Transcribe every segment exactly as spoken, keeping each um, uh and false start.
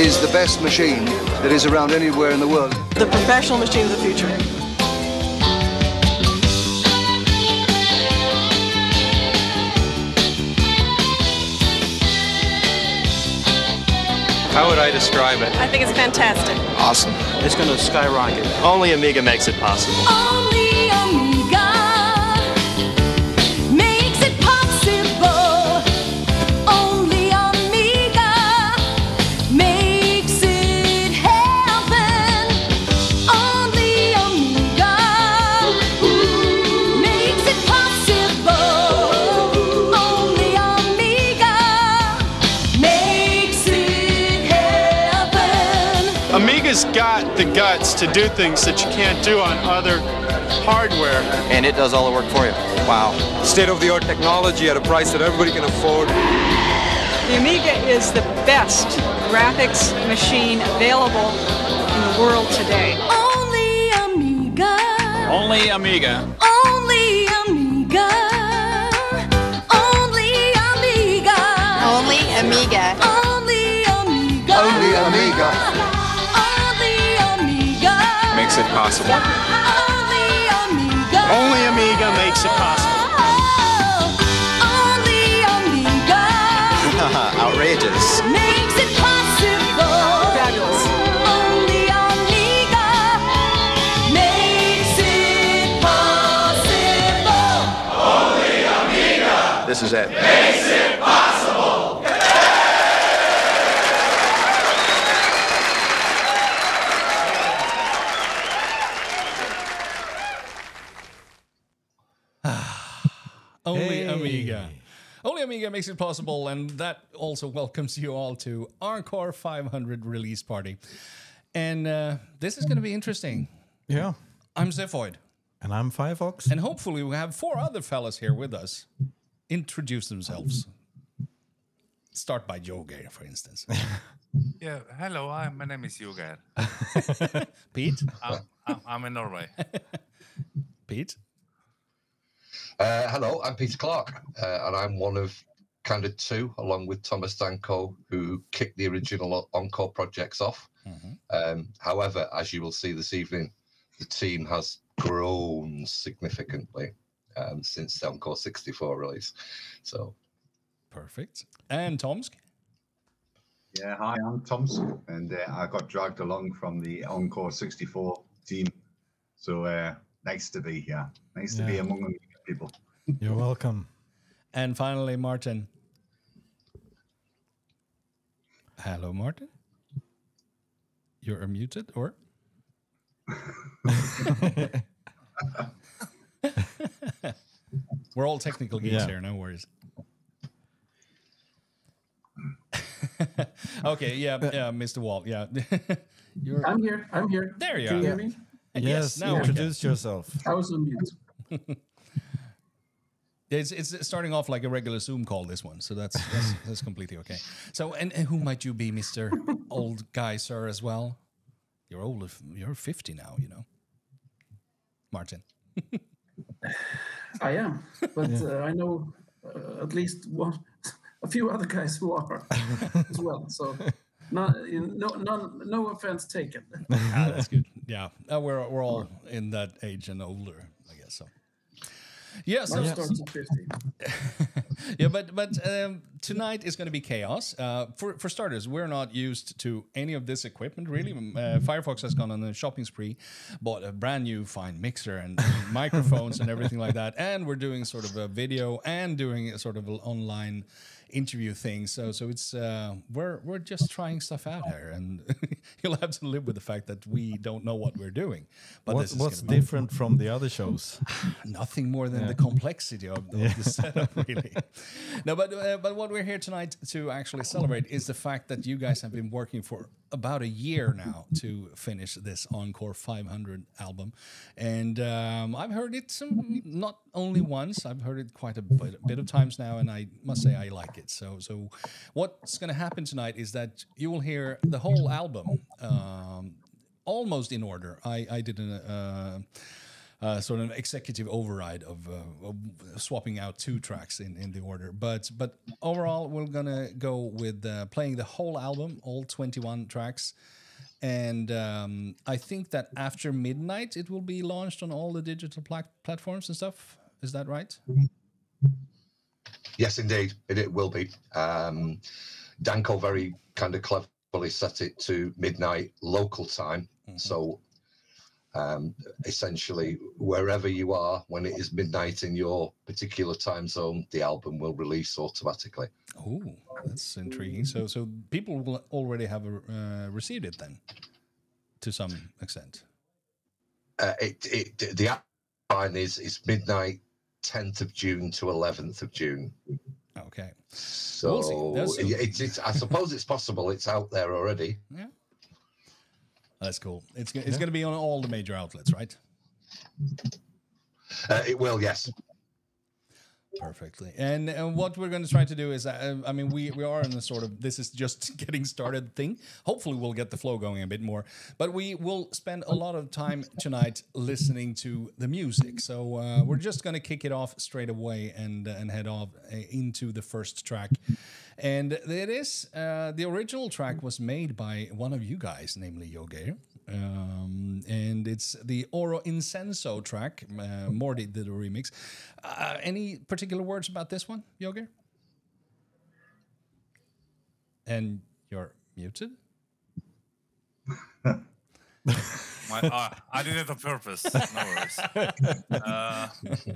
is the best machine that is around anywhere in the world. The professional machine of the future. How would I describe it? I think it's fantastic. Awesome. It's going to skyrocket. Only Amiga makes it possible. Only Amiga makes it possible. Only Amiga makes it happen. Only Amiga makes it possible. Only Amiga makes it happen. Amiga's got the guts to do things that you can't do on other hardware. And it does all the work for you. Wow. State-of-the-art technology at a price that everybody can afford. The Amiga is the best graphics machine available in the world today. Only Amiga. Only Amiga. Only Amiga. Only Amiga. Only Amiga. Only Amiga. Only Amiga. Only Amiga. Makes it possible. Only Amiga. Only Amiga makes it possible. Only Amiga Outrageous. makes it possible. Fabulous. Only Amiga makes it possible. This is it. Only Hey. Amiga. Only Amiga makes it possible, and that also welcomes you all to Encore five hundred release party. And uh, this is going to be interesting. Yeah. I'm Zephoid, And I'm Firefox. and hopefully we have four other fellas here with us. Introduce themselves. Start by Joger, for instance. Yeah, hello. I, my name is Joger. Pete? I'm, I'm, I'm in Norway. Pete? Uh, hello, I'm Peter Clark, uh, and I'm one of kind of two, along with Thomas Danko, who kicked the original Encore projects off. Mm-hmm. Um, however, as you will see this evening, the team has grown significantly um, since the Encore sixty-four release. So, Perfect. And Tomsk? Yeah, hi, I'm Thomas, and uh, I got dragged along from the Encore sixty-four team. So uh, nice to be here. Nice to be Yeah. among the people. You're welcome. And finally, Martin. Hello, Martin. You're muted, or? We're all technical geeks Yeah. here, no worries. Okay, yeah, yeah, Mister Walt, yeah. You're, I'm here. I'm here. There you Can are. you hear me? Yes, now we can. introduce yourself. I was on mute. It's, it's starting off like a regular Zoom call, this one, so that's that's, that's completely okay. So, and, and who might you be, Mister Old Guy, sir, as well? You're old. if- You're fifty now, you know. Martin. I am, but uh, I know uh, at least one, a few other guys who are as well. So, no, no, none, no offense taken. Ah, that's good. Yeah, uh, we're we're all in that age and older, I guess. So, yeah. So, Mine starts at fifty. yeah, but but um, tonight is going to be chaos. Uh, for for starters, we're not used to any of this equipment really. Uh, Firefox has gone on a shopping spree, bought a brand new fine mixer and microphones and everything like that, and we're doing sort of a video and doing a sort of an online interview thing. So so it's uh, we're we're just trying stuff out here, and you'll have to live with the fact that we don't know what we're doing. But What, this is what's gonna be different from the other shows? nothing more than Yeah. the complexity of, of the setup, really. No, but uh, but what we're here tonight to actually celebrate is the fact that you guys have been working for about a year now to finish this Encore five hundred album, and um, I've heard it some, not only once. I've heard it quite a bit, a bit of times now, and I must say I like it. So so what's going to happen tonight is that you will hear the whole album. Um, almost in order. I, I did an, uh, uh, sort of executive override of, uh, of swapping out two tracks in, in the order. But but overall, we're gonna go with uh, playing the whole album, all twenty-one tracks. And um, I think that after midnight, it will be launched on all the digital pla- platforms and stuff. Is that right? Yes, indeed, it, it will be. Um, Danko very kind of cleverly set it to midnight local time. Mm-hmm. So um, essentially, wherever you are, when it is midnight in your particular time zone, the album will release automatically. Oh, that's intriguing. So so people will already have uh, received it then, to some extent. Uh, it, it the line is is midnight, tenth of June to eleventh of June. Okay. So we'll see. it's, it's I suppose it's possible. It's out there already. Yeah. That's cool. It's it's yeah. going to be on all the major outlets, right? Uh, it will, yes. Perfectly. And, and what we're going to try to do is, uh, I mean, we, we are in a sort of, this is just getting started thing. Hopefully we'll get the flow going a bit more. But we will spend a lot of time tonight listening to the music. So uh, we're just going to kick it off straight away and, uh, and head off uh, into the first track. And it is, uh, the original track was made by one of you guys, namely Yogeir. Um, and it's the Oro Incenso track. Uh, Morty did a remix. Uh, any particular words about this one, Yogeir? And you're muted? My, uh, I did it on purpose. No worries. Uh,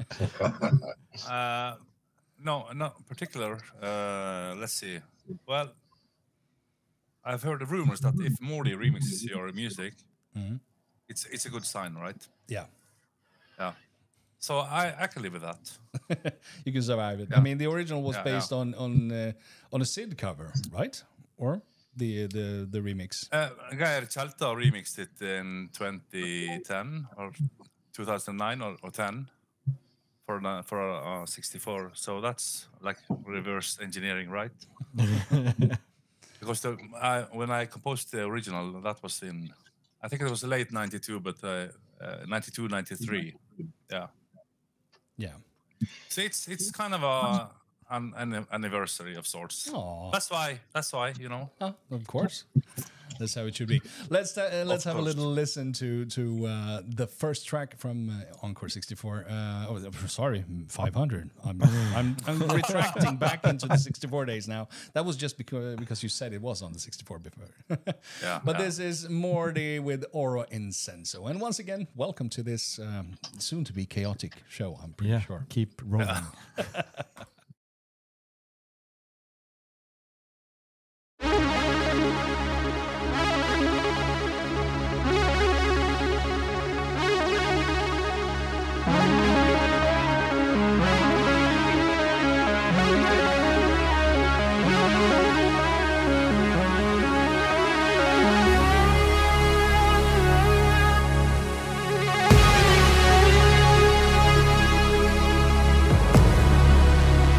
uh, no, not particular. Uh, let's see. Well, I've heard the rumors that if Morty remixes your music, mm-hmm. it's it's a good sign, right? Yeah. Yeah. So I, I can live with that. You can survive it. Yeah. I mean, the original was yeah, based yeah. on on uh, on a Sid cover, right? Or the the the remix. Uh, Geir Tjelta remixed it in twenty ten or two thousand nine or, or ten for the, for uh, sixty-four. So that's like reverse engineering, right? Because the, I, when I composed the original, that was in, I think it was late ninety-two, but uh, uh, ninety-two, ninety-three. Yeah. Yeah. So it's it's kind of a an, an anniversary of sorts. Aww. That's why. That's why. You know. Oh, of course. That's how it should be. Let's uh, let's Of have course. a little listen to to uh, the first track from uh, Encore sixty-four. Uh, oh, sorry, five hundred. I'm I'm, I'm retracting back into the sixty-four days now. That was just because because you said it was on the sixty-four before. Yeah. But yeah. this is Morty with Oro Incenso. And once again, welcome to this um, soon-to-be chaotic show, I'm pretty Yeah, sure. keep rolling. Thank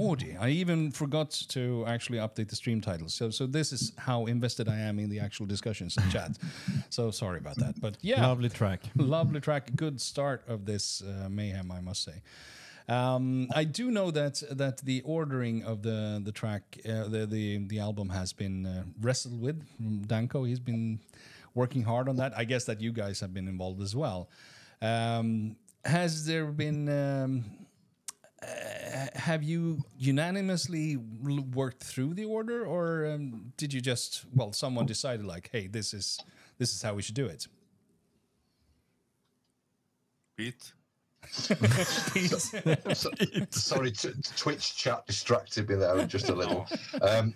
Morty. I even forgot to actually update the stream title. So, so this is how invested I am in the actual discussions in chat. So sorry about that. But yeah, Lovely track. lovely track. Good start of this uh, mayhem, I must say. Um, I do know that that the ordering of the the track, uh, the the the album has been uh, wrestled with. Danko, he's been working hard on that. I guess that you guys have been involved as well. Um, has there been? Um, uh, have you unanimously l- worked through the order, or um, did you just well, someone decided like, hey, this is this is how we should do it? Pete. So- sorry, t- Twitch chat distracted me there just a little. Um,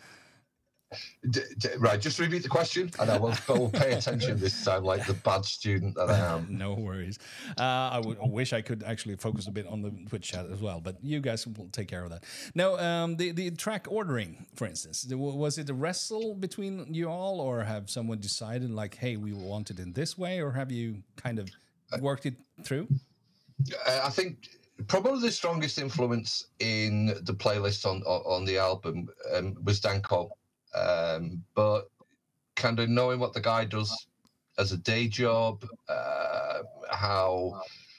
d- d- right, just repeat the question, and I will, I will pay attention this time, like the bad student that I am. No worries. Uh, I would I wish I could actually focus a bit on the Twitch chat as well, but you guys will take care of that. Now, um, the the track ordering, for instance, the- was it a wrestle between you all, or have someone decided like, hey, we want it in this way, or have you kind of worked it through? Uh, I think probably the strongest influence in the playlist on on, on the album um, was Danko, um, but kind of knowing what the guy does as a day job, uh, how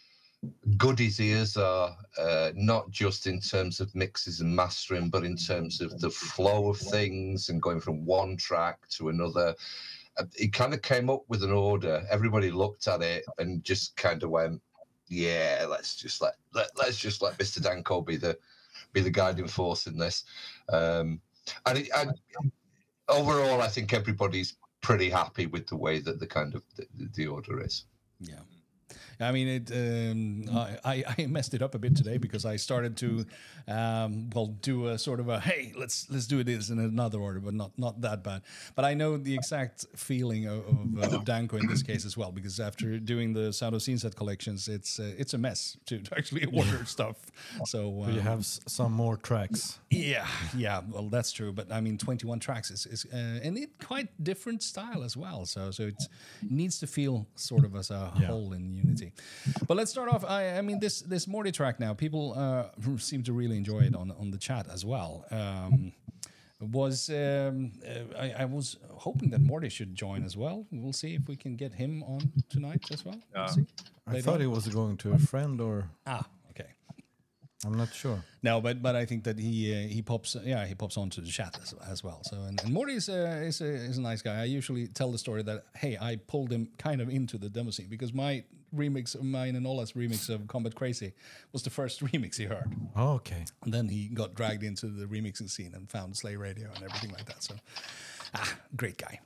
good his ears are, uh, not just in terms of mixes and mastering, but in terms of the flow of things and going from one track to another. Uh, He kind of came up with an order. Everybody looked at it and just kind of went, yeah, let's just let, let let's just let Mister Danko be the be the guiding force in this. Um, and it, and overall, I think everybody's pretty happy with the way that the kind of the, the order is. Yeah. I mean, it. Um, I, I messed it up a bit today because I started to, um, well, do a sort of a hey, let's let's do this in another order, but not not that bad. But I know the exact feeling of, of, uh, of Danko in this case as well, because after doing the Sound of Scene Set collections, it's uh, it's a mess to, to actually order stuff. So um, you have s- some more tracks. Yeah, yeah. Well, that's true. But I mean, twenty-one tracks is, is uh, and it quite different style as well. So so it's, it needs to feel sort of as a Yeah. whole in unity. But let's start off. I, I mean, this this Morty track now, people uh, seem to really enjoy it on on the chat as well. Um, was um, uh, I, I was hoping that Morty should join as well. We'll see if we can get him on tonight as well. We'll Yeah. see. I Later thought on. he was going to a friend, or Ah, okay. I'm not sure. No, but but I think that he uh, he pops yeah he pops onto the chat as, as well. So and, and Morty is a, is a is a nice guy. I usually tell the story that hey, I pulled him kind of into the demo scene because my remix, mine and Ola's remix of Combat Crazy was the first remix he heard. Oh, okay. And then he got dragged into the remixing scene and found Slay Radio and everything like that. So ah, great guy.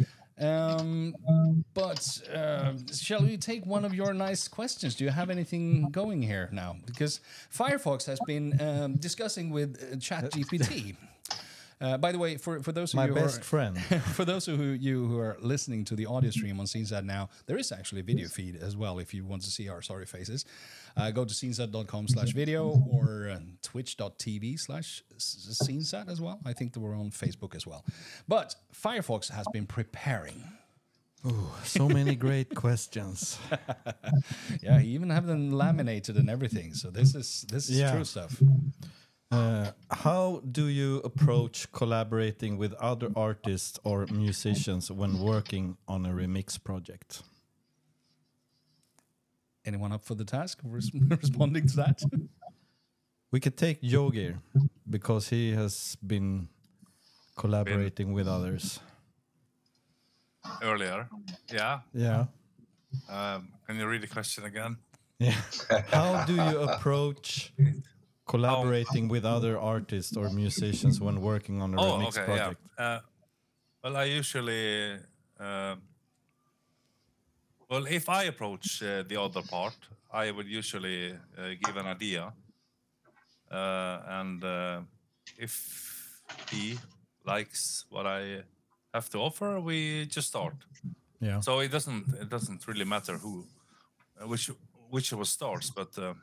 Um, but uh, shall we take one of your nice questions? Do you have anything going here now? Because Firefox has been um, discussing with uh, ChatGPT. Uh, by the way, for, for those of My you best who are, friend. for those of you who are listening to the audio stream on SceneSat now, there is actually a video feed as well if you want to see our sorry faces. Uh, go to scenesat.com slash video or uh, twitch.tv slash scenesat as well. I think that we're on Facebook as well. But Firefox has been preparing. Ooh, so many great questions. Yeah, he even have them laminated and everything. So this is this is Yeah. true stuff. Uh, how do you approach collaborating with other artists or musicians when working on a remix project? Anyone up for the task of res- responding to that? We could take Yogir because he has been collaborating with others. Earlier, yeah. Yeah. Um, can you read the question again? Yeah. How do you approach collaborating with other artists or musicians when working on a Oh, remix okay, project? yeah. Uh, well, I usually, um well, if I approach uh, the other part, I would usually uh, give an idea, uh, and uh, if he likes what I have to offer, we just start. Yeah. So it doesn't it doesn't really matter who, uh, which which of us starts, but. Uh,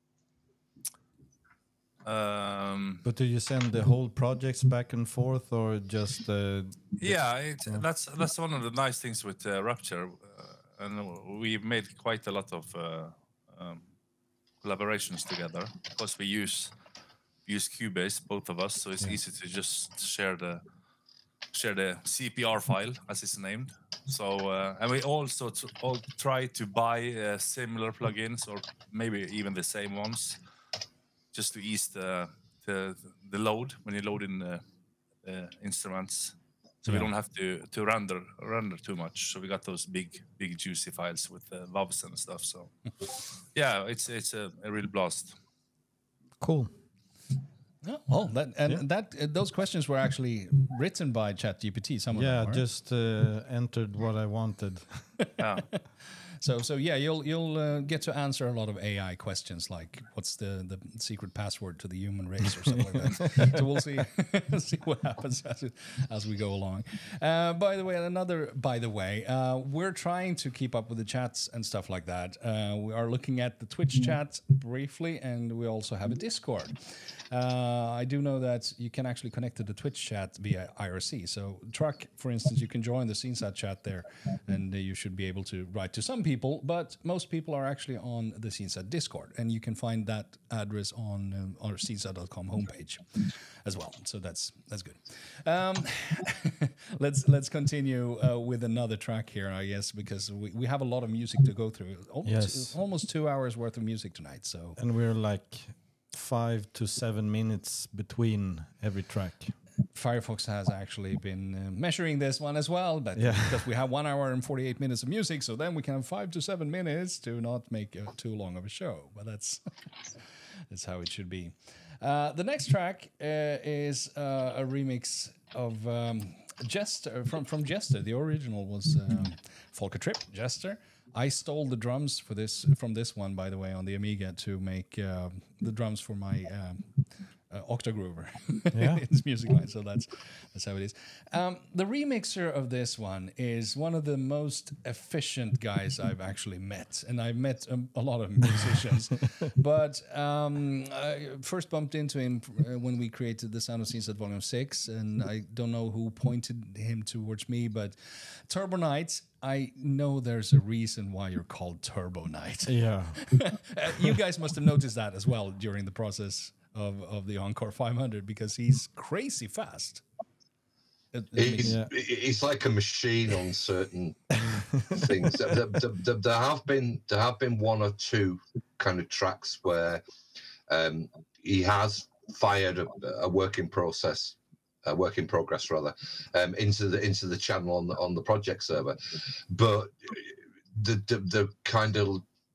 um, But do you send the whole projects back and forth, or just? Uh, Yeah, it, that's that's one of the nice things with uh, Rapture, uh, and we've made quite a lot of uh, um, collaborations together because we use use Cubase, both of us, so it's Yeah. easy to just share the share the C P R file, as it's named. So uh, and we also t- all try to buy uh, similar plugins or maybe even the same ones, just to ease the the, the load when you load in uh, uh, instruments. So Yeah. we don't have to to render render too much. So we got those big big juicy files with uh, W A Vs and stuff. So yeah, it's it's a, a real blast. Cool. Oh, well, that and that uh, those questions were actually written by ChatGPT. Some of Yeah, them, right? just uh, entered what I wanted. Yeah. So, so yeah, you'll you'll uh, get to answer a lot of A I questions like what's the, the secret password to the human race or something like that. So we'll see see what happens as it, as we go along. Uh, by the way, another by the way, uh, we're trying to keep up with the chats and stuff like that. Uh, we are looking at the Twitch chat briefly, and we also have a Discord. Uh, I do know that you can actually connect to the Twitch chat via I R C. So, Truck, for instance, you can join the SceneSat chat there, and uh, you should be able to write to some people, but most people are actually on the SceneSat Discord, and you can find that address on um, our scenesat dot com homepage as well. So that's that's good. Um, let's let's continue uh, with another track here, I guess, because we, we have a lot of music to go through. Almost, Yes. almost two hours worth of music tonight. So And we're like five to seven minutes between every track. Firefox has actually been uh, measuring this one as well, but Yeah. because we have one hour and forty-eight minutes of music, so then we can have five to seven minutes to not make uh, too long of a show. But that's that's how it should be. Uh, the next track uh, is uh, a remix of um, Jester from from Jester. The original was um, Volker Tripp, Jester. I stole the drums for this from this one, by the way, on the Amiga to make uh, the drums for my um, uh, Octogroover. Yeah. It's music line, so that's that's how it is. Um, the remixer of this one is one of the most efficient guys I've actually met, and I've met um, a lot of musicians. But um, I first bumped into him uh, when we created the Sound of Scenes at Volume Six, and I don't know who pointed him towards me, but Turbo Night. I know there's a reason why you're called Turbo Night. Yeah. Uh, you guys must have noticed that as well during the process of, of the Encore five hundred, because he's crazy fast. It- it He's, makes- he's like a machine on certain things. There, there- there- there have been there have been one or two kind of tracks where um, he has fired a, a work in process, a work in progress rather, um, into the into the channel on the on the project server, but the the, the kind of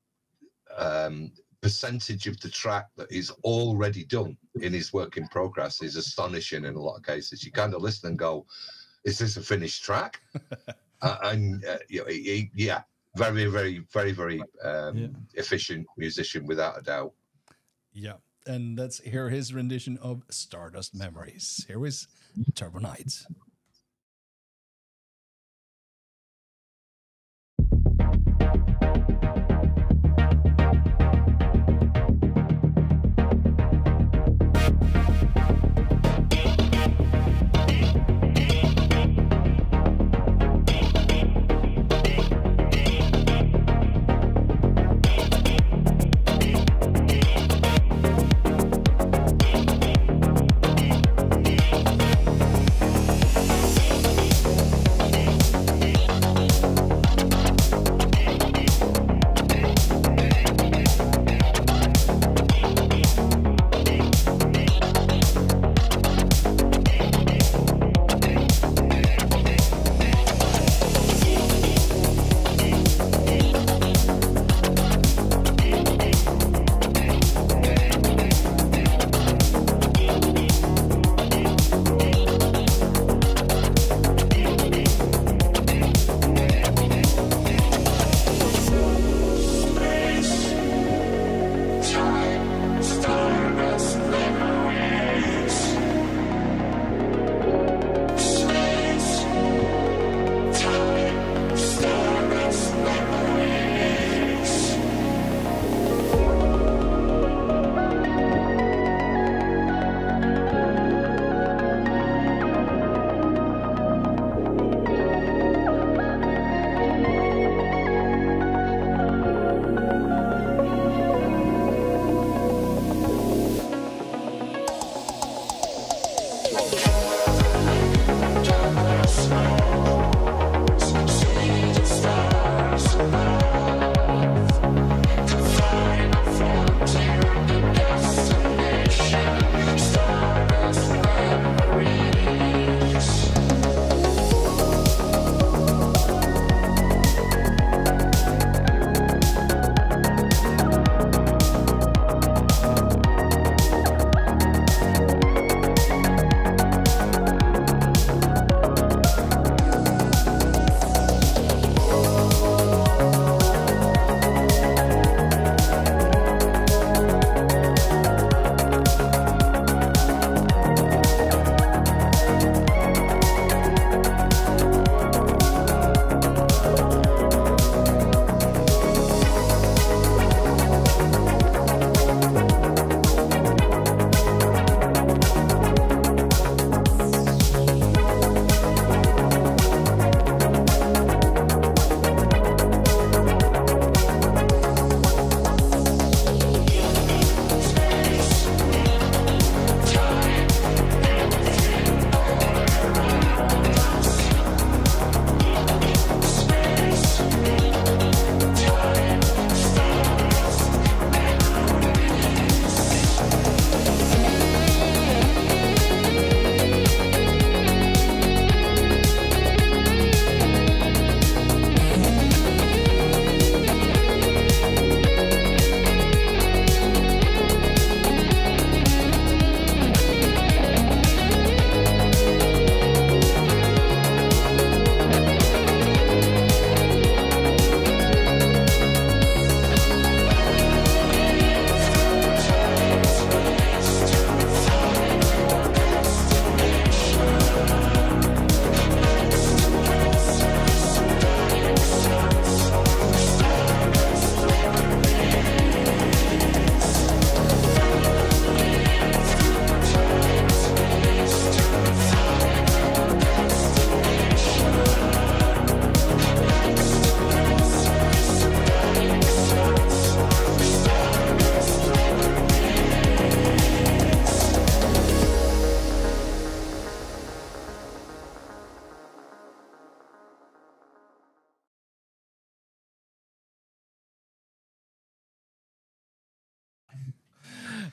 um, percentage of the track that is already done in his work in progress is astonishing in a lot of cases. You kind of listen and go, is this a finished track? uh, and uh, you know, he, he, yeah, very, very, very, very um, Yeah. efficient musician without a doubt. Yeah, and let's hear his rendition of Stardust Memories. Here is Turbo Night. Thank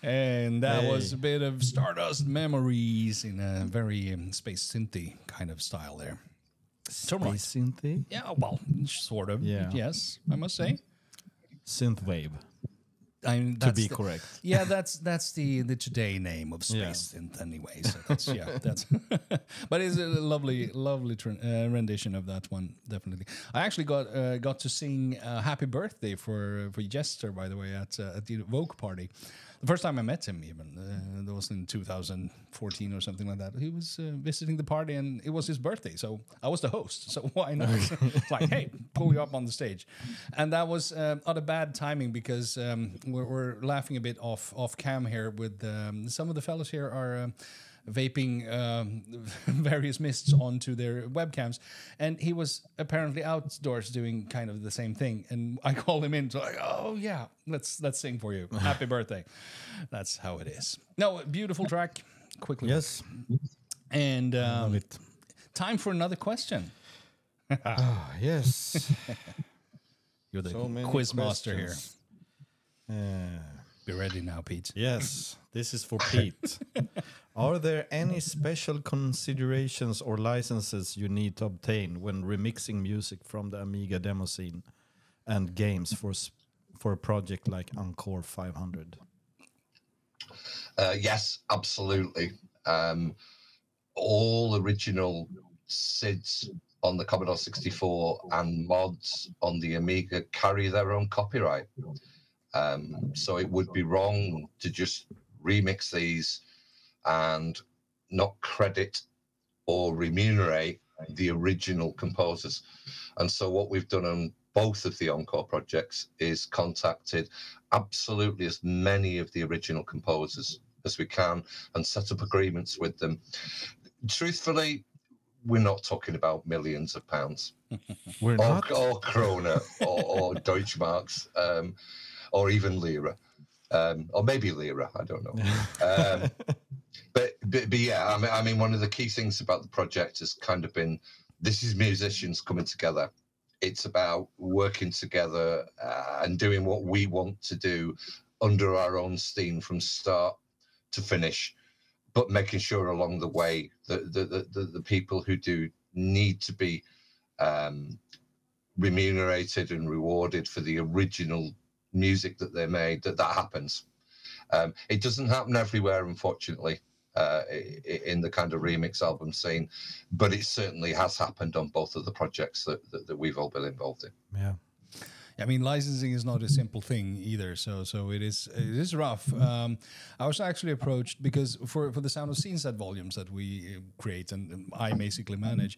And that Hey. was a bit of Stardust Memories in a very um, space synthy kind of style there. Space synthy? Yeah, well, sort of. Yeah. Yes, I must say. Synthwave. I mean, To that's be the- correct. Yeah, that's that's the the today name of space Yeah. synth anyway. So that's yeah, that's. But it's a lovely, lovely tr- uh, rendition of that one. Definitely, I actually got uh, got to sing uh, "Happy Birthday" for for Jester, by the way, at uh, at the Vogue party. The first time I met him, even uh, that was in two thousand fourteen or something like that. He was uh, visiting the party, and it was his birthday, so I was the host. So why not? It's like, hey, pull you up on the stage, and that was uh, not a bad timing because um, we're, we're laughing a bit off off cam here. With um, some of the fellows here are. Um, vaping um, various mists onto their webcams, and he was apparently outdoors doing kind of the same thing. And I called him in to like, oh yeah, let's let's sing for you, happy birthday. That's how it is. No, beautiful track. Quickly, yes. And um, Love it. time for another question. Ah, yes. You're the So many quiz master here. questions. Uh, Be ready now, Pete. Yes, this is for Pete. Are there any special considerations or licenses you need to obtain when remixing music from the Amiga demo scene and games for s- for a project like Encore five hundred? Uh, yes, absolutely. Um, all original S I Ds on the Commodore sixty-four and mods on the Amiga carry their own copyright. Um, so it would be wrong to just remix these and not credit or remunerate the original composers. And so what we've done on both of the Encore projects is contacted absolutely as many of the original composers as we can and set up agreements with them. Truthfully, we're not talking about millions of pounds. We're or, not? or krona or, or Deutschmarks. Um, or even lira, um, or maybe lira, I don't know. Um, but, but but yeah, I mean, I mean, one of the key things about the project has kind of been this is musicians coming together. It's about working together uh, and doing what we want to do under our own steam from start to finish, but making sure along the way that the the, the, the people who do need to be um, remunerated and rewarded for the original music that they made, that that happens. Um, it doesn't happen everywhere, unfortunately, uh, in the kind of remix album scene, but it certainly has happened on both of the projects that, that, that we've all been involved in. Yeah. I mean, licensing is not a simple thing either. So, so it is. It is rough. Um, I was actually approached because for for the Sound of Scene set volumes that we create and, and I basically manage,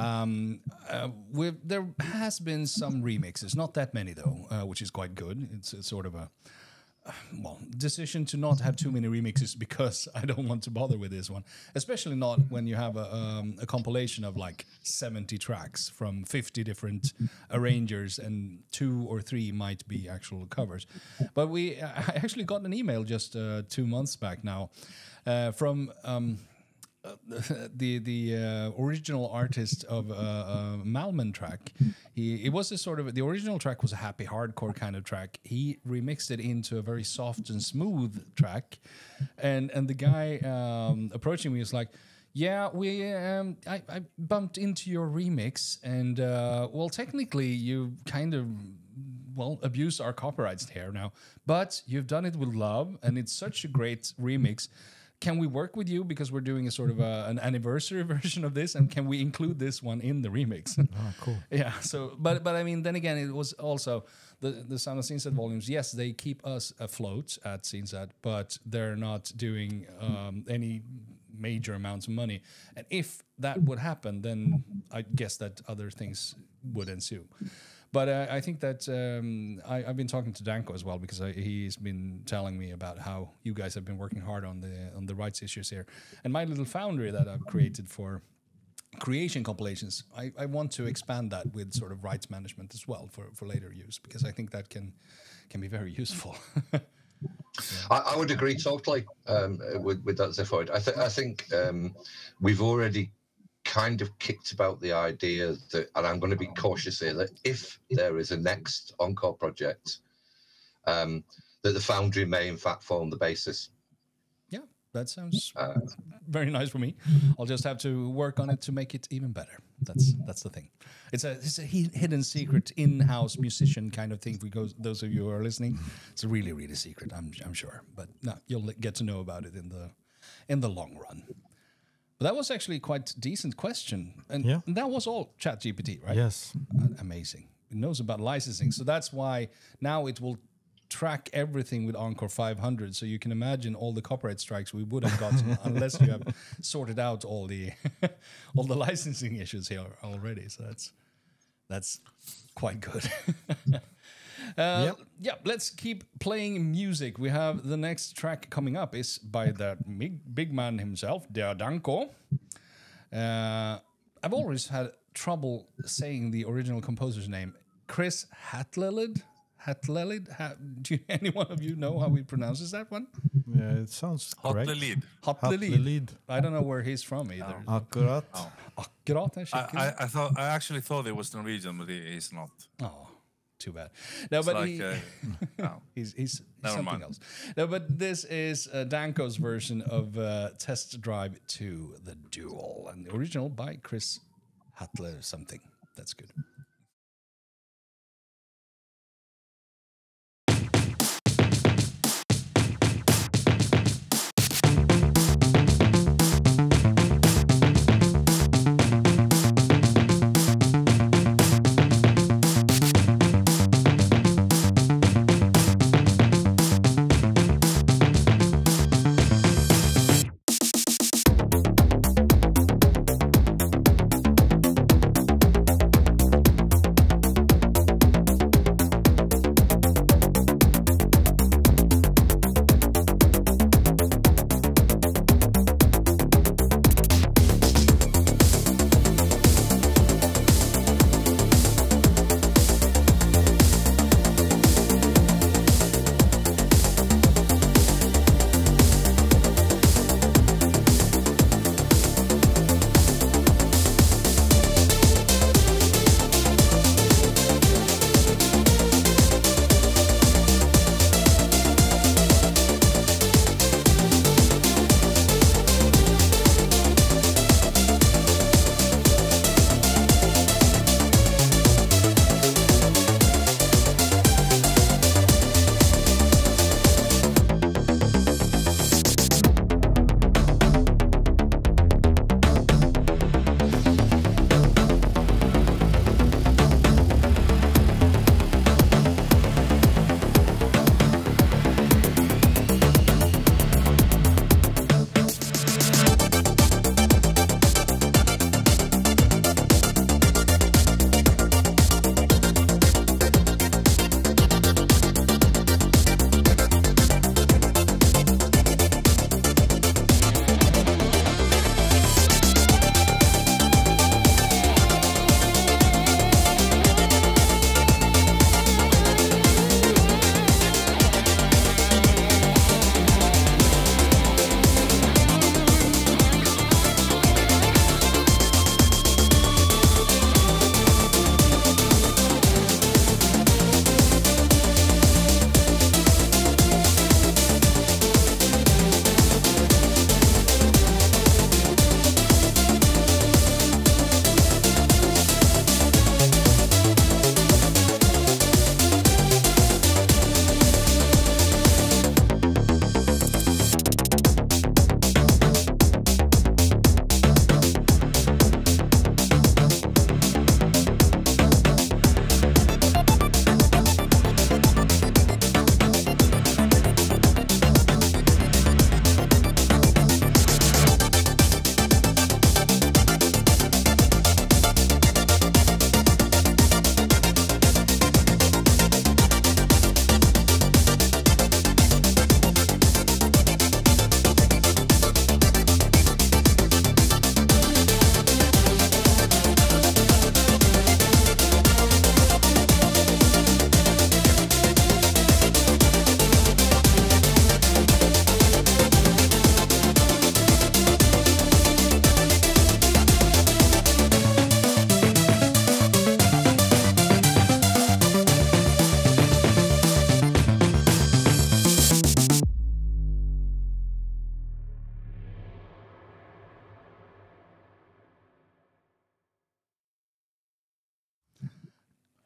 um, uh, we've, there has been some remixes. Not that many though, uh, which is quite good. It's, it's sort of a well, decision to not have too many remixes because I don't want to bother with this one, especially not when you have a, um, a compilation of like seventy tracks from fifty different arrangers and two or three might be actual covers. But we I actually got an email just uh, two months back now uh, from um, uh, the the uh, original artist of uh, uh, Malman track. He it was a sort of the original track was a happy hardcore kind of track. He remixed it into a very soft and smooth track, and and the guy um, approaching me is like, yeah, we um, I, I bumped into your remix, and uh, well, technically you kind of well abuse our copyrights here now, but you've done it with love, and it's such a great remix. Can we work with you because we're doing a sort of a, an anniversary version of this, and can we include this one in the remix? Oh, cool. Yeah. So, but but I mean, then again, it was also the the Sound of Sceneset volumes. Yes, they keep us afloat at Sceneset, but they're not doing um, any major amounts of money. And if that would happen, then I guess that other things would ensue. But uh, I think that um, I, I've been talking to Danko as well because I, he's been telling me about how you guys have been working hard on the on the rights issues here. And my little foundry that I've created for creation compilations, I, I want to expand that with sort of rights management as well for, for later use because I think that can can be very useful. I, I would agree totally um, with with that, Zephoid. I, th- I think um, we've already kind of kicked about the idea that, and I'm going to be cautious here, that if there is a next Encore project, um, that the Foundry may in fact form the basis. Yeah, that sounds uh, very nice for me. I'll just have to work on it to make it even better. That's that's the thing. It's a it's a hidden secret in-house musician kind of thing. For those those of you who are listening, it's really really secret. I'm I'm sure, but no, you'll get to know about it in the in the long run. But that was actually quite a decent question, and Yeah. that was all ChatGPT, right? Yes. Uh, amazing. It knows about licensing, so that's why now it will track everything with Encore five hundred. So you can imagine all the copyright strikes we would have gotten unless you have sorted out all the all the licensing issues here already. So that's that's quite good. uh, Yep. Yeah, let's keep playing music. We have the next track coming up is by the big, big man himself, Der Danko. Uh, I've always had trouble saying the original composer's name, Chris Hatlelid. Hatlelid? Ha, do you, any one of you know how he pronounces that one? Yeah, it sounds correct. Hatlelid. Hatlelid. Hatlelid. I don't know where he's from either. Akkurat. Akkurat, I, actually. I, I thought I actually thought it was Norwegian, but he, he's not. Oh, too bad. No, It's but like, he, uh, no. he's he's Never something mind. else. No, but this is uh, Danko's version of uh, Test Drive two, The Duel, and the original by Chris Hattler something. That's good. Thank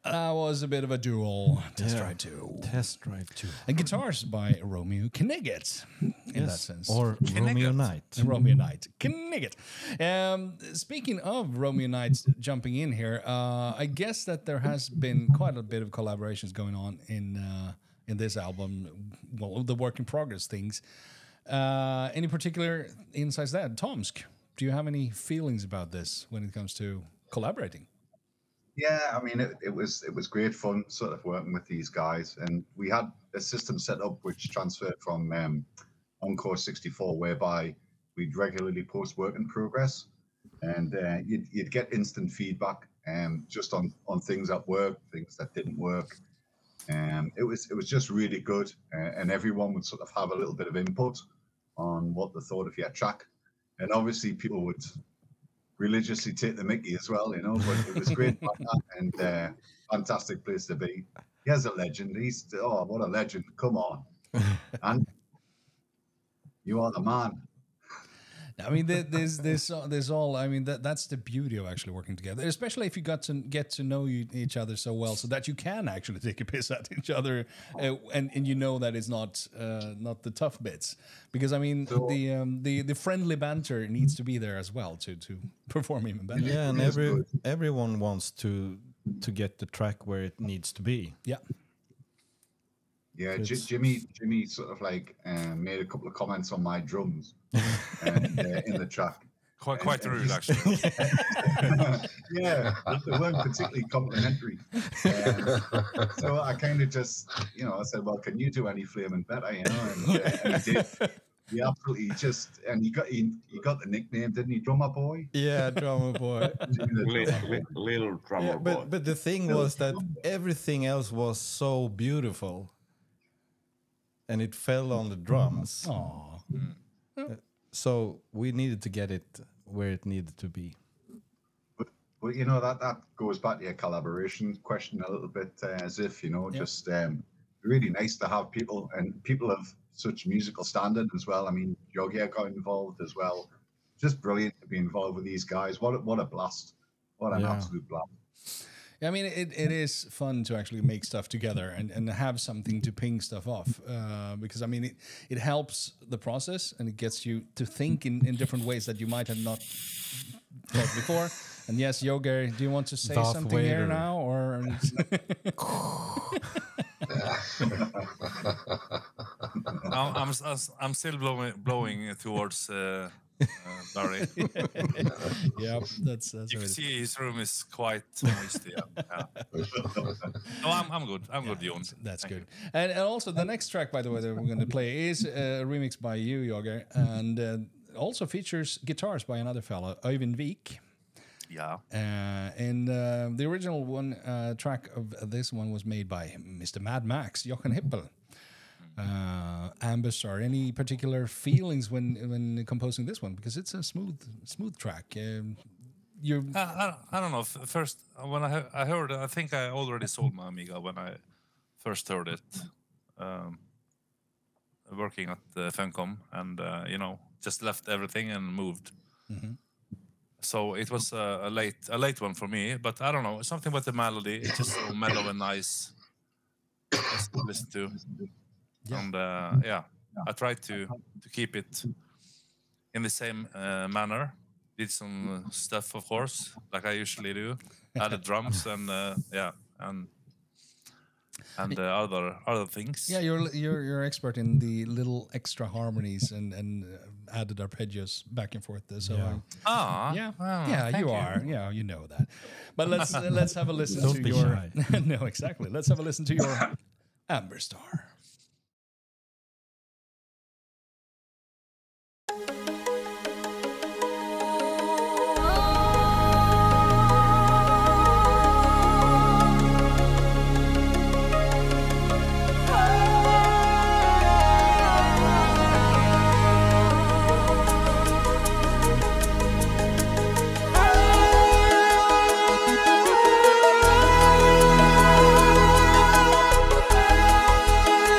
That was a bit of a duel. Test Yeah. Drive two. Test Drive two. And guitars by Romeo Knigget, in that Yes, sense. or Romeo Knight. And Romeo Knight. Knigget. Um, speaking of Romeo Knight jumping in here, uh, I guess that there has been quite a bit of collaborations going on in uh, in this album. Well, the work in progress things. Uh, any particular insights there? Tomsk, do you have any feelings about this when it comes to collaborating? Yeah, I mean, it, it was it was great fun sort of working with these guys, and we had a system set up which transferred from um, Encore sixty-four, whereby we'd regularly post work in progress, and uh, you'd, you'd get instant feedback um, just on on things that worked, things that didn't work. Um, it was it was just really good, uh, and everyone would sort of have a little bit of input on what they thought of your track, and obviously people would religiously take the mickey as well, you know, but it was great fun and uh, fantastic place to be. He has a legend. He's, oh, what a legend. Come on. And you are the man. I mean, there- there's there's uh, there's all. I mean, that that's the beauty of actually working together, especially if you got to get to know you, each other so well, so that you can actually take a piss at each other, uh, and and you know that it's not uh, not the tough bits, because I mean the um, the the friendly banter needs to be there as well to to perform even better. Yeah, and every everyone wants to to get the track where it needs to be. Yeah. Yeah, J- It's- Jimmy Jimmy sort of like um, made a couple of comments on my drums and, uh, in the track. Quite, And- quite and rude, he's- actually. Yeah, they weren't particularly complimentary. Um, so I kind of just, you know, I said, well, can you do any flaming better, you know? And, uh, and he did. He absolutely just, and he got he, he got the nickname, didn't he, Drummer Boy? Yeah, drummer boy. Little, little drummer Yeah, but but the thing was that everything else was so beautiful, and it fell on the drums. Aww. Uh, So we needed to get it where it needed to be. But you know that that goes back to your collaboration question a little bit, uh, as if you know, Yeah. just um, really nice to have people and people of such musical standard as well. I mean, Yogi got involved as well. Just brilliant to be involved with these guys. What a, what a blast! What an Yeah. absolute blast! I mean, it, it is fun to actually make stuff together and, and have something to ping stuff off, uh, because I mean, it, it helps the process and it gets you to think in, in different ways that you might have not thought before. And yes, Yoger, do you want to say Darth something here Vader. now, or? I'm, I'm, s- I'm still blowing, blowing towards uh, uh, Barry. Yeah, that's that's. You what can it is. see his room is quite moist. Yeah. yeah. No, I'm, I'm good. I'm good, Jon. That's Thank good. And, and also the next track, by the way, that we're going to play is a remix by you, Yoger, and uh, also features guitars by another fella, Øyvind Vik. Yeah. Uh, and uh, the original one uh, track of this one was made by Mister Mad Max, Jochen Hippel. Uh, Ambassador, any particular feelings when when composing this one? Because it's a smooth smooth track. Um, you Uh, I, don't- I don't know. F- First, uh, when I, he- I heard, I think I already sold my Amiga when I first heard it. Um, working at uh, Funcom, and uh, you know, just left everything and moved. Mhm. So it was uh, a late, a late one for me. But I don't know, something with the melody. It's just so mellow and nice just to listen to. And uh, yeah, I tried to to keep it in the same uh, manner. Did some uh, stuff, of course, like I usually do. Added drums and uh, yeah, and and uh, other other things. yeah, you're you're you're expert in the little extra harmonies and and uh, added arpeggios back and forth. There, so Yeah. um, Ah, yeah, oh, yeah, thank you, you. are. Yeah, you know that. But let's uh, let's have a listen Don't to be your. shy. No, exactly. Let's have a listen to your Amber Star. Oh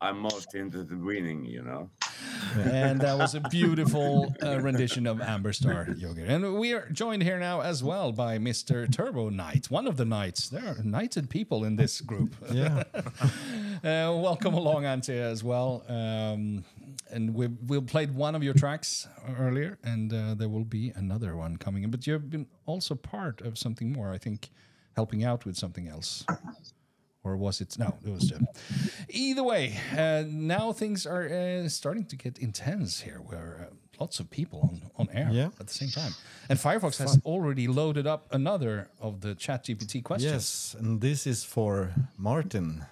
I'm most interested in winning, you know. And that was a beautiful uh, rendition of Amber Star, Yogi. And we are joined here now as well by Mister Turbo Knight, one of the knights. There are knighted people in this group. Yeah. uh, welcome along, Ante, as well. Um, and we've, we've played one of your tracks earlier, and uh, there will be another one coming in. But you've been also part of something more, I think, helping out with something else. Or was it? No, it was. Uh, either way, uh, now things are uh, starting to get intense here, where uh, lots of people on, on air Yeah. at the same time. And Firefox has already loaded up another of the ChatGPT questions. Yes, and this is for Martin.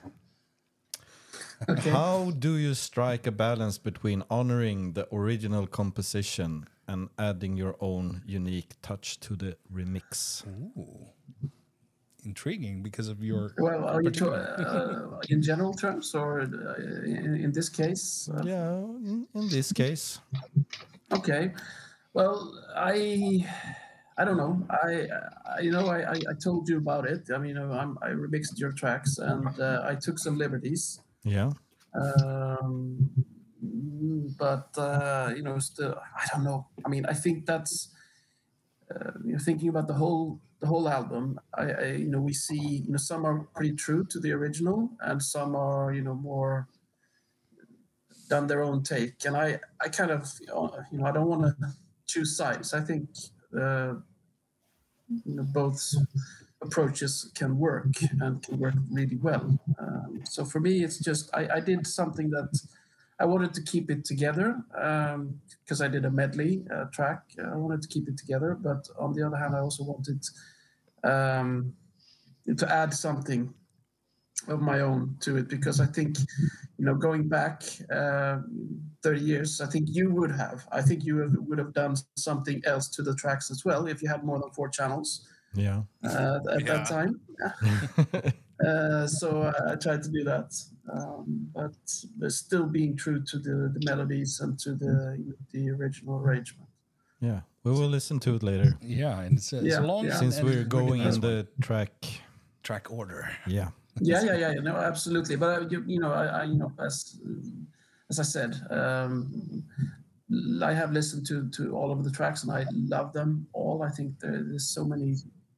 How do you strike a balance between honoring the original composition and adding your own unique touch to the remix? Ooh. Intriguing because of your Well, are you to, particular- uh, in general terms or uh, in, in this case? Uh, Yeah, in, in this case. Okay. Well, I I don't know. I, I you know I, I, I told you about it. I mean, I'm, I remixed your tracks and uh, I took some liberties. Yeah. Um, but uh, you know, still, I don't know. I mean, I think that's uh, you know, thinking about the whole the whole album. I, I you know we see you know some are pretty true to the original and some are you know more done their own take. And I I kind of you know I don't want to choose sides. I think uh, you know both approaches can work and can work really well. Um, so for me, it's just I, I did something that I wanted to keep it together because um, I did a medley uh, track. I wanted to keep it together, but on the other hand, I also wanted um, to add something of my own to it because I think, you know, going back uh, thirty years, I think you would have. I think you have, would have done something else to the tracks as well if you had more than four channels. Yeah. Uh, at Yeah. that time. uh, so I tried to do that, um, but but still being true to the, the melodies and to the you know, the original arrangement. Yeah, we will listen to it later. Yeah, and it's, uh, it's Yeah, a long yeah. Since and we're really going nice in the track track order. Yeah. Yeah, yeah, yeah, no, absolutely. But uh, you, you know, I, I, you know, as as I said, um, I have listened to to all of the tracks and I love them all. I think there, there's so many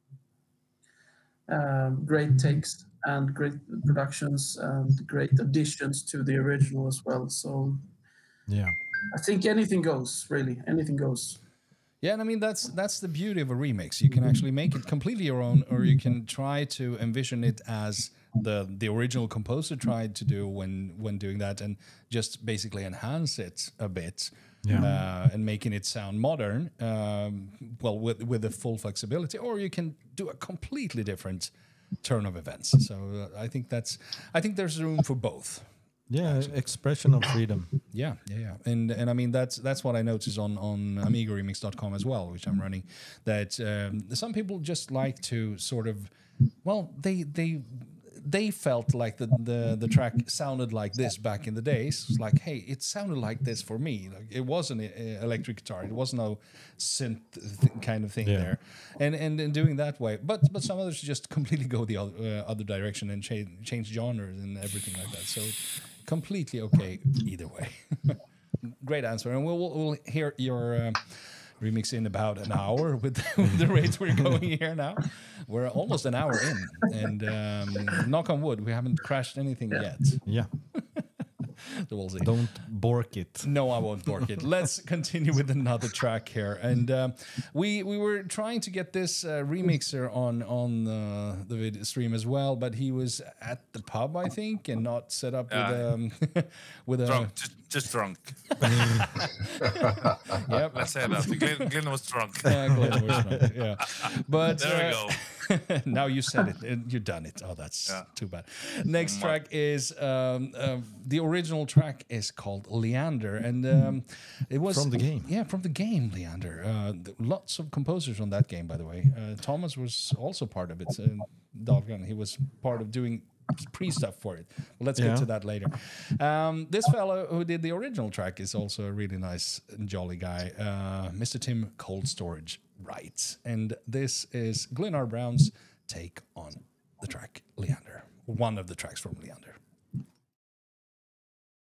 um, great takes and great productions and great additions to the original as well. So yeah, I think anything goes. Really, anything goes. Yeah, and I mean that's that's the beauty of a remix. You can actually make it completely your own, or you can try to envision it as the the original composer tried to do when when doing that, and just basically enhance it a bit, Yeah. uh, and making it sound modern. Um, well, with with the full flexibility, or you can do a completely different turn of events. So uh, I think that's I think there's room for both. Yeah, expression of freedom. Yeah, yeah, yeah, and and I mean that's that's what I notice on on amiga remix dot com as well, which I'm running. That um, some people just like to sort of, well, they they they felt like the the the track sounded like this back in the days. It's like, hey, it sounded like this for me. Like, it wasn't an electric guitar. It was no synth th- kind of thing Yeah. there, and and and doing that way. But but some others just completely go the other, uh, other direction and change change genres and everything like that. So. Completely okay either way. Great answer, and we'll we'll hear your uh, remix in about an hour with, with the rates we're going here now. We're almost an hour in, and um, knock on wood, we haven't crashed anything yet. Yeah. So we'll see. Don't bork it. No, I won't bork it. Let's continue with another track here, and um, we we were trying to get this uh, remixer on on uh, the video stream as well, but he was at the pub, I think, and not set up Yeah. with um with a Drunk, just, just drunk. Yep. Let's say that. Glenn, Glenn was drunk. Yeah, Glenn was drunk, yeah. But there we uh, go. now you said it and you've done it. Oh, that's Yeah. too bad. Next Mm. track is um, um, the original track is called Leander, and um, it was From the game. Yeah, from the game Leander. Uh, th- lots of composers on that game, by the way. Uh, Thomas was also part of it. Uh, Dahlgren, he was part of doing pre-stuff for it. Well, let's Yeah. get to that later. Um, this fellow who did the original track is also a really nice and jolly guy, uh, Mister Tim Cold Storage Wright. And this is Glenn R. Brown's take on the track Leander, one of the tracks from Leander.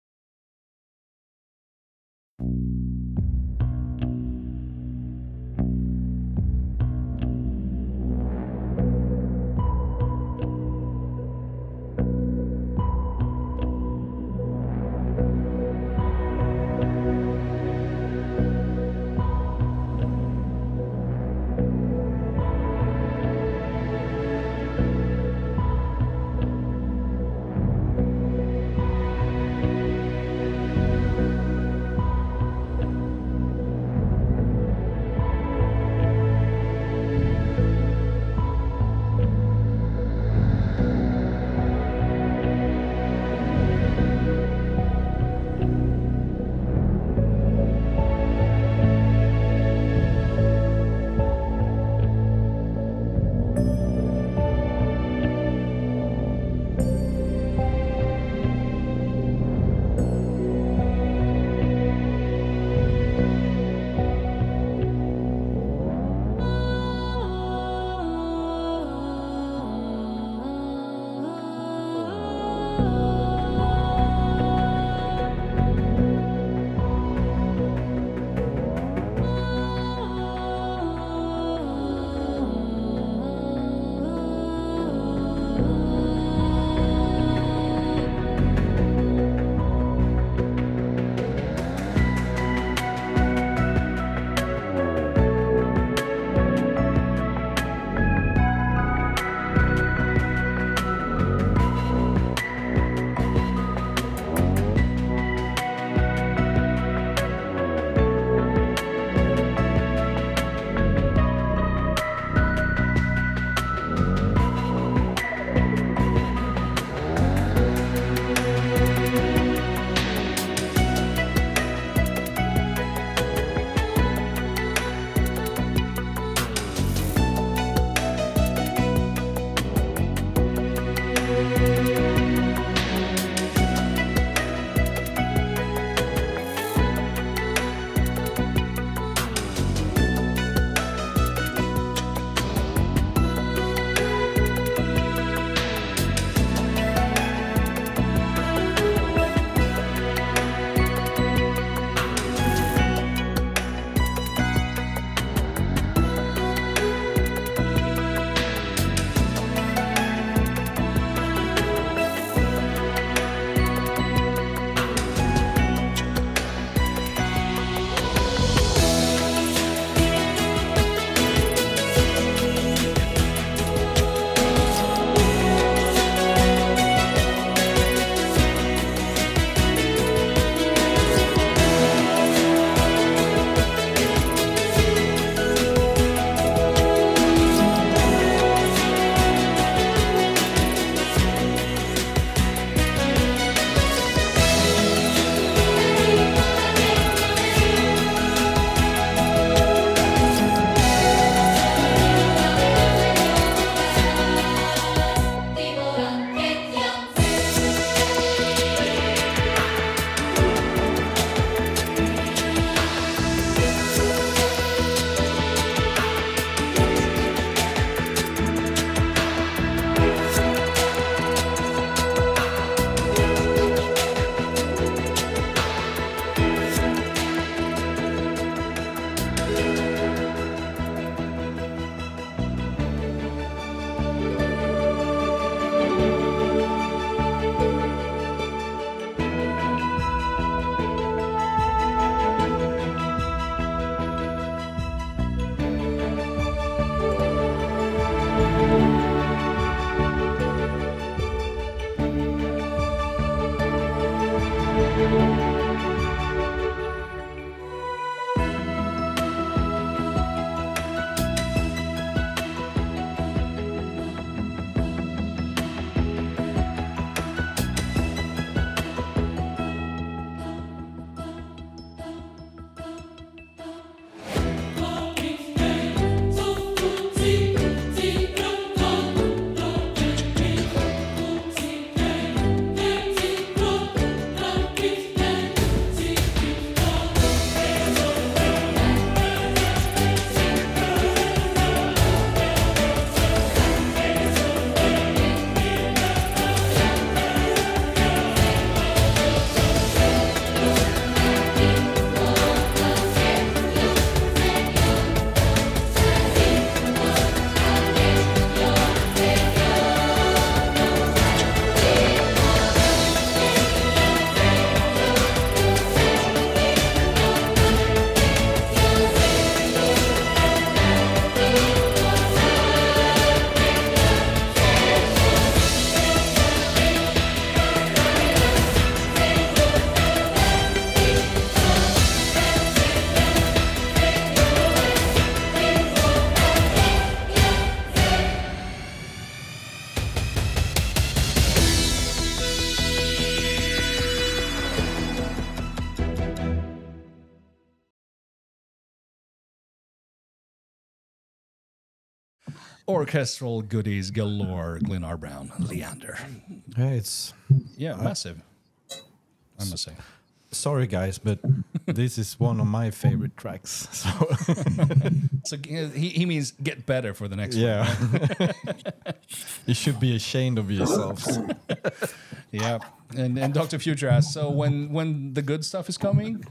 orchestral goodies galore. Glenn R. Brown, Leander. Yeah, it's Yeah, uh, massive. I must say. Sorry, guys, but this is one of my favorite tracks. So, So uh, he, he means get better for the next yeah, one. you should be ashamed of yourselves. Yeah, and and Doctor Future asks, so when when the good stuff is coming?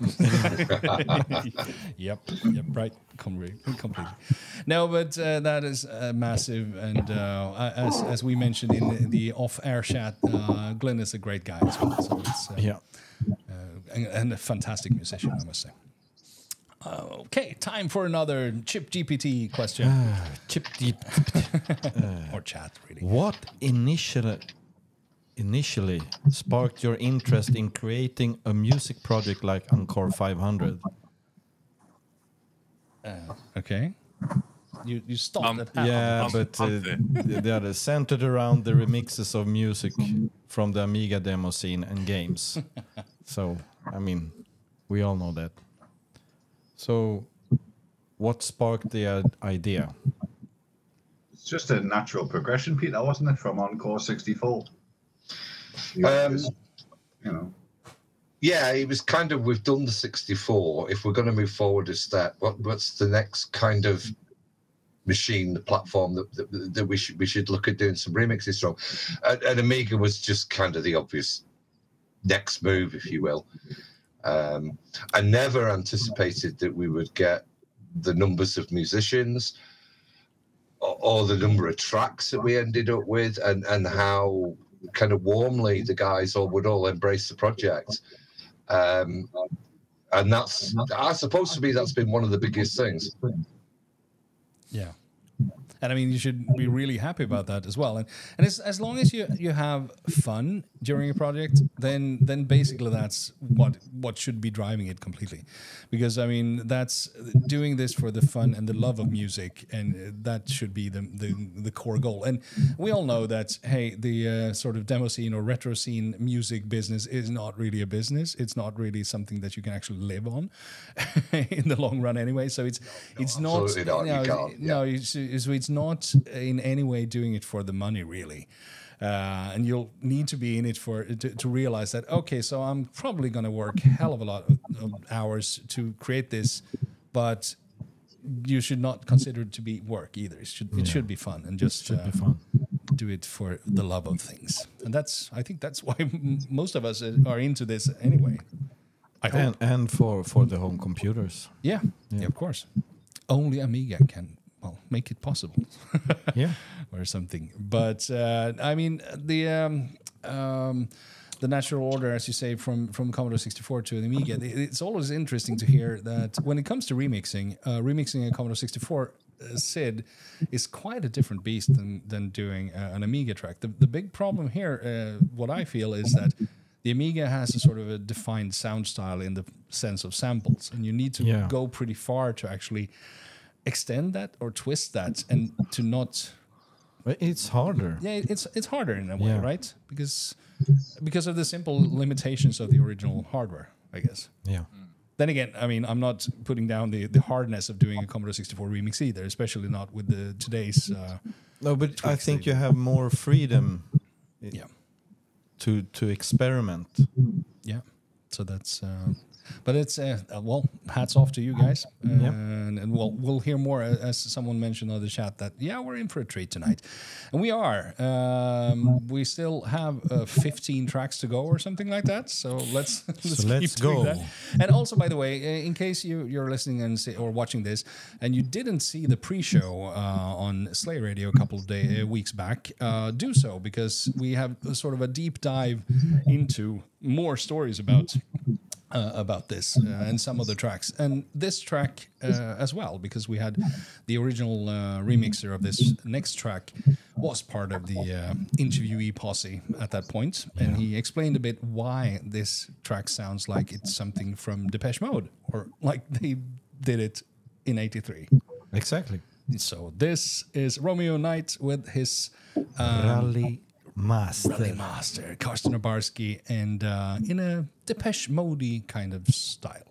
Yep, yep, right, completely. completely. No, but uh, that is uh, massive, and uh, as as we mentioned in the, the off-air chat, uh, Glenn is a great guy as well. So it's uh, Yeah. uh, and, and a fantastic musician, I must say. Uh, okay, time for another Chip G P T question. Chip G P T. Or chat, really. What initially initially sparked your interest in creating a music project like Encore five hundred? Uh, okay. You you stopped Um, at half. Yeah, um, but uh, um, the, the other centered around the remixes of music from the Amiga demo scene and games. So, I mean, we all know that. So, what sparked the uh, idea? It's just a natural progression, Peter, wasn't it, from Encore sixty-four? You, Um, just, you know, Yeah, it was kind of, we've done the sixty-four. If we're going to move forward a step, what, what's the next kind of machine, the platform that, that, that we should we should look at doing some remixes from? And, and Amiga was just kind of the obvious next move, if you will. Um, I never anticipated that we would get the numbers of musicians or, or the number of tracks that we ended up with, and, and how kind of warmly the guys all would all embrace the project. Um, and that's, I suppose to me, that's been one of the biggest things. Yeah. And I mean, you should be really happy about that as well. And and as, as long as you, you have fun during a project, then then basically that's what what should be driving it completely. Because I mean, that's doing this for the fun and the love of music, and that should be the the, the core goal. And we all know that, hey, the uh, sort of demo scene or retro scene music business is not really a business. It's not really something that you can actually live on in the long run anyway. So it's it's not, absolutely not. you know, You can't, no, it's, it's, it's not in any way doing it for the money, really. Uh, and you'll need to be in it for to, to realize that, okay, so I'm probably going to work hell of a lot of, of hours to create this, but you should not consider it to be work either. It should it Yeah. should be fun, and just Should uh, be fun. do it for the love of things. And that's, I think that's why m- most of us are into this anyway. I hope. And and for for the home computers. Yeah, Yeah. yeah, of course. Only Amiga can, well, make it possible. Yeah. Or something. But uh, I mean, the um, um, the natural order, as you say, from from Commodore sixty-four to the Amiga, it's always interesting to hear that when it comes to remixing, uh, remixing a Commodore sixty-four uh, S I D is quite a different beast than than doing uh, an Amiga track. The the big problem here, uh, what I feel, is that the Amiga has a sort of a defined sound style in the sense of samples, and you need to Yeah. go pretty far to actually extend that or twist that, and to not. But it's harder. Yeah, it's it's harder in a way, Yeah. right? Because because of the simple limitations of the original hardware, I guess. Yeah. Then again, I mean, I'm not putting down the, the hardness of doing a Commodore sixty-four remix either, especially not with the today's. Uh, No, but I think you have more freedom. i- Yeah. To to experiment. Yeah. So that's. Uh, But it's uh, uh, well, hats off to you guys, uh, Yeah. and, and we'll we'll hear more uh, as someone mentioned on the chat that yeah, we're in for a treat tonight, and we are. Um, we still have uh, fifteen tracks to go or something like that. So let's let's, So keep let's doing go. that. And also, by the way, uh, in case you you're listening and say, or watching this, and you didn't see the pre-show uh, on Slay Radio a couple of day, uh, weeks back, uh, do so, because we have a sort of a deep dive into more stories about. Uh, about this uh, and some other tracks, and this track uh, as well, because we had the original uh, remixer of this next track was part of the uh, interviewee posse at that point, and he explained a bit why this track sounds like it's something from Depeche Mode, or like they did it in eighty-three. Exactly. So this is Romeo Knight with his um, Rally Master. Rally Master, Karsten Obarski, and uh, in a Depeche Mode kind of style.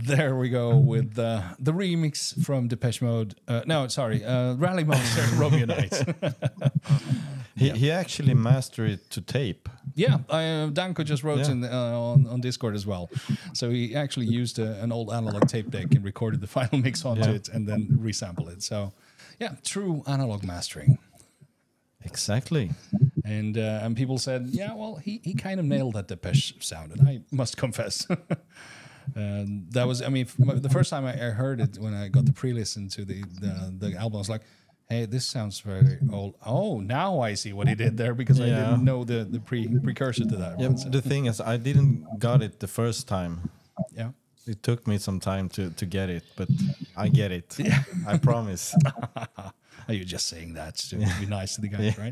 there we go with uh, the remix from Depeche Mode. Uh, no, sorry, uh, Rally Master Romeo Nights. He Yeah. he actually mastered it to tape. Yeah, I, uh, Danko just wrote Yeah. in uh, on, on Discord as well. So he actually used a, an old analog tape deck and recorded the final mix onto Yeah. it and then resampled it. So, yeah, true analog mastering. Exactly. And uh, and people said, yeah, well, he, he kind of nailed that Depeche sound, and I must confess. And that was, I mean, f- the first time I I heard it when I got the pre-listen to the, the the album, I was like, hey, this sounds very old. Oh, now I see what he did there because I Yeah. didn't know the, the pre precursor to that. Yeah, one, so- the thing is, I didn't got it the first time. Yeah. It took me some time to, to get it, but I get it. Yeah. I promise. Are you just saying that to be nice to the guys, Yeah. right?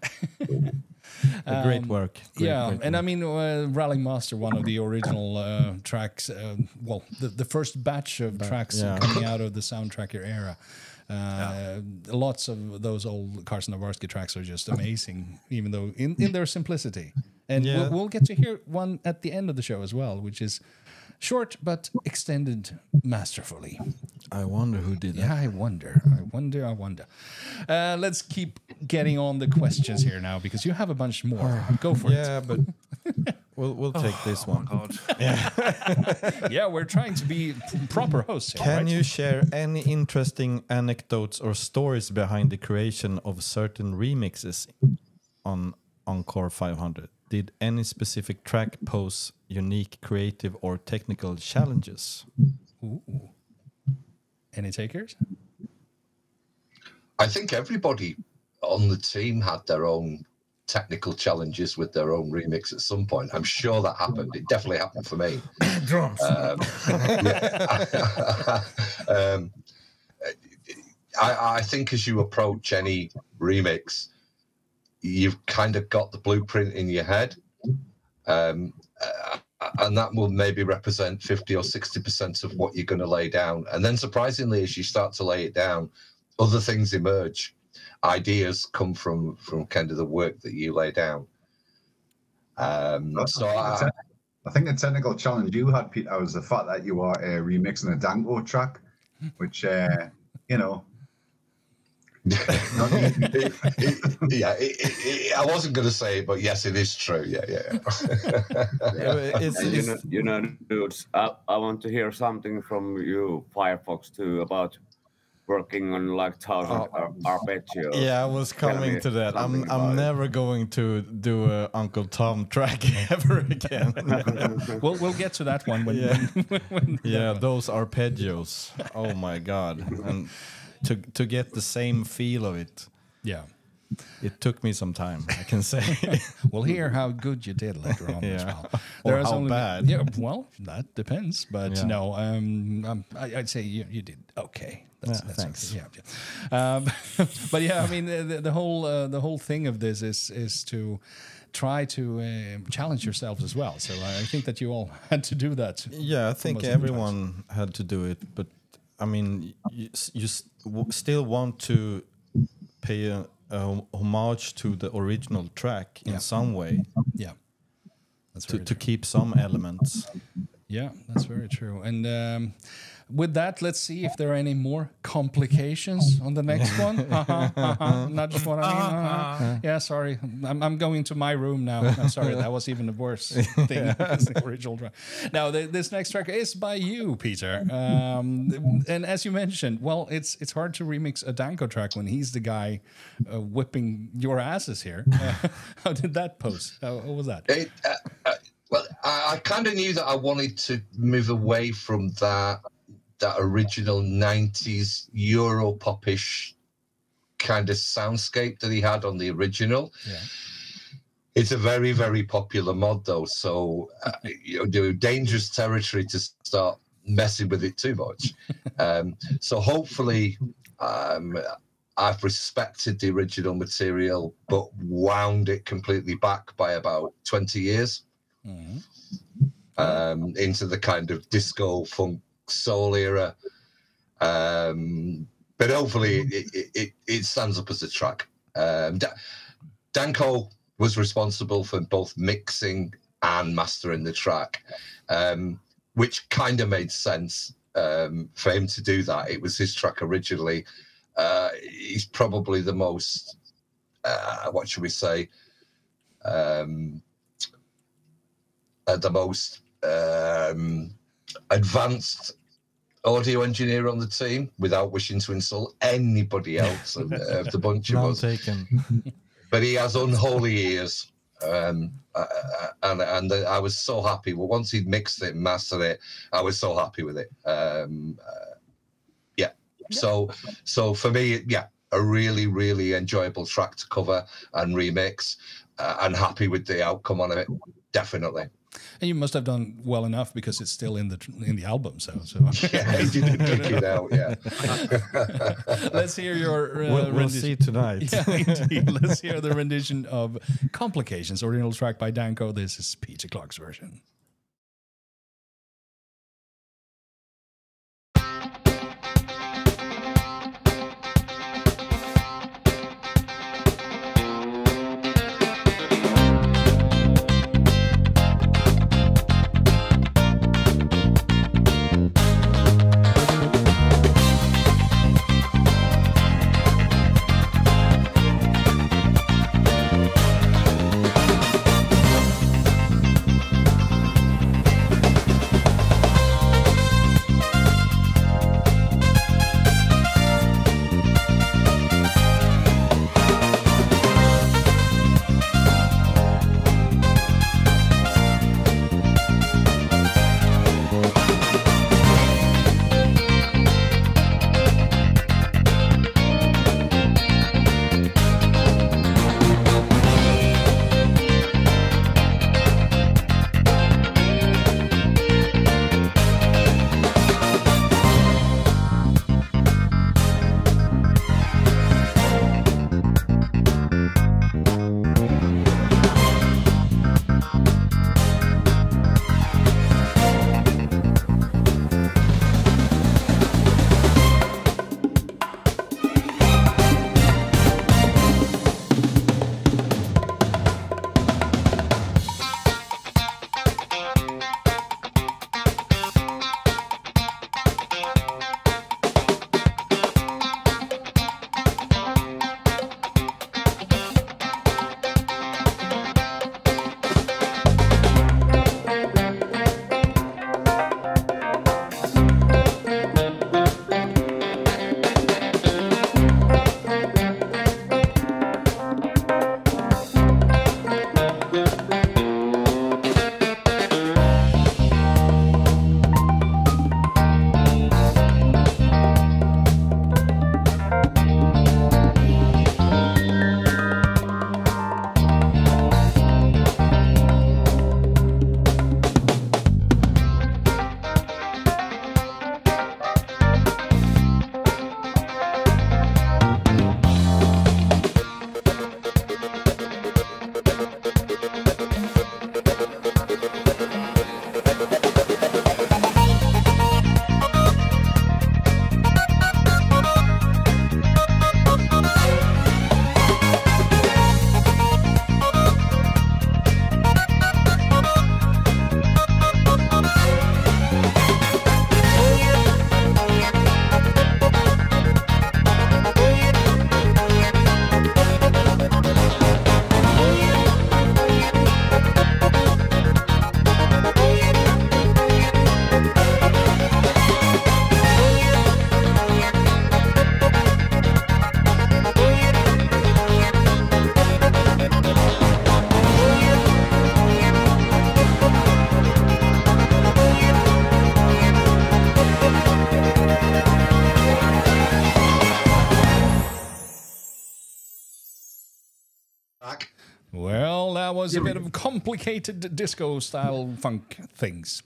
A great Um, work. Great, yeah, great and work. I mean, uh, Rally Master, one of the original uh, tracks, uh, well, the, the first batch of tracks yeah. coming out of the Soundtracker era. Uh, Lots of those old Carson Navarsky tracks are just amazing, even though in, in their simplicity. And Yeah. we'll, we'll get to hear one at the end of the show as well, which is short but extended masterfully. I wonder who did that. Yeah, I wonder. I wonder. I wonder. Uh, let's keep getting on the questions here now because you have a bunch more. Go for Yeah, it. but we'll we'll take this one. God. Yeah, we're trying to be p- proper hosts here, Can right? you share any interesting anecdotes or stories behind the creation of certain remixes on Encore five hundred? Did any specific track pose unique creative or technical challenges? Ooh. Any takers? I think everybody on the team had their own technical challenges with their own remix at some point. I'm sure that happened. It definitely happened for me. Drums. Um, yeah. um, I, I think as you approach any remix, you've kind of got the blueprint in your head. Um, uh, and that will maybe represent fifty or sixty percent of what you're going to lay down. And then surprisingly, as you start to lay it down, other things emerge. Ideas come from, from kind of the work that you lay down. Um, so I, I think the technical challenge you had, Peter, was the fact that you are uh, remixing a Danko track, which, uh, you know, not easy. yeah, it, it, it, I wasn't going to say it, but yes, it is true. Yeah, yeah. Yeah. It's- And you it's- know, you know, dudes, I, I want to hear something from you, Firefox, too, about working on like thousand ar- arpeggios. Yeah, I was Tell coming me to that. I'm something I'm about it. never going to do a Uncle Tom track ever again. We'll we'll get to that one when. Yeah. when, when Yeah, those arpeggios. Oh my god! And to to get the same feel of it, Yeah. it took me some time. I can say. We'll hear how good you did later on as Yeah. well. Or There is how bad. Yeah, well, that depends. But Yeah. no, um, um, I, I'd say you, you did okay. That's, Yeah, that's thanks. okay. Yeah, yeah. Um, but yeah, I mean, the, the, the whole uh, the whole thing of this is is to try to uh, challenge yourselves as well. So I think that you all had to do that. Yeah, I think most of the times. everyone had to do it, but I mean, you, you s- w- still want to pay a, a homage to the original track in Yeah. some way. Yeah, that's to, very to true. keep some elements. Yeah, that's very true. And um, with that, let's see if there are any more complications on the next one. Uh-huh, uh-huh. Not just what I mean. Uh-huh. Yeah, sorry. I'm, I'm going to my room now. No, sorry, that was even a worse thing as the original track. Now, the, this next track is by you, Peter. Um, and as you mentioned, well, it's it's hard to remix a Danko track when he's the guy uh, whipping your asses here. Uh, how did that pose? How, how was that? It, uh, uh, well, I, I kind of knew that I wanted to move away from that that original nineties Euro popish kind of soundscape that he had on the original. Yeah. It's a very, very popular mod, though, so uh, you know, dangerous territory to start messing with it too much. um, so hopefully, um, I've respected the original material, but wound it completely back by about twenty years. Mm-hmm. Um, into the kind of disco funk soul era, um, but hopefully it, it, it, it stands up as a track. Um, Da- Danko was responsible for both mixing and mastering the track. Um, which kind of made sense um, for him to do that. It was his track originally. Uh, he's probably the most, uh, what should we say, um, uh, the most um, advanced audio engineer on the team, without wishing to insult anybody else of, of the bunch of None us. taken. But he has unholy ears. Um, uh, and and I was so happy. Well, once he'd mixed it and mastered it, I was so happy with it. Um, uh, yeah. So, so for me, yeah, a really, really enjoyable track to cover and remix, uh, and happy with the outcome on it. Definitely. And you must have done well enough because it's still in the in the album. So, so. Yeah, he didn't kick it out. Yeah. Let's hear your. Uh, We'll, we'll see tonight. Yeah, indeed. Let's hear the rendition of "Complications," original track by Danko. This is Peter Clark's version. Well, that was a bit of complicated disco-style funk things.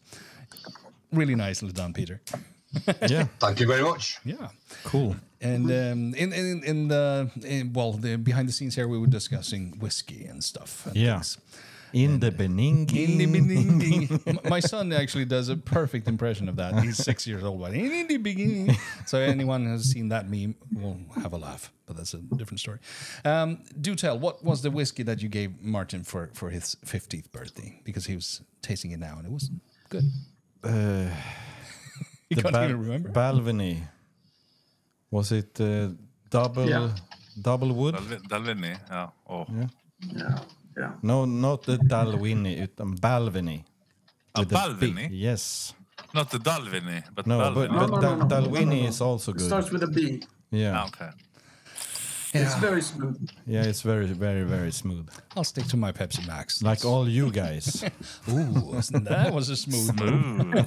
Really nicely done, Peter. Yeah. Thank you very much. Yeah. Cool. And um, in, in in the in, well, the behind the scenes here, we were discussing whiskey and stuff. And Yeah. things. In the Beningi. In the Beningi. M- My son actually does a perfect impression of that. He's six years old. But in the beginning. So anyone who has seen that meme will have a laugh. But that's a different story. Um, do tell, what was the whiskey that you gave Martin for, for his fiftieth birthday? Because he was tasting it now and it was good. Uh, You the can't Bal- even remember? Balvenie. Was it uh, double Yeah. double wood? Dalvi- Dalvini, yeah. Oh. Yeah. Yeah, yeah. No, not the Dalvini, utan Balvenie. A With the Balvenie? B. Yes. Not the Dalvini, but No, Balvenie. but, No, but no, Dal- no, no, Dalvini no, no, no. is also It good. starts with a B. Yeah. Ah, okay. It's very smooth. Yeah, it's very, very, very smooth. I'll stick to my Pepsi Max. Like all you guys. Ooh, that was a smooth move.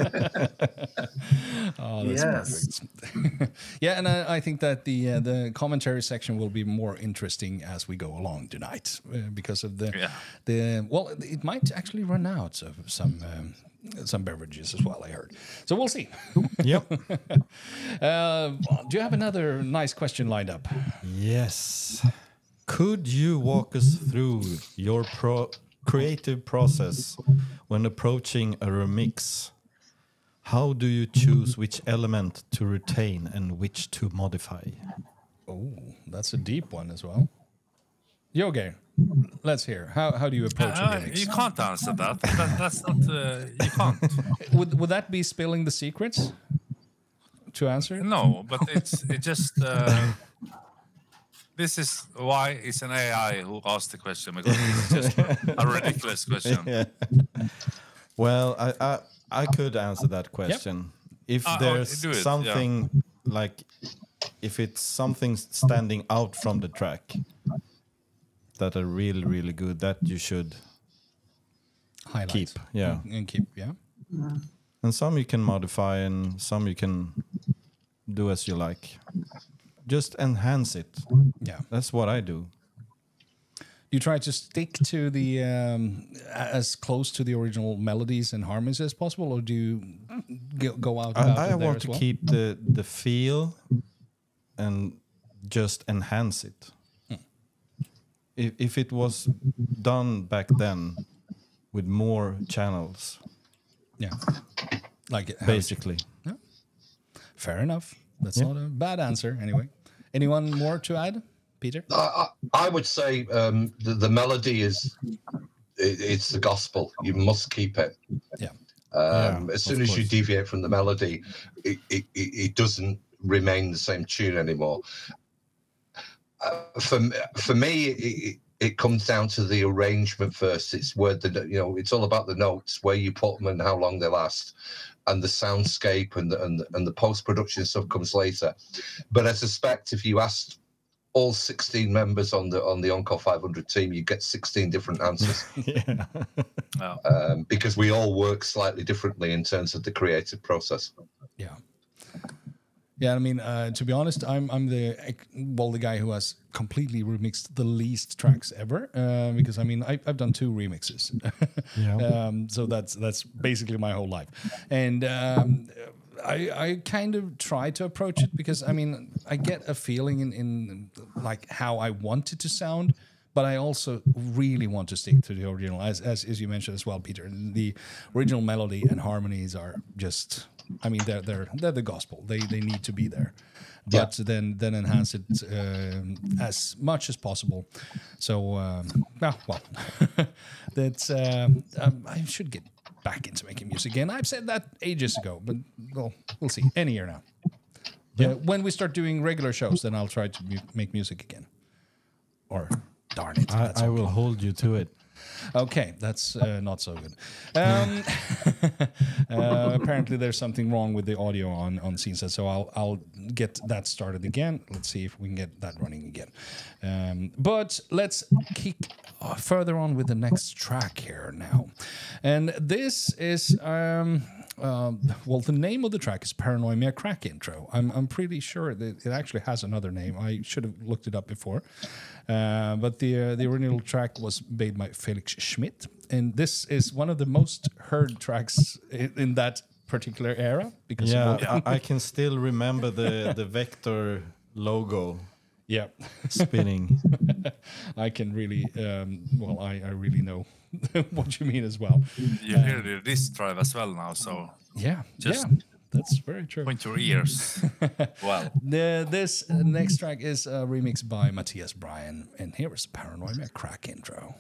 Oh, that's Yes. perfect. Yeah, and I, I think that the uh, the commentary section will be more interesting as we go along tonight uh, because of the Yeah. the well, it might actually run out of some. Um, some beverages as well, I heard. So we'll see. Yep. uh, do you have another nice question lined up? Yes. Could you walk us through your pro- creative process when approaching a remix? How do you choose which element to retain and which to modify? Oh, that's a deep one as well. Yogi, let's hear. How how do you approach a Uh, remix? you can't answer that. that that's not. Uh, you can't. Would would that be spilling the secrets to answer? No, but it's it just. Uh, this is why it's an A I who asked the question because it's just a ridiculous question. Yeah. Well, I, I I could answer that question. If Uh, oh, there's do it, something like if it's something standing out from the track that are really really good, that you should Highlight. keep. Yeah. And keep, yeah. And some you can modify and some you can do as you like. Just enhance it. Yeah. That's what I do. You try to stick to the um, as close to the original melodies and harmonies as possible, or do you go, go out? I, out I of there want as to well? keep the the feel and just enhance it. If if it was done back then with more channels, Yeah. Like how- basically. Yeah. Fair enough. That's Yeah. not a bad answer anyway. Anyone more to add, Peter? I, I, I would say um, the, the melody is it, it's the gospel. You must keep it. Yeah. Um, Yeah, as soon of as you course. deviate from the melody, it, it, it it doesn't remain the same tune anymore. Uh, for m- for me, it, it comes down to the arrangement first. It's where the you know it's all about the notes, where you put them and how long they last, and the soundscape and the, and the, and the post production stuff comes later. But I suspect if you asked all sixteen members on the on the Encore five hundred team, you get sixteen different answers. Yeah. Oh. um, because we all work slightly differently in terms of the creative process. Yeah. Yeah, I mean, uh, to be honest, I'm I'm the well the guy who has completely remixed the least tracks ever uh, because I mean I, I've done two remixes, Yeah. um, so that's that's basically my whole life, and um, I I kind of try to approach it because I mean I get a feeling in, in like how I want it to sound. But I also really want to stick to the original, as, as as you mentioned as well, Peter. The original melody and harmonies are just, I mean, they're they're they're the gospel. They they need to be there, but Yeah. then then enhance it um, as much as possible. So, um, ah, well, that's um, um, I should get back into making music again. I've said that ages ago, but well, we'll see. Any year now. Yeah. When we start doing regular shows, then I'll try to mu- make music again. Or. Darn it. that's I, I okay. will hold you to it. Okay, that's uh, not so good. Um, uh, apparently, there's something wrong with the audio on on Sceneset, so I'll I'll get that started again. Let's see if we can get that running again. Um, but let's kick uh, further on with the next track here now, and this is. Um, um, well, the name of the track is Paranoia Crack Intro. I'm I'm pretty sure that it actually has another name. I should have looked it up before. Uh, but the uh, the original track was made by Felix Schmidt, and this is one of the most heard tracks in, in that particular era. Because Yeah, of, I, I can still remember the the Vector logo. Yeah, spinning. I can really, um, well, I, I really know what you mean as well. You hear the disk drive as well now, so Yeah, just yeah, that's very true. point your ears. Well, The, this uh, next track is a remix by Matthias Bryan, and here is Paranoia Crack Intro.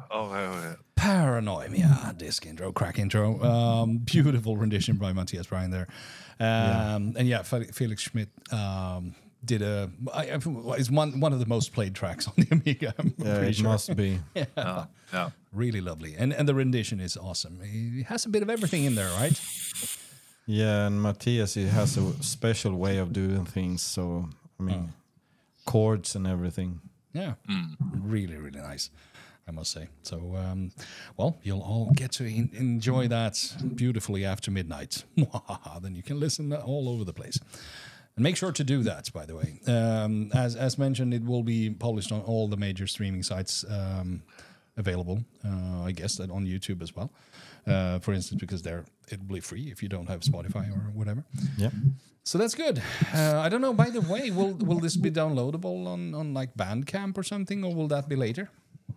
Oh, yeah, yeah. Paranoia disc intro, crack intro. Um, beautiful rendition by Matthias Bryan there. Um, Yeah. And yeah, Fe- Felix Schmidt um, did a. I, I, it's one one of the most played tracks on the Amiga. I'm Yeah, pretty it sure. must be. Yeah. Yeah, yeah. Really lovely. And and the rendition is awesome. It has a bit of everything in there, right? Yeah, and Matthias, he has a special way of doing things. So, I mean, chords and everything. Yeah. Really, really nice, I must say. So, um, well, you'll all get to en- enjoy that beautifully after midnight. Then you can listen all over the place. And make sure to do that, by the way. Um, as as mentioned, it will be published on all the major streaming sites um, available. Uh, I guess that on YouTube as well. Uh, for instance, because they're it will be free if you don't have Spotify or whatever. Yeah. So that's good. Uh, I don't know. By the way, will will this be downloadable on on like Bandcamp or something, or will that be later?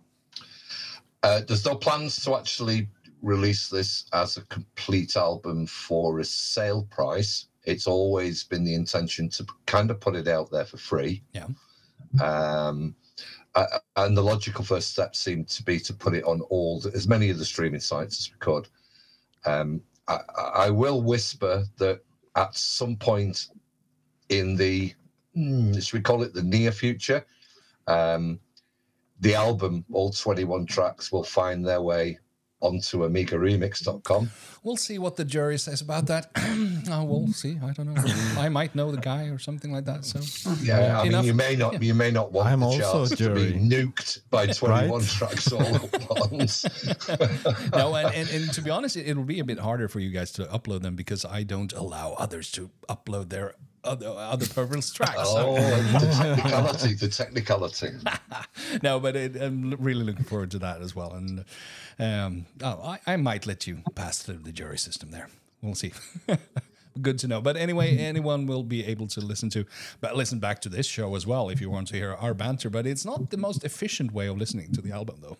Uh, there's no plans to actually release this as a complete album for a sale price. It's always been the intention to kind of put it out there for free. Yeah. Um, uh, and the logical first step seemed to be to put it on all the, as many of the streaming sites as we could. Um, I, I will whisper that at some point in the, hmm, should we call it the near future, um, the album, all twenty-one tracks, will find their way onto amiga remix dot com. We'll see what the jury says about that. Oh, we'll see. I don't know. I might know the guy or something like that. So Yeah, I Enough. mean, you may not, you may not want I'm the also charts a to be jury. nuked by twenty-one Right? tracks all at once. no, and, and, and to be honest, it, it'll be a bit harder for you guys to upload them because I don't allow others to upload their other other people's tracks. Oh, the technicality, the technicality. No, but it, I'm really looking forward to that as well. And um, oh, I, I might let you pass through the jury system there. We'll see. Good to know. But anyway, anyone will be able to listen to, but listen back to this show as well if you want to hear our banter. But it's not the most efficient way of listening to the album, though.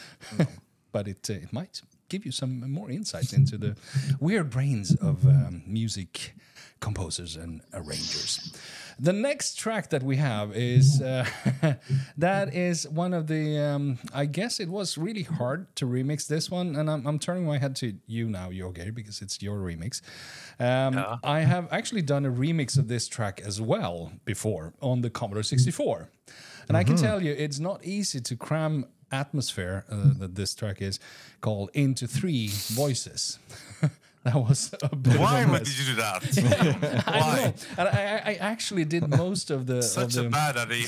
But it uh, it might give you some more insights into the weird brains of um, music composers and arrangers. The next track that we have is uh, that is one of the um, I guess it was really hard to remix this one, and I'm, I'm turning my head to you now, Jorge, because it's your remix. Um, Yeah. I have actually done a remix of this track as well before on the Commodore sixty-four, and I can tell you it's not easy to cram atmosphere uh, that this track is called into three voices. That was a bit Why of a would mess. you do that? I Why? know. And I, I actually did most of the. Such of a the, bad idea.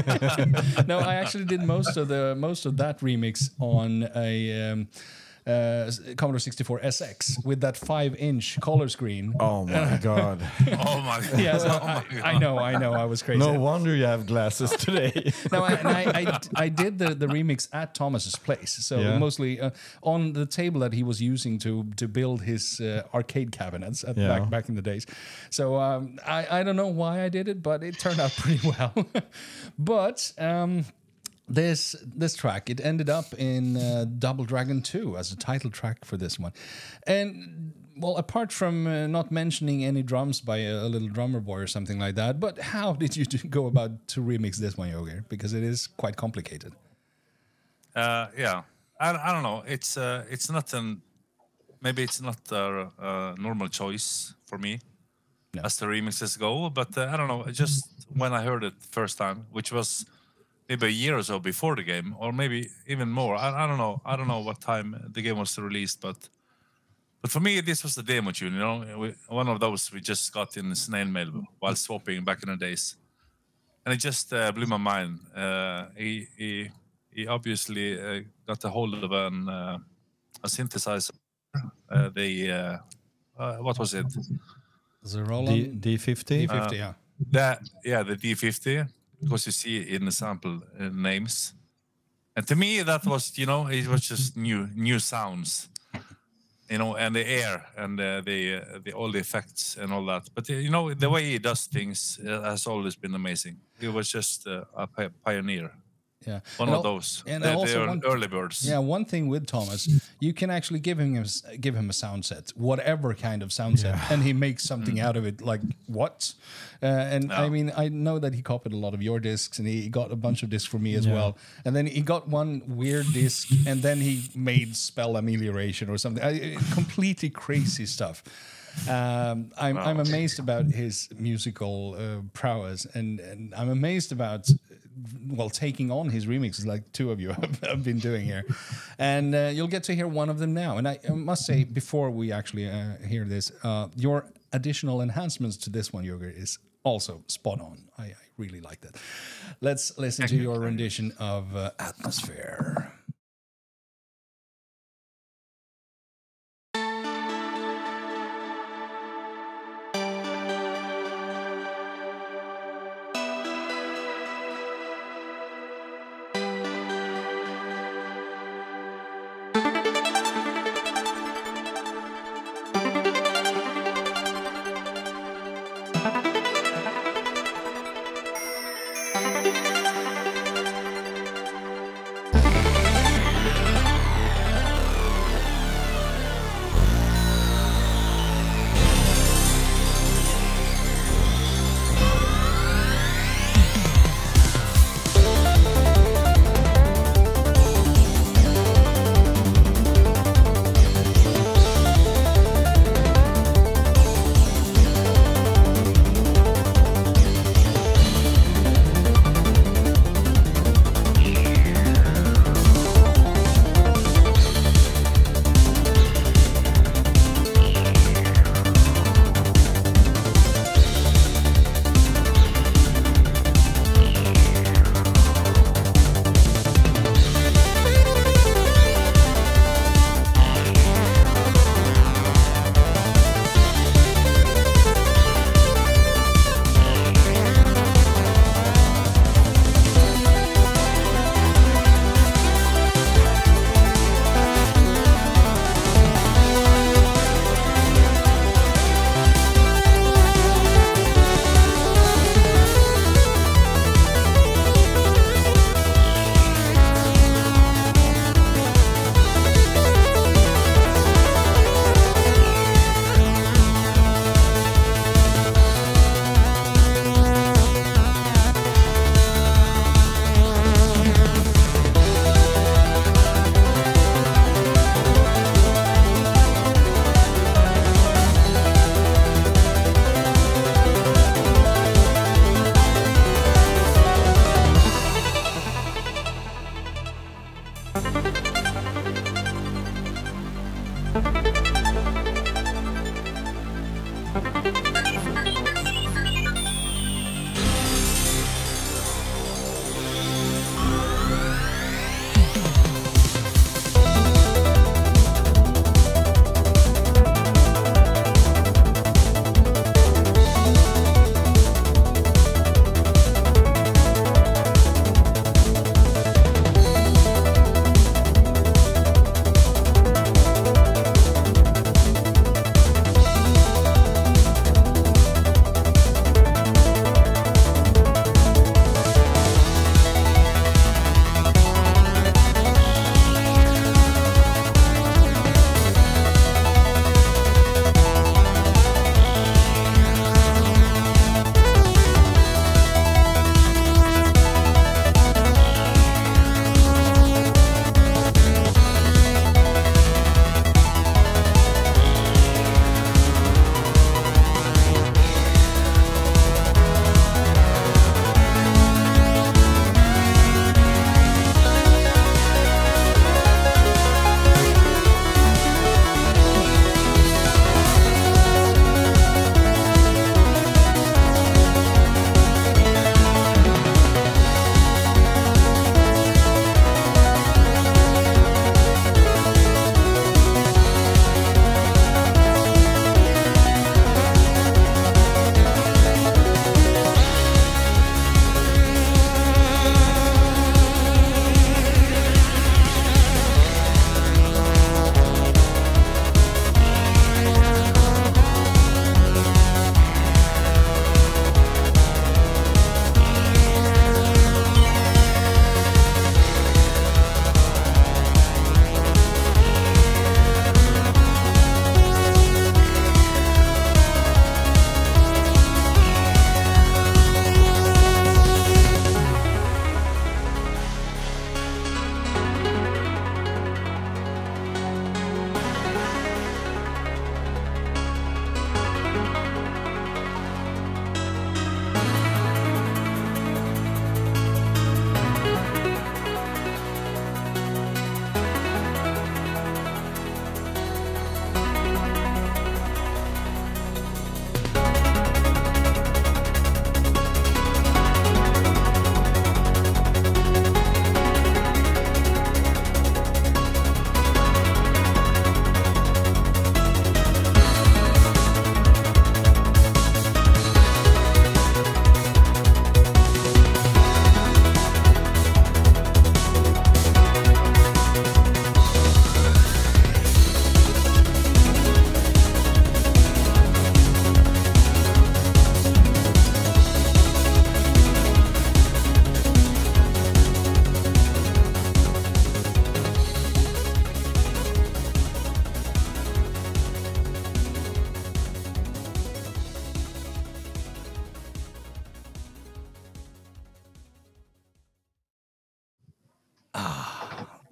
no, I actually did most of the most of that remix on a um, uh, Commodore sixty-four S X with that five-inch color screen. Oh my god. Oh my god. Yes, Oh I, my I know, I know, I was crazy. No wonder you have glasses today. No, I, and I, I, I did the, the remix at Thomas's place. So Yeah. mostly uh, on the table that he was using to to build his uh, arcade cabinets at Yeah. back back in the days. So um, I, I don't know why I did it, but it turned out pretty well. But um, this this track, it ended up in uh, Double Dragon two as a title track for this one. And well, apart from uh, not mentioning any drums by a, a little drummer boy or something like that, but how did you do, go about to remix this one, Jorge? Because it is quite complicated. Uh, yeah, I, I don't know. It's uh, it's not an maybe it's not a, a normal choice for me No. as the remixes go. But uh, I don't know. Just when I heard it first time, which was maybe a year or so before the game, or maybe even more. I, I don't know. I don't know what time the game was released, but but for me, this was the demo tune. You know, we, one of those we just got in snail mail while swapping back in the days, and it just uh, blew my mind. Uh, he, he he obviously uh, got a hold of an uh, a synthesizer. Uh, the uh, uh, what was it? The D, Roland D50? D fifty, Uh, yeah. That yeah, the D fifty, because you see it in the sample uh, names, and to me that was, you know, it was just new new sounds, you know, and the air and uh, the uh, the all the effects and all that. But uh, you know, the way he does things uh, has always been amazing. He was just uh, a pi- pioneer. Yeah, One And of al- those. And They're also the ear- one, early birds. Yeah, one thing with Thomas, you can actually give him a, s- give him a sound set, whatever kind of sound set, and he makes something out of it. Like what? Uh, and I mean, I know that he copied a lot of your discs, and he got a bunch of discs for me as Yeah. well. And then he got one weird disc, and then he made spell amelioration or something. I, completely crazy stuff. Um, I'm, I'm amazed about his musical uh, prowess, and, and I'm amazed about well taking on his remixes like two of you have, have been doing here, and uh, you'll get to hear one of them now. And I, I must say, before we actually uh, hear this, uh, your additional enhancements to this one, Jörger, is also spot on. I, I really like that. Let's listen to your rendition of uh, Atmosphere. Thank you.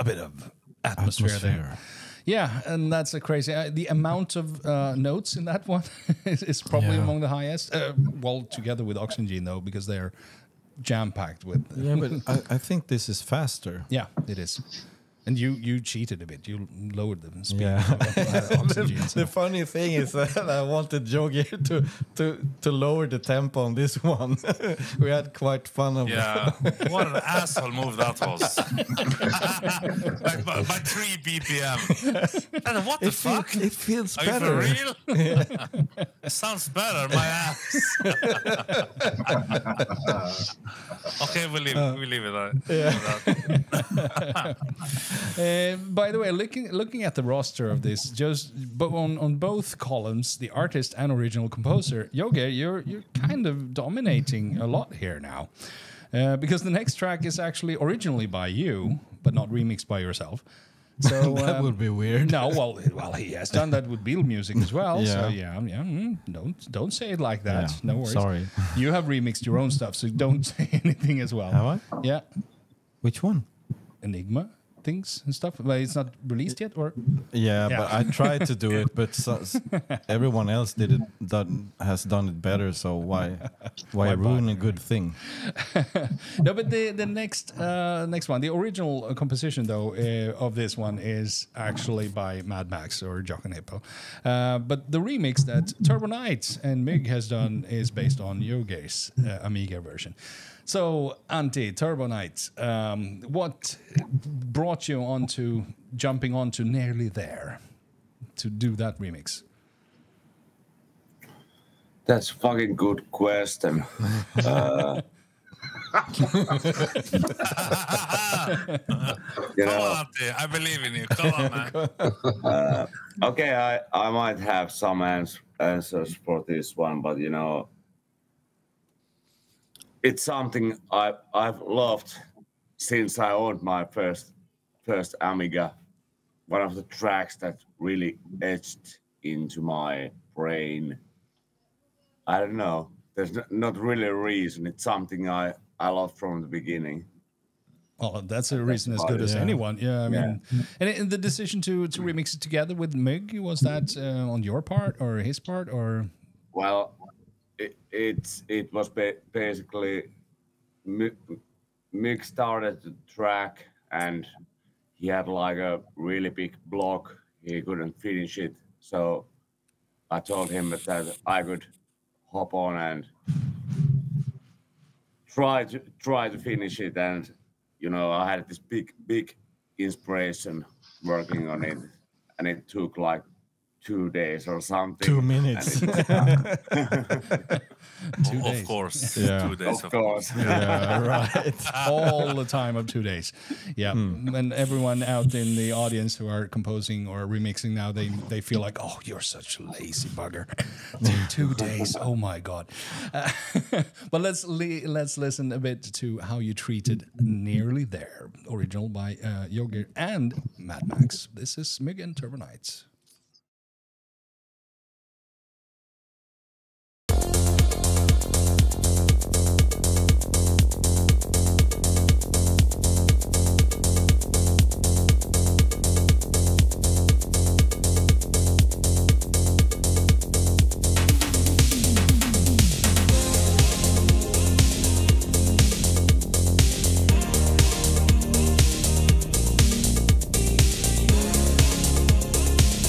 bit of atmosphere, Atmosphere. there. Yeah, and that's a crazy. Uh, the amount of uh, notes in that one is, is probably Yeah. among the highest. Uh, well, together with Oxygen, though, because they're jam packed with. Yeah, but I, I think this is faster. Yeah, it is. And you you cheated a bit. You lowered the speed. Yeah. of, uh, Oxygen, the, so. the funny thing is that I wanted Jogi to to to lower the tempo on this one. We had quite fun of Yeah, what an asshole move that was. like by, by three B P M. And what the It feel- fuck? it feels Are better. you for real? It sounds better, my ass. okay, we leave, we leave it at Yeah. Uh, by the way, looking looking at the roster of this, just but on, on both columns, the artist and original composer, Yogi, you're you're kind of dominating a lot here now, uh, because the next track is actually originally by you, but not remixed by yourself. So That um, would be weird. No, well, well, he has done that with Beatle music as well. So Yeah. yeah, yeah. mm, don't don't say it like that. Yeah, No worries. sorry. You have remixed your own stuff, so don't say anything as well. Have I? Yeah. Which one? Enigma things and stuff, but it's not released yet, or Yeah, Yeah. but I tried to do it, but so, s- everyone else did it. Done, has done it better. So why, why, Why ruin a good thing? no. But the the next uh, next one, the original uh, composition though uh, of this one is actually by Mad Max or Jochen Hippo, uh, but the remix that Turbo Knight and Mig has done is based on Yogi's uh, Amiga version. So, Antti, Turbo Knight, um, what brought you onto jumping onto Nearly There to do that remix? That's a fucking good question. uh, you Come know, on, Antti, I believe in you. Come on, man. uh, okay, I, I might have some ans- answers for this one, but you know, it's something I, I've loved since I owned my first first Amiga. One of the tracks that really etched into my brain. I don't know. There's n- not really a reason. It's something I, I loved from the beginning. Oh, that's a reason as good as Yeah. anyone. Yeah, I mean, and, and the decision to to remix it together with Mig, was that uh, on your part or his part, or? Well, it it's it was ba- basically Mi- Mick started the track and he had like a really big block. He couldn't finish it, so I told him that I could hop on and try to try to finish it. And you know, I had this big big inspiration working on it, and it took like two days or something. Two minutes. And it- Two of days. course, Yeah. two days. Of course. Yeah, right. All the time of two days. Yeah. Hmm. And everyone out in the audience who are composing or remixing now, they they feel like, oh, you're such a lazy bugger. two, two days. Oh my God. Uh, but let's li- let's listen a bit to how you treated Nearly There, original by uh, Yogi and Mad Max. This is Mig and Turbo Knights. Nearly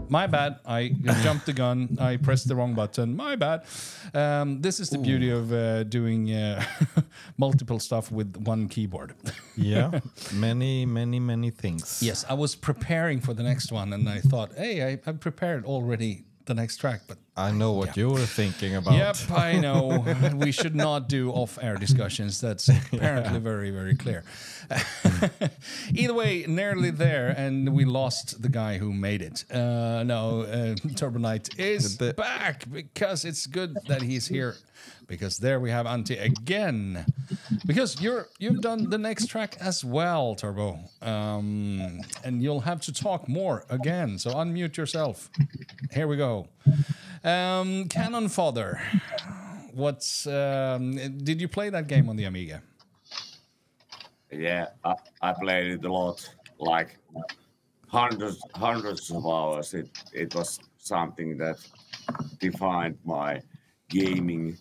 My bad. I jumped the gun. I pressed the wrong button. My bad. Um, this is the beauty of uh, doing uh, multiple stuff with one keyboard. Yeah, many, many, many things. Yes, I was preparing for the next one, and I thought, hey, I, I prepared already the next track, but I know what yeah. you were thinking about. Yep, I know. We should not do off-air discussions. That's apparently yeah. very, very clear. Either way, nearly there, and we lost the guy who made it. Uh, no, uh, Turbo Knight is the back because it's good that he's here. Because there we have Antti again. Because you're you've done the next track as well, Turbo, um, and you'll have to talk more again. So unmute yourself. Here we go. Um, Cannon Fodder. What's um, did you play that game on the Amiga? Yeah, I, I played it a lot, like hundreds hundreds of hours. It it was something that defined my gaming.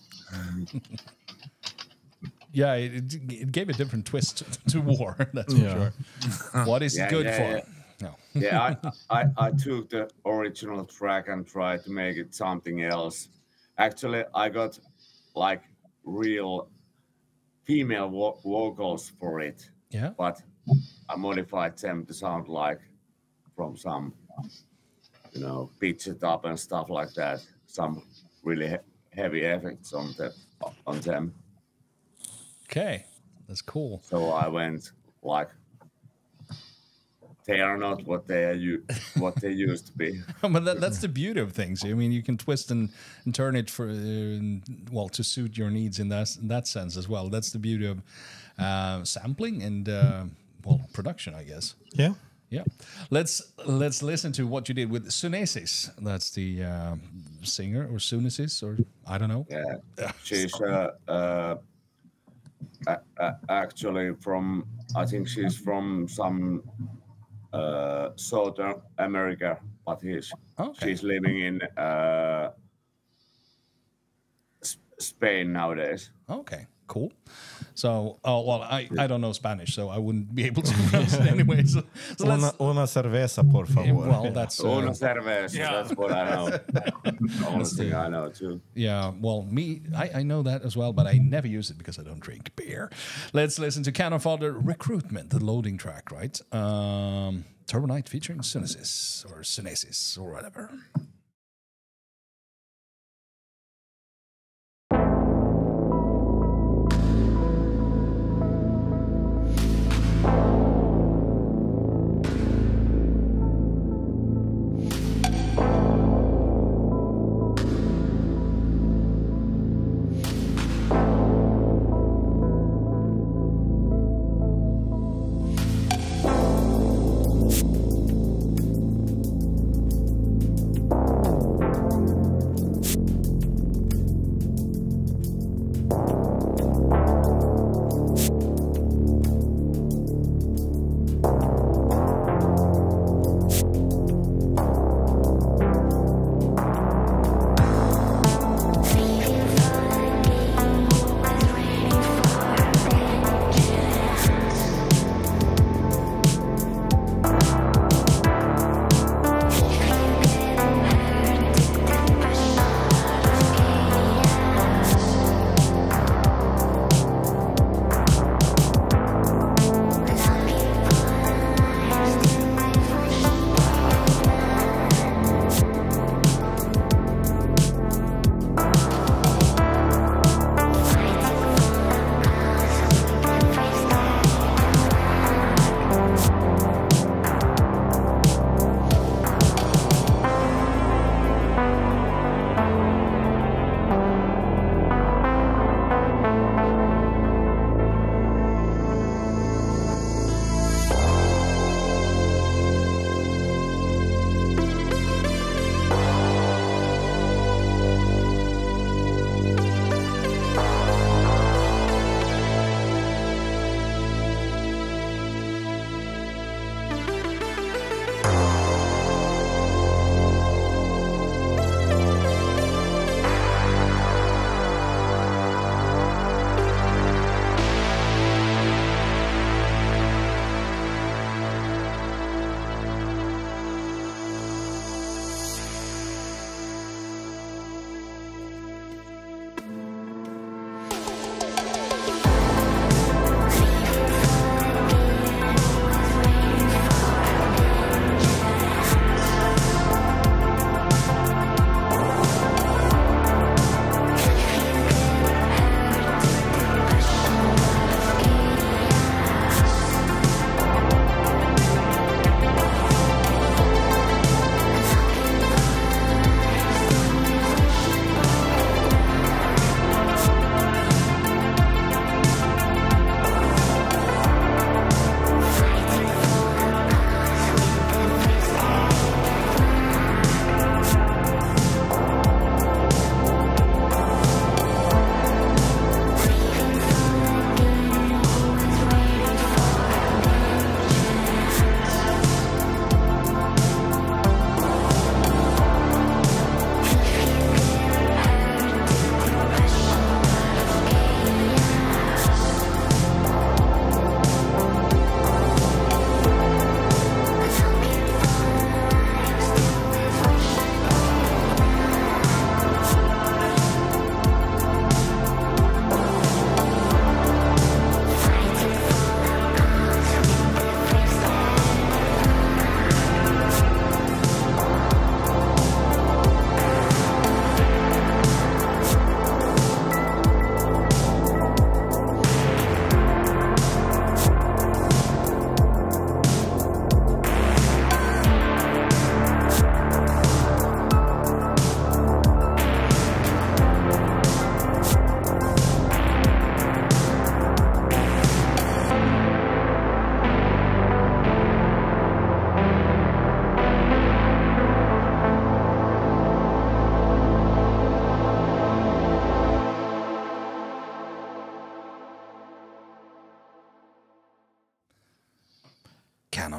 Yeah, it, it gave a different twist to war. That's for Yeah. sure. What is Yeah, it good yeah, for? yeah. No. Yeah, I, I, I took the original track and tried to make it something else. Actually, I got like real female vo- vocals for it. Yeah. But I modified them to sound like from some, you know, pitch it up and stuff like that. Some really he- heavy effects on the on them. Okay, that's cool. So I went like, they are not what they are u- what they used to be. But that, that's the beauty of things. I mean, you can twist and, and turn it for uh, well to suit your needs in that in that sense as well. That's the beauty of uh, sampling and uh, well production, I guess. Yeah. Yeah. Let's let's listen to what you did with Sunesis. That's the uh, singer or Sunesis or I don't know. Yeah, she's uh, uh, a- a- actually from I think she's from some. Uh, South America, but he's, okay. she's living in uh, S- Spain nowadays. Okay, cool. So, oh well, I, I don't know Spanish, so I wouldn't be able to pronounce it anyway. So, so Una, let's, una cerveza, por favor. well, that's uh, Una cerveza, yeah. that's what I know. The only thing I know too. Yeah, well, me, I, I know that as well, but I never use it because I don't drink beer. Let's listen to Cannon Fodder Recruitment, the loading track, right? Um, Turbo Knight featuring Sunesis or Sunesis or whatever. Thank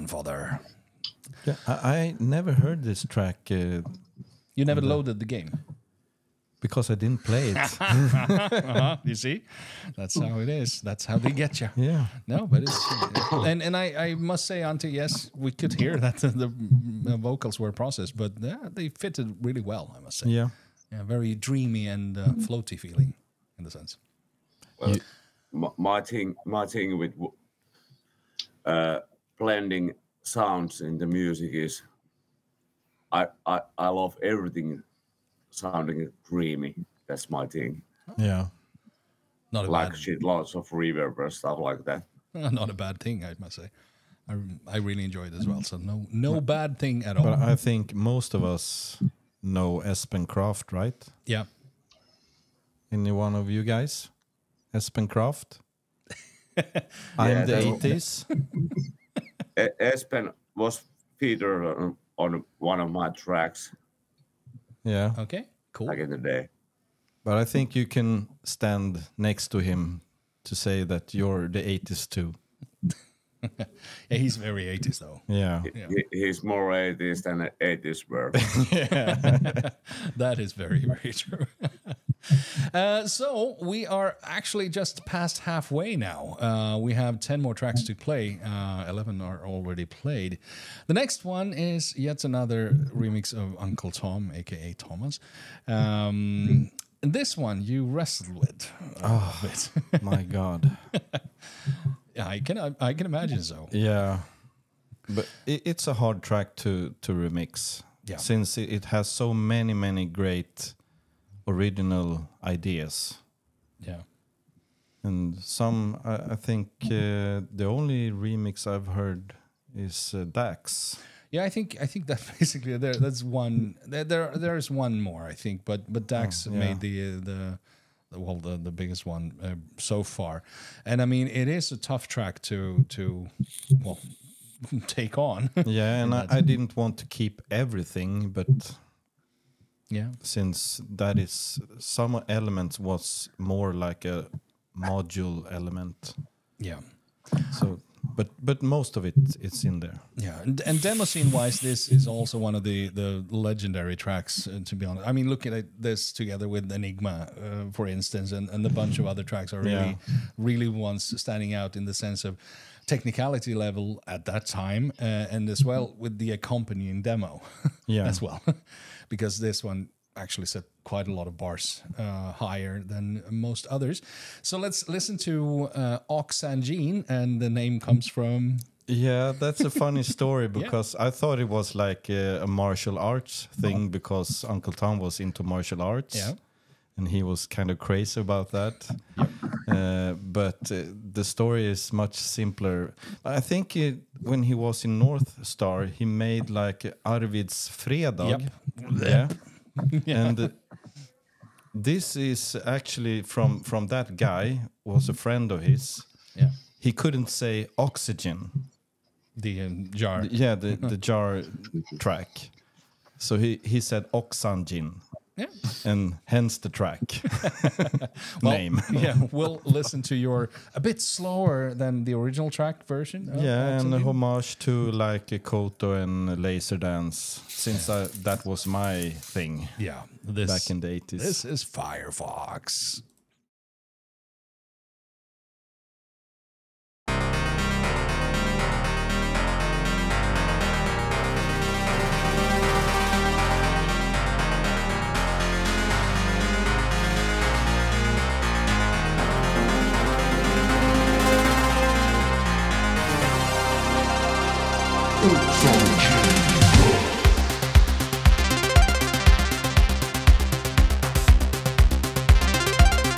grandfather. Yeah, I, I never heard this track. Uh, you never the, loaded the game? Because I didn't play it. uh-huh, you see? That's how it is. That's how they get you. Yeah. No, but it's... And, and I, I must say, Ante, yes, we could hear that the, the vocals were processed, but yeah, they fitted really well, I must say. Yeah. Yeah, very dreamy and uh, floaty feeling, in the sense. Well, my, my thing, my thing with uh, blending sounds in the music is, I, I, I love everything sounding dreamy. That's my thing. Yeah. Not a like bad... shit, lots of reverb and stuff like that. Not a bad thing, I must say. I, I really enjoy it as well. So no no bad thing at all. But I think most of us know Espen Kraft, right? Yeah. Any one of you guys? Espen Kraft? I'm Yeah, the that- eighties. E- Espen was featured on, on one of my tracks Yeah. Okay, cool. back in the day. But I think you can stand next to him to say that you're the eighties too. Yeah, he's very eighties though. Yeah. Yeah. He, he's more eighties than eighties were. That is very, very true. uh, so we are actually just past halfway now. Uh, we have ten more tracks to play. Uh, eleven are already played. The next one is yet another remix of Uncle Tom, aka Thomas. Um, and this one you wrestled with a Oh, bit. my God. Yeah, I can I can imagine so. Yeah. But it, it's a hard track to, to remix. Yeah. Since it, it has so many, many great original ideas. Yeah. And some, I, I think uh, the only remix I've heard is uh, Dax. Yeah, I think I think that basically there that's one there there, there is one more I think, but but Dax Oh, yeah. made the uh, the, the well the, the biggest one uh, so far, and I mean it is a tough track to to well take on. Yeah, and I, I didn't want to keep everything, but yeah, since that is some elements was more like a module element. Yeah. So, but but most of it it's in there. Yeah, and, and demo scene wise, this is also one of the the legendary tracks. Uh, to be honest, I mean, looking at this together with Enigma, uh, for instance, and, and a bunch of other tracks are really, Yeah. really ones standing out in the sense of technicality level at that time, uh, and as well with the accompanying demo, Yeah. as well, because this one actually set quite a lot of bars uh, higher than most others. So let's listen to uh, Oxangene, and the name comes from. Yeah, that's a funny story because I thought it was like a, a martial arts thing because Uncle Tom was into martial arts. Yeah. And he was kind of crazy about that. Uh, but uh, the story is much simpler. I think it, when he was in North Star, he made like Arvid's Fredag. Yep. Yeah. Yeah. And uh, this is actually from, from that guy, was a friend of his. Yeah. He couldn't say oxygen. The um, jar. Yeah, the, the jar track. So he, he said Oxangene. Yeah. And hence the track Well, name. Yeah, we'll listen to your a bit slower than the original track version. of Yeah, and a Oxangene. homage to like uh, Koto and Laser Dance, since I, that was my thing. Yeah, this, back in the eighties. This is Firefox. Oxangene.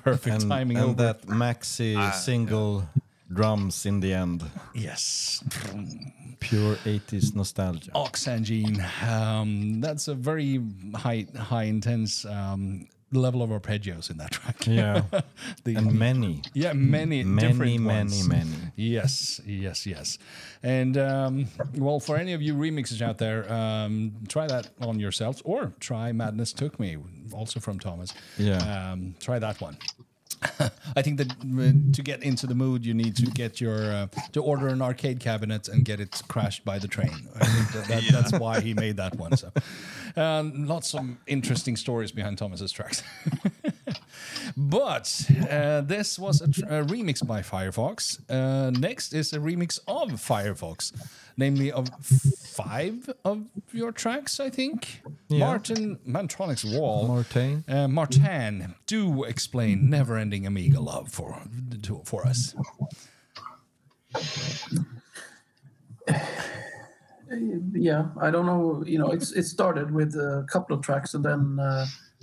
Perfect and, timing. and over. that maxi single drums in the end. Yes. Pure eighties nostalgia. Oxangene. Um, that's a very high, high intense um, level of arpeggios in that track. Yeah. The- and many. Yeah, many, Many, different many, ones. many. Yes, yes, yes. And um, well, for any of you remixers out there, um, try that on yourselves, or try Madness Took Me, also from Thomas. Yeah. Um, try that one. I think that uh, to get into the mood, you need to get your uh, to order an arcade cabinet and get it crashed by the train. I think that, that, that's why he made that one. So, um, lots of interesting stories behind Thomas's tracks. But uh, this was a, tr- a remix by Firefox. Uh, next is a remix of Firefox, namely of five of your tracks, I think. Yeah. Martin Mantronic's Wall. Martin. Uh, Martin, do explain Never-Ending Amiga Love for to, for us. Yeah, I don't know. You know, it's it started with a couple of tracks, and then uh,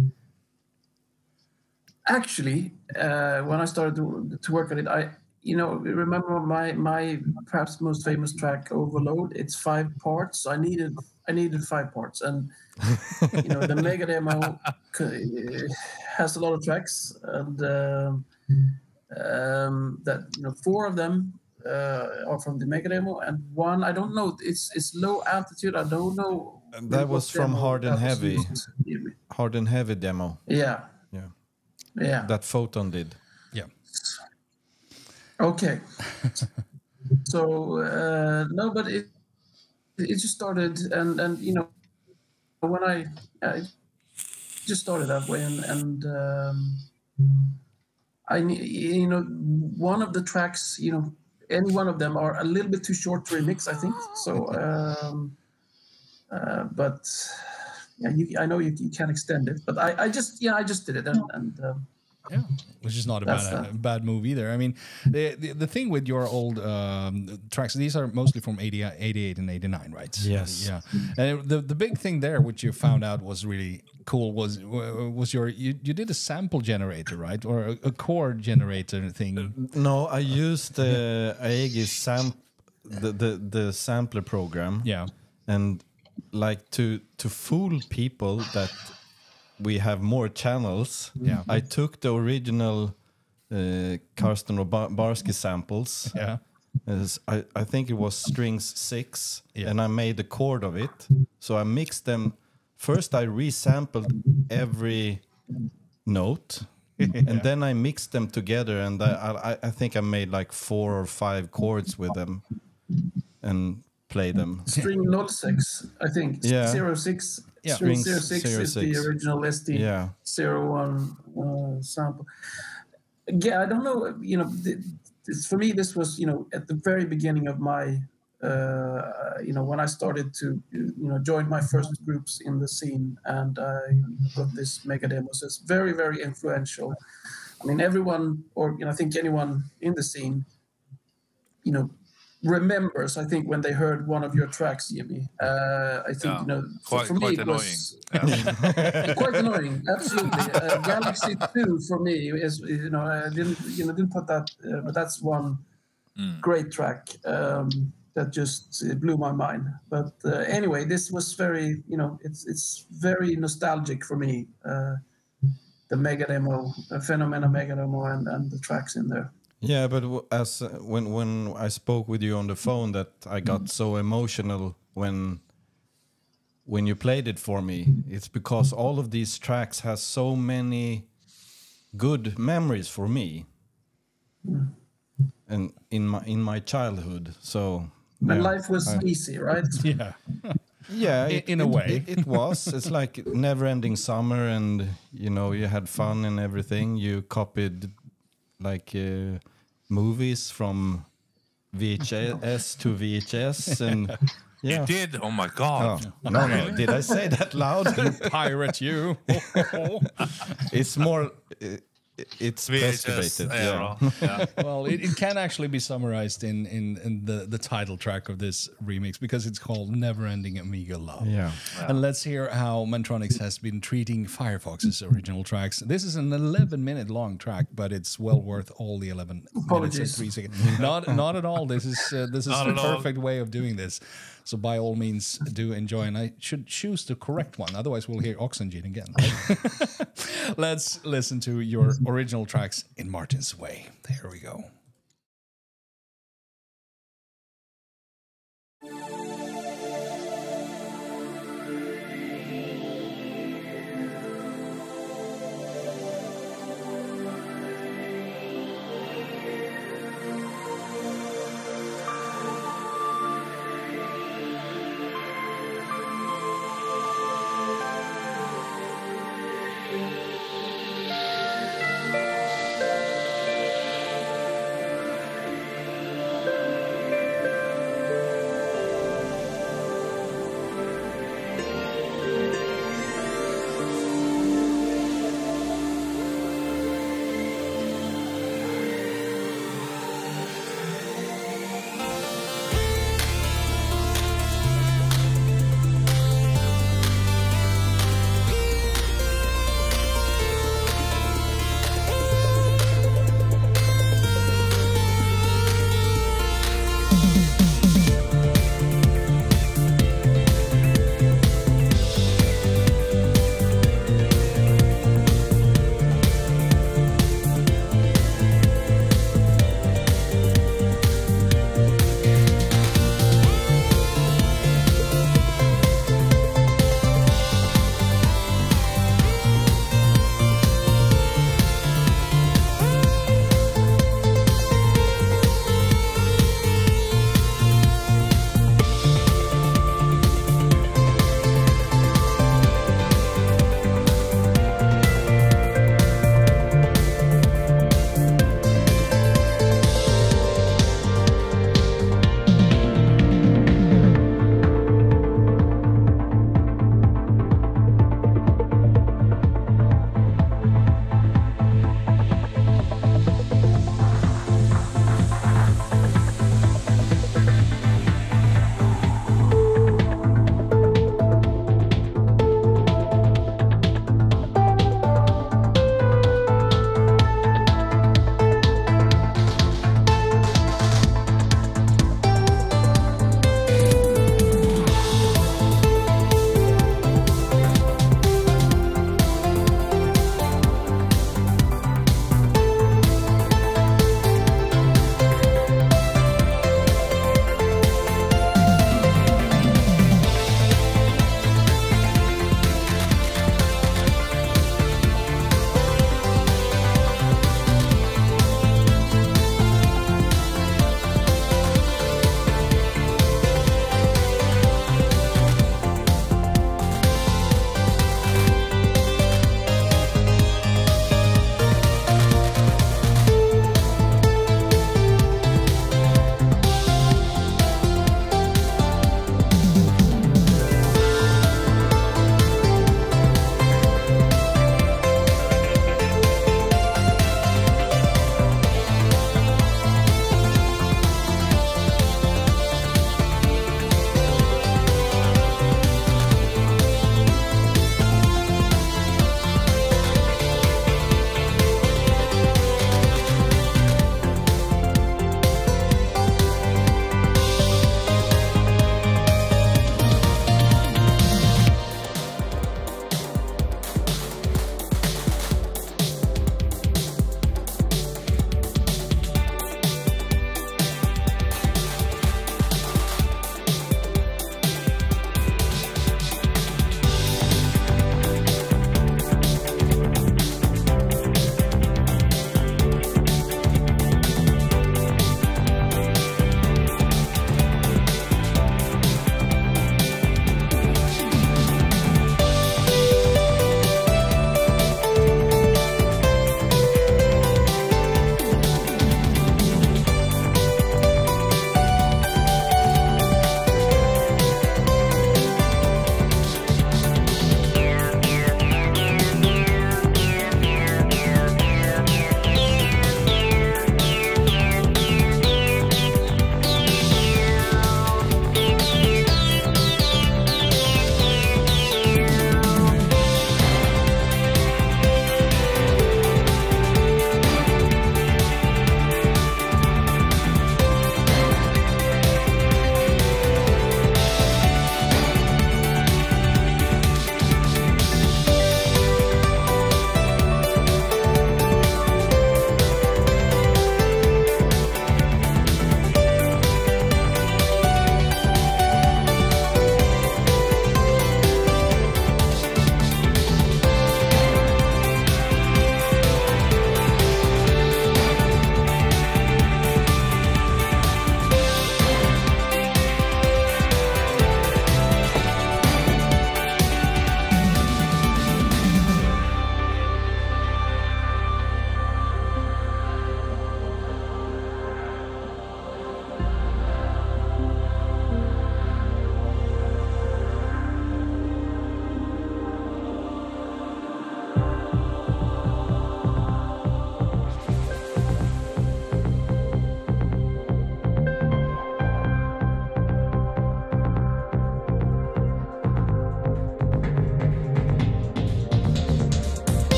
actually, uh, when I started to, to work on it, I you know remember my my perhaps most famous track, Overload. It's five parts. I needed I needed five parts, and you know the mega demo c- has a lot of tracks, and um um, that you know four of them uh, are from the mega demo, and one I don't know. It's it's low altitude. I don't know. And that was what from demo Hard and that was Heavy. used. Hard and Heavy demo. Yeah. Yeah. Yeah. That Photon did. Yeah. Okay. So uh, no, but it it just started, and and you know when I, I just started that way, and and um, I ne- you know one of the tracks, you know any one of them are a little bit too short to remix, I think. So um, uh, but yeah, you, I know you, you can extend it, but I, I just yeah I just did it, and, and um, Yeah, which is not a That's bad, that. a bad move either. I mean, the, the the thing with your old um, tracks, these are mostly from eighty, eighty-eight and eighty-nine, right? Yes. Yeah. And the the big thing there, which you found out was really cool, was was your you, you did a sample generator, right, or a, a chord generator thing? No, I used uh, Aegis sam the, the the sampler program. Yeah. And like to to fool people that we have more channels. Yeah. I took the original uh, Karsten Robarski samples. Yeah. As I, I think it was strings six, Yeah. and I made a chord of it. So I mixed them. First, I resampled every note, and then I mixed them together. And I, I, I think I made like four or five chords with them, and played them. string zero six, I think. Yeah. zero six. Yeah. String Strings zero six zero is the six. original S D Yeah. zero one uh, sample. Yeah, I don't know. You know, th- this, for me, this was you know at the very beginning of my, uh, you know, when I started to you know join my first groups in the scene, and I got this mega demo. So it's very very influential. I mean, everyone, or you know, I think anyone in the scene, you know, remembers. I think when they heard one of your tracks, Jimmy. Uh, I think Yeah. you know, for, Quite- for me quite it was quite annoying. Absolutely, uh, Galaxy Two for me is you know I didn't you know didn't put that, uh, but that's one great track um, that just uh, blew my mind. But uh, anyway, this was very you know it's it's very nostalgic for me. Uh, the mega demo, uh, Phenomena mega demo, and, and the tracks in there. Yeah, but w- as uh, when when I spoke with you on the phone, that I got so emotional when when you played it for me. It's because all of these tracks has so many good memories for me, and in my in my childhood. So And yeah, life was I- easy, right? Yeah. Yeah, I- it, in a it- way. it, it was. It's like never-ending summer, and you know, you had fun and everything. You copied like uh, movies from V H S to V H S, and yeah. You did? Oh my god. Oh, no, no. Did I say that loud? You pirate, you. It's more. Uh, it's V H S masturbated. era. Yeah. Well, it, it can actually be summarized in, in, in the, the title track of this remix because it's called Never Ending Amiga Love. Yeah. And let's hear how Mantronix has been treating Firefox's original tracks. This is an eleven minute long track, but it's well worth all the eleven minutes and Apologies. three seconds. Not, not at all. This is, uh, this is Not the at all. perfect way of doing this. So by all means, do enjoy. And I should choose the correct one. Otherwise, we'll hear Oxygen again. Right? Let's listen to your original tracks in Martin's way. There we go.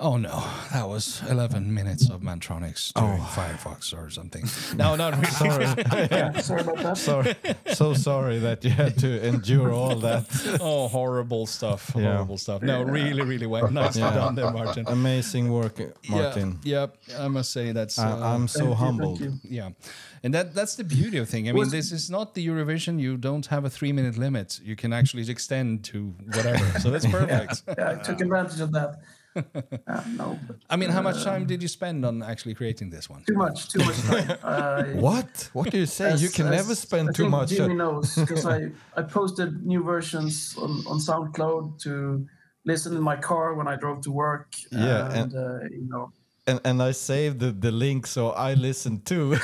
Oh no, that was eleven minutes of Mantronics during Oh. Firefox or something. No, not really. Sorry. Yeah, sorry about that. Sorry, so sorry that you had to endure all that. Oh, horrible stuff! Yeah. Horrible stuff. No, really, really well. Nice Yeah. done there, Martin. Amazing work, Martin. Yeah, yep. I must say that's. I- uh, I'm so Thank you, thank humbled. you. Yeah, and that that's the beauty of thing. I mean, Was- this is not the Eurovision. You don't have a three minute limit. You can actually extend to whatever. So that's perfect. Yeah, I took advantage of that. Uh, no, but, I mean, how much uh, time did you spend on actually creating this one? Too much, too much time. Uh, What? What do you say? you as- can as never spend I too think much. Jimmy uh, knows because I, I posted new versions on, on SoundCloud to listen in my car when I drove to work. Yeah, and, and- uh, you know, and, and I saved the, the link so I listened too.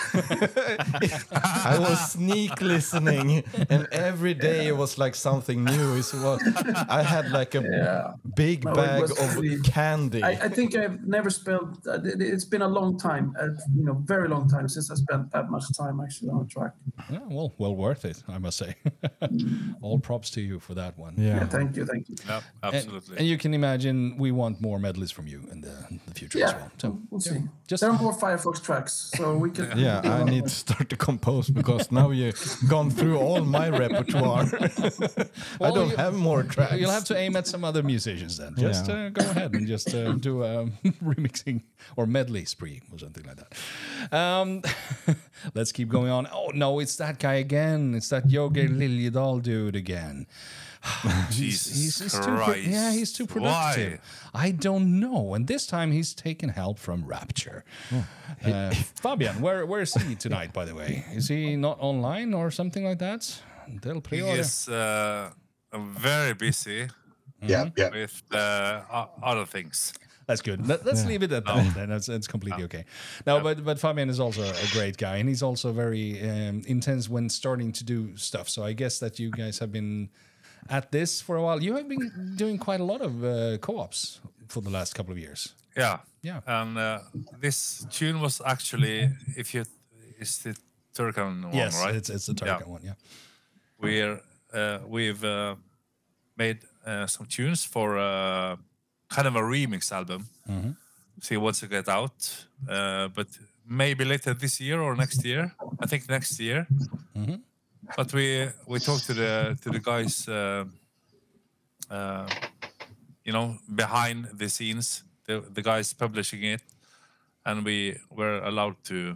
I was sneak listening, and every day it was like something new. It was, I had like a Yeah. big No, it bag was of really- candy. I, I think I've never spent. Uh, it- it's been a long time, uh, you know, very long time since I spent that much time actually on a track. Yeah, well, well worth it, I must say. All props to you for that one. Yeah. Yeah, thank you, thank you. Yeah, And, absolutely. and you can imagine we want more medleys from you in the, in the future as Yeah, well. So we'll see. just There are more Firefox tracks, so we can. Yeah, I need to start to compose because now you've gone through all my repertoire. I Well, don't you- have more tracks. you'll have to aim at some other musicians then. Just Yeah. uh, go ahead and just uh, do a remixing or medley spree or something like that. Um, let's keep going on. Oh no, it's that guy again. It's that Yogi Liljedahl dude again. Jesus too pro- Christ. yeah, he's too productive. I don't know. And this time he's taken help from Rapture. Uh, Fabian, where where is he tonight? By the way, is he not online or something like that? Del He Priore. is uh, very busy Yeah, yeah. with uh, o- other things. That's good. Let, let's leave it at that. Then that's, that's completely okay. No, but but Fabian is also a great guy, and he's also very um, intense when starting to do stuff. So I guess that you guys have been at this for a while. You have been doing quite a lot of uh, co-ops for the last couple of years. Yeah. Yeah. And uh, this tune was actually, if you, it's the Turkan one, yes, right? it's it's the Turkic one. Yeah. We're uh, we've uh, made uh, some tunes for uh, kind of a remix album. Mhm. See what's to get out, uh, but maybe later this year or next year. I think next year. Mhm. But we we talked to the to the guys, uh, uh, you know, behind the scenes, the the guys publishing it, and we were allowed to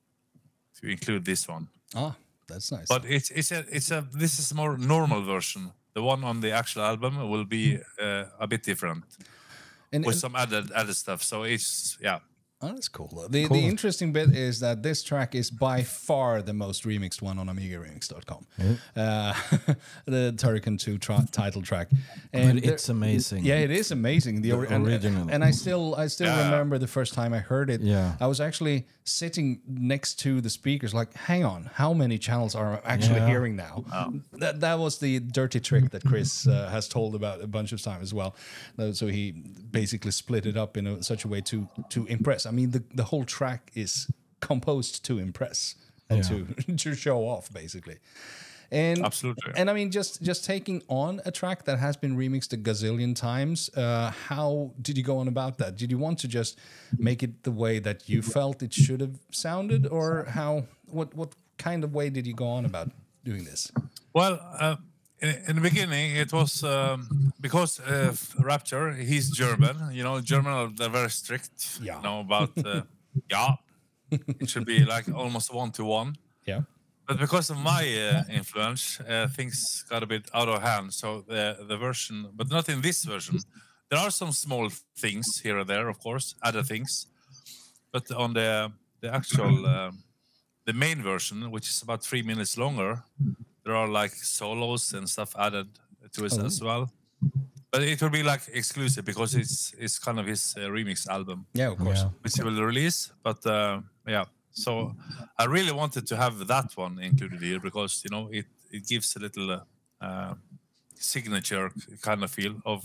to include this one. Ah, that's nice. But it's it's a it's a this is more normal version. The one on the actual album will be uh, a bit different And- with and- some added added stuff. So it's yeah. Oh, that's cool. The, Cool. the interesting bit is that this track is by far the most remixed one on Amiga Remix dot com. Uh, the Turrican two tra- title track, But there- it's amazing. Yeah, it is amazing. The, The ori- and- original. and I still, I still Yeah. remember the first time I heard it. Yeah. I was actually sitting next to the speakers, like, hang on, how many channels are I actually Yeah. hearing now? That that was the dirty trick that Chris uh, has told about a bunch of times as well. Uh, So he basically split it up in a, such a way to to impress. I mean, the the whole track is composed to impress and Yeah. to to show off, basically. And Absolutely. and I mean, just just taking on a track that has been remixed a gazillion times. Uh, how did you go on about that? Did you want to just make it the way that you felt it should have sounded, or how? What what kind of way did you go on about doing this? Well, uh, in, in the beginning, it was um, because uh, Rapture, he's German. You know, German are they're very strict. Yeah. You know about uh, yeah, it should be like almost one to one. Yeah. But because of my uh, influence, uh, things got a bit out of hand. So the the version, but not in this version. There are some small things here and there, of course, other things. But on the the actual uh, the main version, which is about three minutes longer, there are like solos and stuff added to it Oh. as well. But it will be like exclusive because it's it's kind of his uh, remix album, Yeah, of course. Yeah. which he will release. But uh, yeah, so I really wanted to have that one included here because you know it it gives a little uh, uh, signature kind of feel of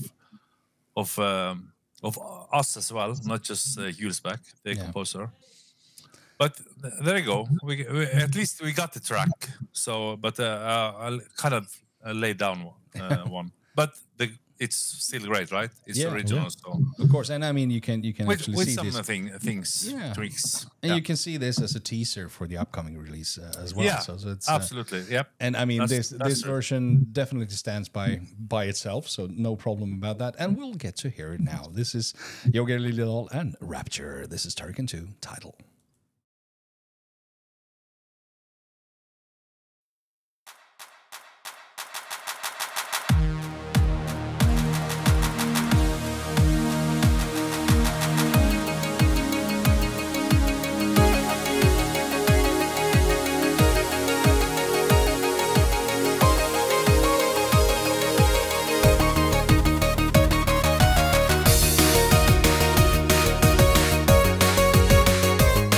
of um, of us as well, not just uh, Hjulsbeck, the Yeah. composer. But th- there you go. We, we at least we got the track. So, but uh, uh, I'll kind of uh, lay down one, uh, one. But the it's still great, right? It's Yeah, original, yeah. so Of course, and I mean you can you can with, actually with see some this. thing, things, Yeah. tweaks. And Yeah. you can see this as a teaser for the upcoming release uh, as well. Yeah, so, so it's, uh, absolutely. Yep. And I mean, That's- this that's this true. version definitely stands by by itself, so no problem about that. And we'll get to hear it now. This is Yogi Lilidal and Rapture. This is Turrican two title. Thank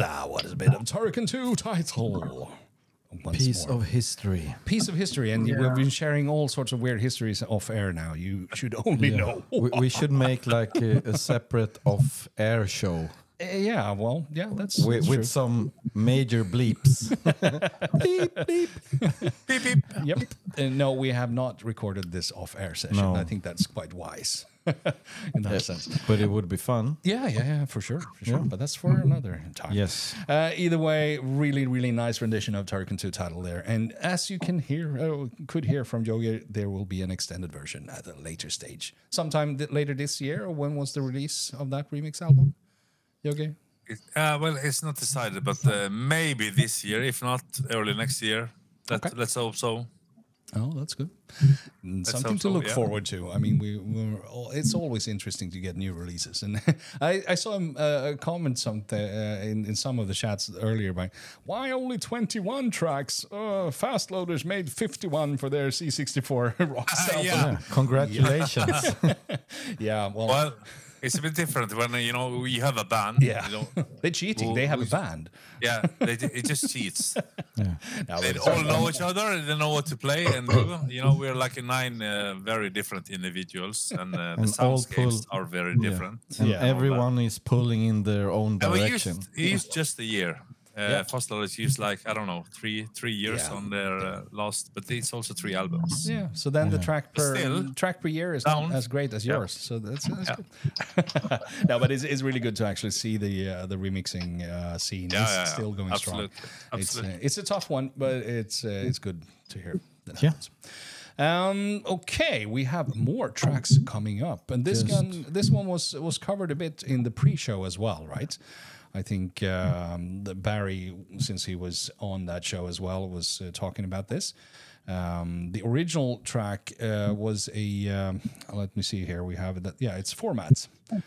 That was a bit of Turrican two title. Once Piece more. of history. Piece of history, and Yeah. we've been sharing all sorts of weird histories off air now. You should only Yeah. know. we, we should make like a, a separate off-air show. Uh, yeah, well, yeah, that's, with, that's with true. some major bleeps. beep, beep. beep, beep. Yep. Uh, no, we have not recorded this off-air session. No. I think that's quite wise in that Yeah, sense. but it would be fun. Yeah, yeah, yeah, for sure, for sure. Yeah. But that's for another time. Yes. Uh, either way, really, really nice rendition of Turrican two title there. And as you can hear, uh, could hear from Yogi, there will be an extended version at a later stage. Sometime th- later this year, or when was the release of that remix album? Yogi? It, uh, well, it's not decided, but uh, maybe this year, if not early next year. Let, Let's hope so. Oh, that's good. Mm, Let's Something hope to so, look yeah. forward to. I mean, we we're all, it's always interesting to get new releases. And I, I saw him uh, comment something uh, in, in some of the chats earlier by, why only twenty-one tracks? Uh, Fast Loaders made fifty-one for their C sixty-four Rocks album. yeah. Congratulations. Yeah, well, Well, it's a bit different when, uh, you know, you have a band. Yeah. You know, they're cheating. who- They have a who's- band. Yeah, they, it just cheats. Yeah. Now, They it's- all know each other, they know what to play and do. You know, we're like nine uh, very different individuals, and uh, the And all soundscapes pull- are very Yeah. different. And You know, everyone is pulling in their own but- and we direction. used, we used just a year. Uh, Yeah. Fast Loaders used like, I don't know, three three years Yeah. on their uh, last, but it's also three albums. Yeah, so then the track per Still, track per year is down. not as great as Yeah. yours. So that's, that's Yeah. good. No, but it's, it's really good to actually see the uh, the remixing uh, scene Yeah, is yeah, yeah. still going Absolutely. strong. Absolutely. It's uh, it's a tough one, but it's uh, it's good to hear. That Yeah. happens. Um, okay, we have more tracks coming up, and this Just- one this one was was covered a bit in the pre-show as well, right? I think um, the Barry, since he was on that show as well, was uh, talking about this. Um, the original track uh, was a. Um, let me see here. We have it. Yeah, it's Formats.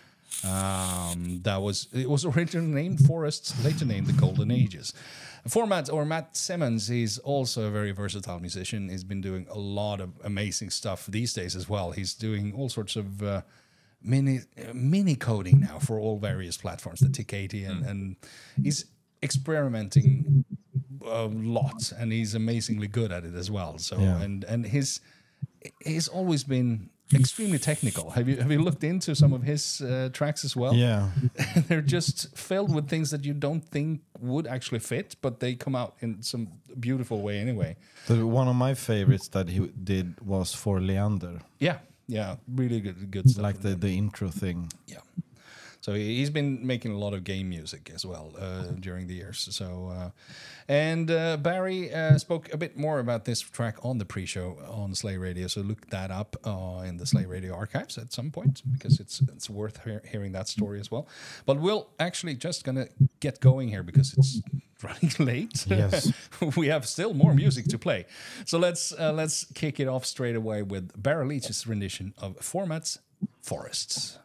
Um, that was it was originally named Forests, later named the Golden Ages. Formats, or Matt Simmons, he's also a very versatile musician. He's been doing a lot of amazing stuff these days as well. He's doing all sorts of uh, mini uh, mini coding now for all various platforms, the T K eighty, and, and he's experimenting a lot, and he's amazingly good at it as well. So Yeah. and and his he's always been extremely technical. Have you have you looked into some of his uh, tracks as well? Yeah. They're just filled with things that you don't think would actually fit, but they come out in some beautiful way anyway. The, one of my favorites that he did was for Leander. Yeah, yeah, really good, good stuff. Like the, the intro thing. Yeah. So he- he's been making a lot of game music as well uh, during the years. So, uh, and uh, Barry uh, spoke a bit more about this track on the pre-show on Slay Radio. So look that up uh, in the Slay Radio archives at some point, because it's it's worth hear- hearing that story as well. But we'll actually just gonna get going here because it's running late. Yes. We have still more music to play. So let's uh, let's kick it off straight away with Barry Leach's rendition of Formats Forests.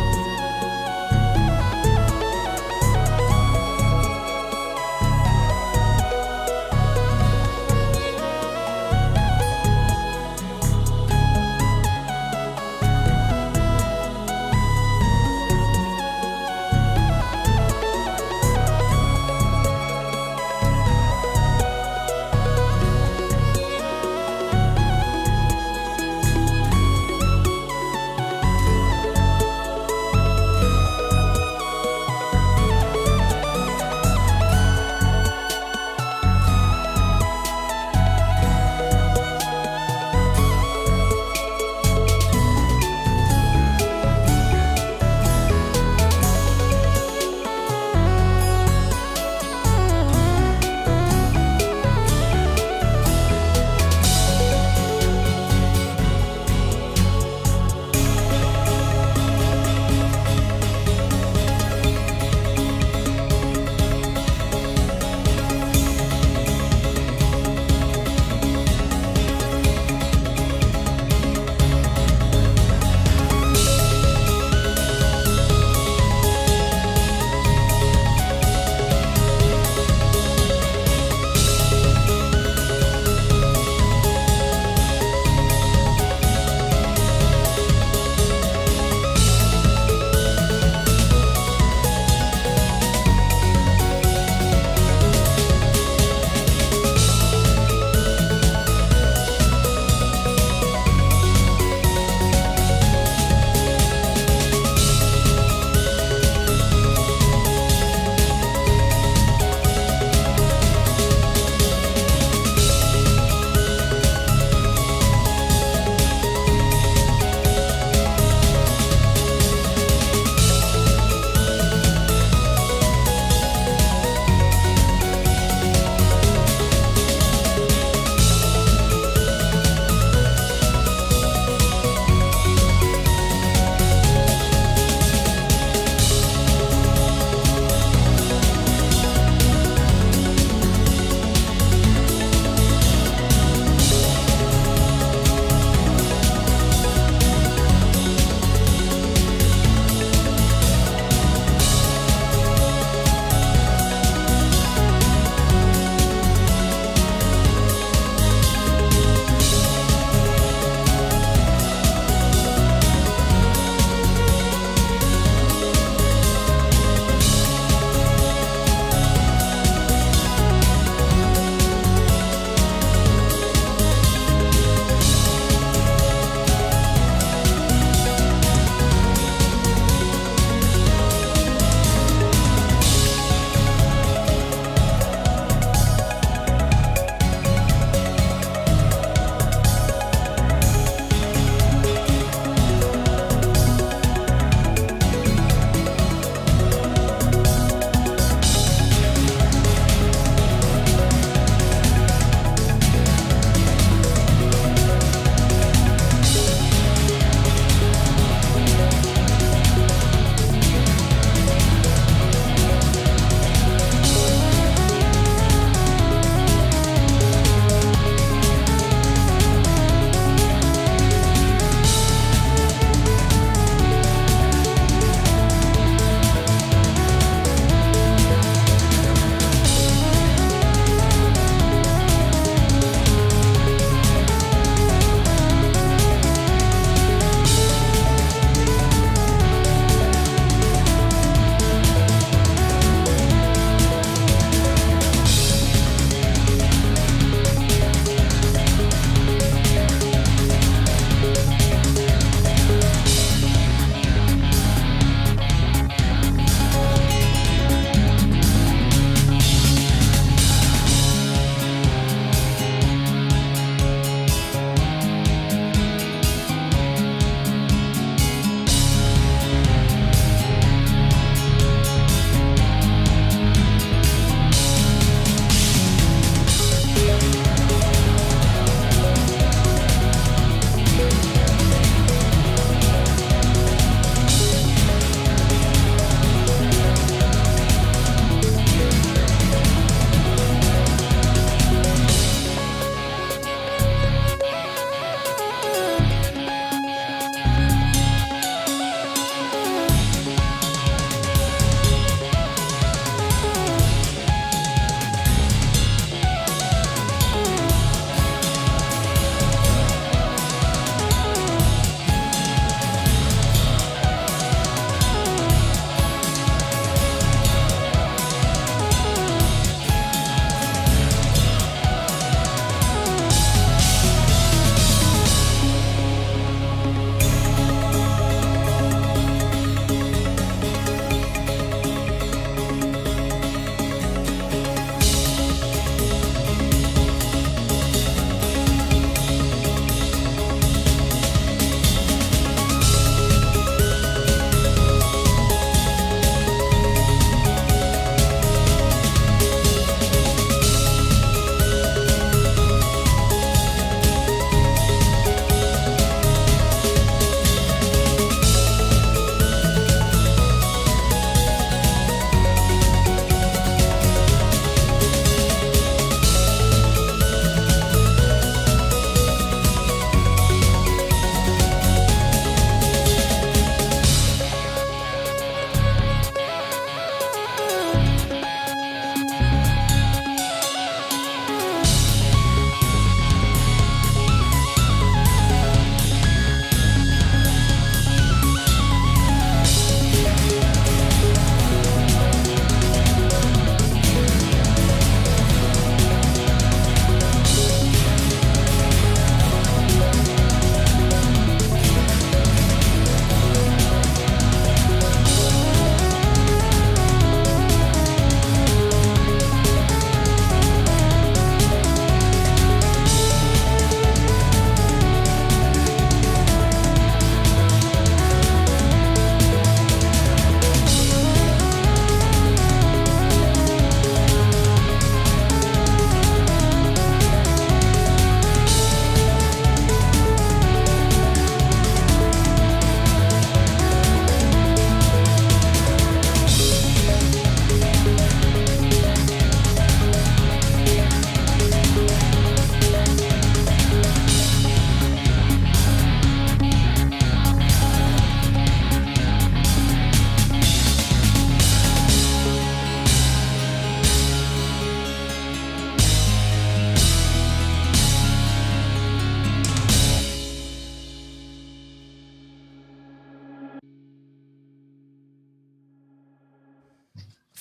Thank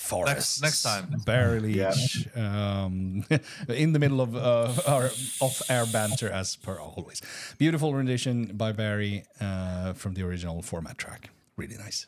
forests. next time. Barely Yeah. um, in the middle of uh, our off-air banter, as per always. Beautiful rendition by Barry uh, from the original format track. Really nice.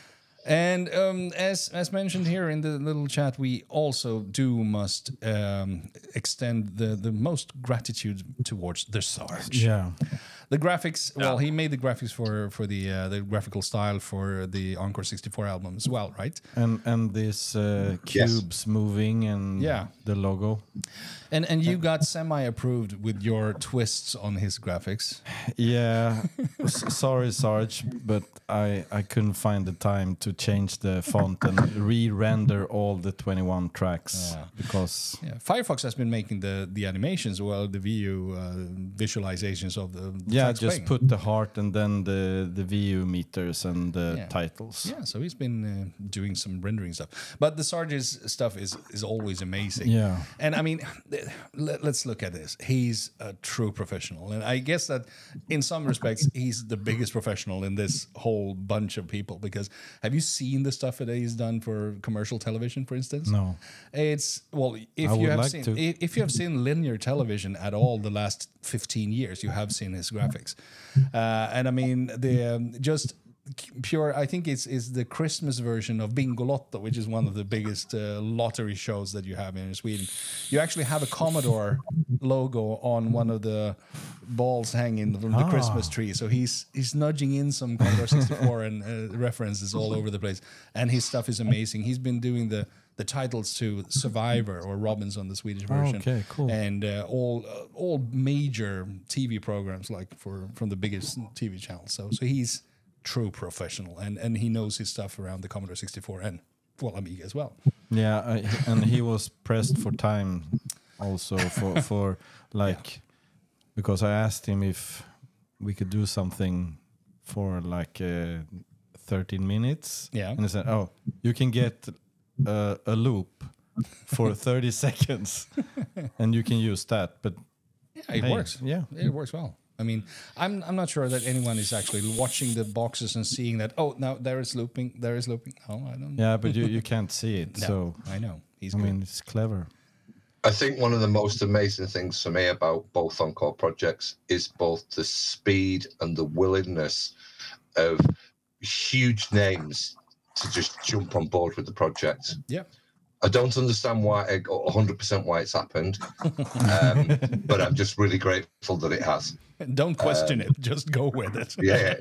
And um, as as mentioned here in the little chat, we also do must um, extend the, the most gratitude towards the Sarge. Yeah. The graphics, well, he made the graphics for for the uh, the graphical style for the Encore sixty-four album as well, right? And and this uh, cubes moving and Yeah. the logo. And and you got semi-approved with your twists on his graphics. Yeah, S- sorry, Sarge, but I I couldn't find the time to change the font and re-render all the twenty-one tracks Yeah. because Yeah, Firefox has been making the the animations, well, the V U uh, visualizations of the yeah, tracks just playing. put the heart and then the the V U meters and the Yeah. titles. Yeah, so he's been uh, doing some rendering stuff. But the Sarge's stuff is is always amazing. Yeah. And I mean, th- let, let's look at this. He's a true professional. And I guess that in some respects, he's the biggest professional in this whole bunch of people. Because have you seen the stuff that he's done for commercial television, for instance? No. It's, well, if I you would have like seen to. i- if you have seen linear television at all the last fifteen years, you have seen his graphics. Uh, and I mean, the um, just pure, I think it's is the Christmas version of Bingolotto, which is one of the biggest uh, lottery shows that you have in Sweden. You actually have a Commodore logo on one of the balls hanging from the Ah. Christmas tree. So he's he's nudging in some Commodore sixty-four and uh, references all over the place. And his stuff is amazing. He's been doing the the titles to Survivor or Robinson, the Swedish version. Okay, cool. And uh, all uh, all major T V programs, like for from the biggest T V channels. So so he's true professional, and and he knows his stuff around the Commodore sixty-four and well, Amiga as well. Yeah, I, and he was pressed for time also for for like because I asked him if we could do something for like uh, thirteen minutes. Yeah. And he said, "Oh, you can get uh, a loop for thirty seconds and you can use that." But Yeah, it hey, works. Yeah. It works well. I mean, I'm I'm not sure that anyone is actually watching the boxes and seeing that. Oh, now there is looping. There is looping. No, I don't. Yeah, but you, you can't see it. No, so I know. He's I good. mean, it's clever. I think one of the most amazing things for me about both Encore projects is both the speed and the willingness of huge names to just jump on board with the project. Yeah. I don't understand why, one hundred percent why it's happened, um, but I'm just really grateful that it has. Don't question Um, it. Just go with it. Yeah.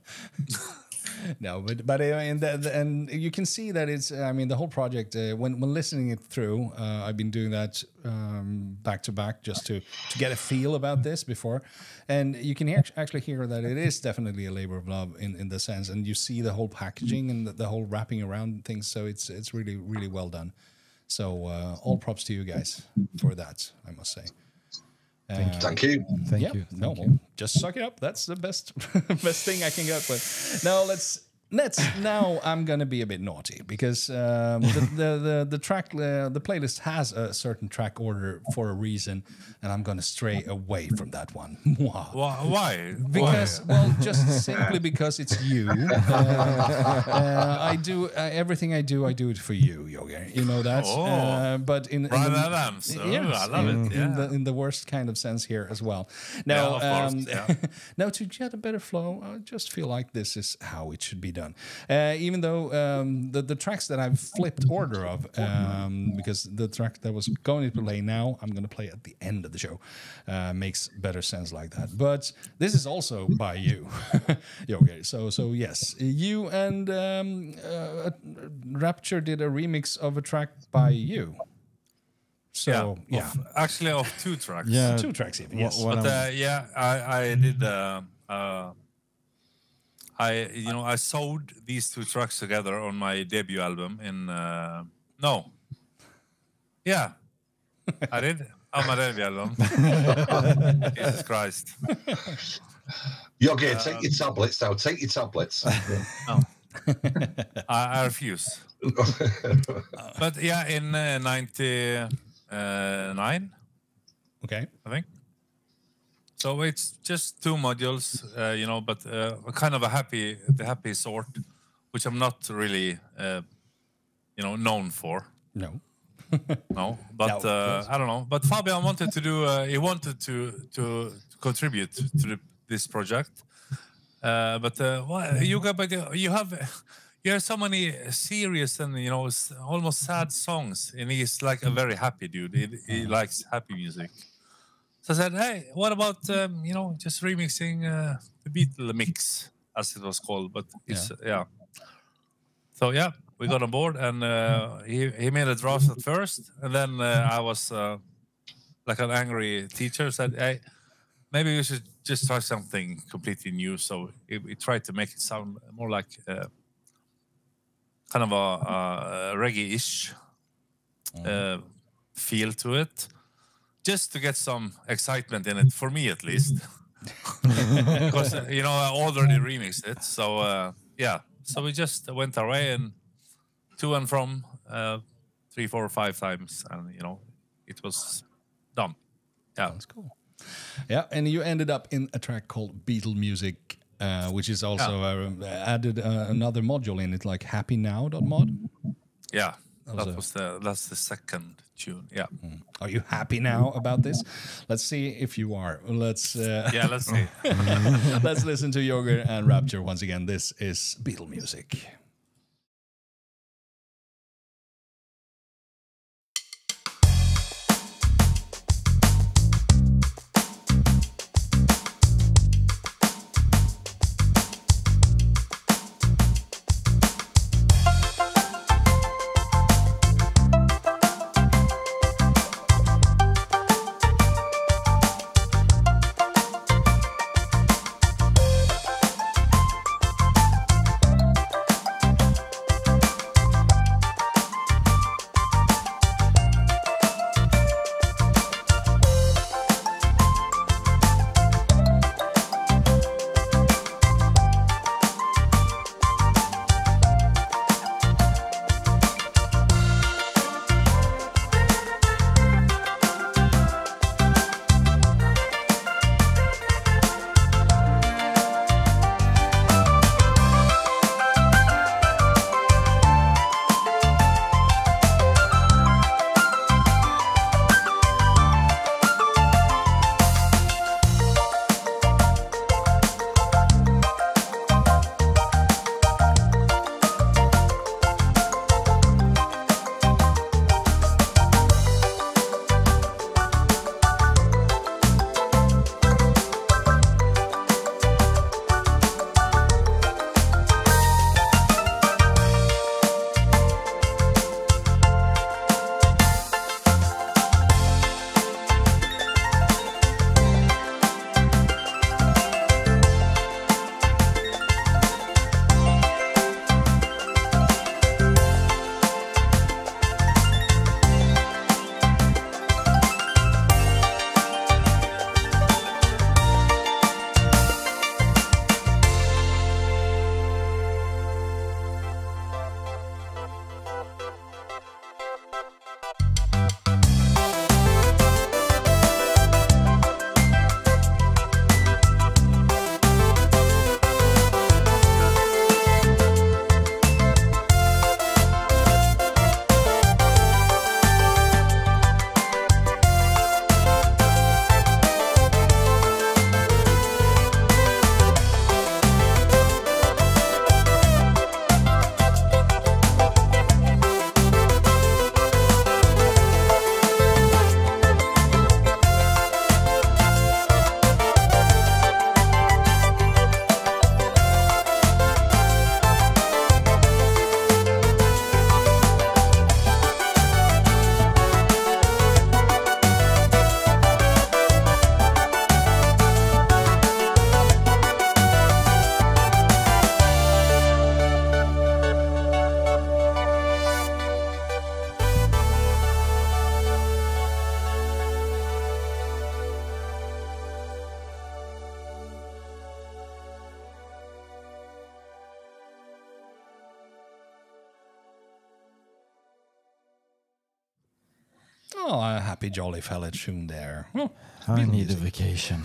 No, but but uh, and the, the, and you can see that it's. I mean, the whole project. Uh, when when listening it through, uh, I've been doing that um, back to back just to to get a feel about this before, and you can hear, actually hear that it is definitely a labor of love in, in the sense, and you see the whole packaging and the, the whole wrapping around things. So it's it's really really well done. So uh, all props to you guys for that, I must say. Thank you. Thank you. Thank yeah, you. No, Thank you. just suck it up. That's the best best thing I can get with. Now let's let's now I'm gonna be a bit naughty because um, the, the the the track uh, the playlist has a certain track order for a reason, and I'm gonna stray away from that one. Wow. Why? Why? Because, Why? well, just simply because it's you. Uh, uh, I do uh, everything I do. I do it for you, Yogi. You know that. Oh. Uh, but in, in Bryan the, Adams. Oh, yes, I love in, it, in yeah. the in the worst kind of sense here as well. Now, Yeah, of um, course, yeah. now to get a better flow, I just feel like this is how it should be done. Uh, even though um, the the tracks that I've flipped order of, um, because the track that was going to play now, I'm going to play at the end of the show, uh, makes better sense like that. But this is also by you, Yogi. So so yes, you and um, uh, Rapture did a remix of a track by you. So yeah, yeah, Of, actually of two tracks. Yeah. two tracks even. Wha- Yes. what But I'm- uh, yeah, I I did. Uh, uh, I you know I sewed these two tracks together on my debut album in uh, no. Yeah, I did on my debut album. Jesus Christ. Yogi, take your tablets now. Take your tablets. No. I, I refuse. But yeah, in uh, ninety-nine, Okay. I think. So it's just two modules, uh, you know, but uh, kind of a happy, the happy sort, which I'm not really uh, you know, known for. No. No, but No, of uh, course. I don't know. But Fabian wanted to do. Uh, he wanted to to contribute to the, this project. Uh, but uh, well, you got, but you have you have so many serious and you know s- almost sad songs, and he's like a very happy dude. He, he likes happy music. So I said, hey, what about um, you know just remixing uh, the Beatle mix, as it was called? But it's yeah. yeah. So yeah, we got on board, and uh, he he made a draft at first, and then uh, I was uh, like an angry teacher said, hey, maybe we should just try something completely new. So we, we tried to make it sound more like uh, kind of a, a reggae-ish uh, feel to it, just to get some excitement in it for me at least. Because uh, you know I already remixed it, so uh, yeah. So we just went our way and to and from uh, three, four, five times, and you know it was done. Yeah, that's cool. Yeah, and you ended up in a track called Beatle Music, uh, which is also uh, added uh, another module in it, like Happy Now dot mod. Yeah, That that was was, a- the that's the second tune. Yeah. Are you happy now about this? Let's see if you are. Let's uh, Yeah, let's see. let's listen to Yogurt and Rapture once again. This is Beatle Music. Oh, a happy, jolly fella tune there. Oh, I need a vacation.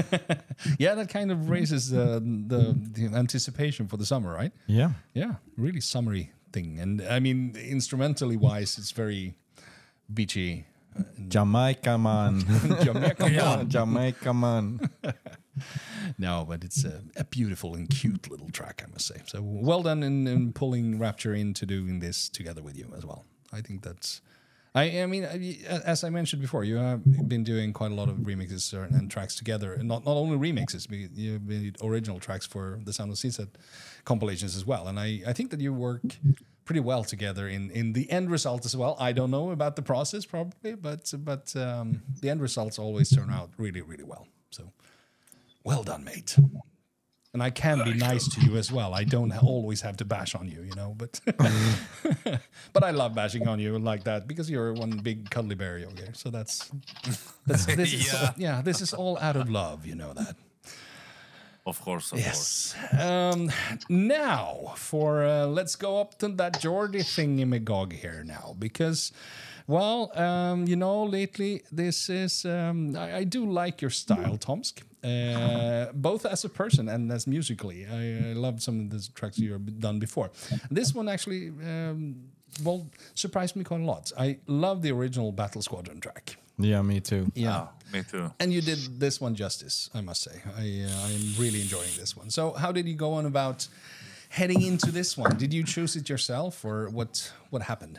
Yeah, that kind of raises uh, the, the anticipation for the summer, right? Yeah. Yeah, really summery thing. And I mean, instrumentally wise, it's very beachy. Jamaica man. Jamaica man. Jamaica man. No, but it's a, a beautiful and cute little track, I must say. So well done in, in pulling Rapture into doing this together with you as well. I think that's... I, I mean, I- as I mentioned before, you have been doing quite a lot of remixes or- and tracks together. And not, not only remixes, but you've made original tracks for the Sound of C Z compilations as well. And I, I think that you work pretty well together in, in the end result as well. I don't know about the process probably, but but um, the end results always turn out really, really well. So well done, mate. And I can be nice to you as well. I don't ha- always have to bash on you, you know. But but I love bashing on you like that because you're one big cuddly bear over there. So that's that's this is, Yeah. yeah. This is all out of love, you know that. Of course, of Yes. Um, now for uh, let's go up to that Geordie thingamagog here now because. Well, um, you know, lately this is um, I, I do like your style, Tomsk. Uh, both as a person and as musically. I, I love some of the tracks you've done before. This one actually, um, well, surprised me quite a lot. I love the original Battle Squadron track. Yeah, me too. Yeah, me too. And you did this one justice, I must say. I uh, I'm really enjoying this one. So, how did you go on about heading into this one? Did you choose it yourself, or what? What happened?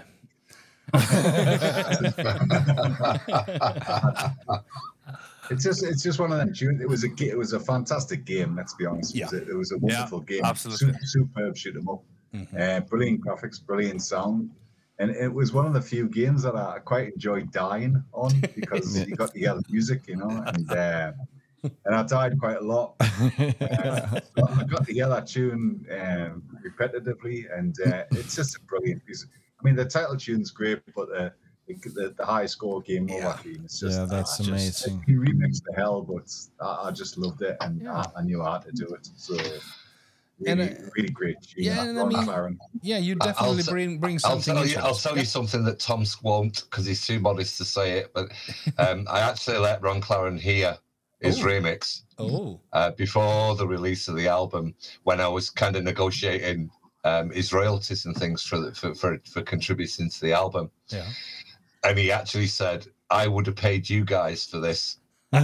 It's just it's just one of them tunes. It was a ga- it was a fantastic game. Let's be honest. Yeah. It, was a, it was a wonderful game. absolutely. Su- superb shoot 'em up. Uh, brilliant graphics, brilliant sound, and it was one of the few games that I quite enjoyed dying on because you got to hear the music, you know, and uh, and I died quite a lot. Uh, so I got to hear that tune um, repetitively, and uh, it's just a brilliant piece. I mean, the title tune's great, but the the, the high score game over theme, it's just Yeah, that's it's just- amazing. He remixed the hell, but I, I just loved it, and I, I knew how to do it. So And, really, uh, really great tune. yeah, that and I Ron mean, McLaren. Yeah, you I'll definitely t- bring bring I'll something. tell you, into I'll this. tell you something that Tomsk won't because he's too modest to say it. But um, I actually let Ron Claren hear his Oh. remix Oh, uh, before the release of the album when I was kind of negotiating um, his royalties and things for, the, for for for contributing to the album. yeah. And he actually said, "I would have paid you guys for this."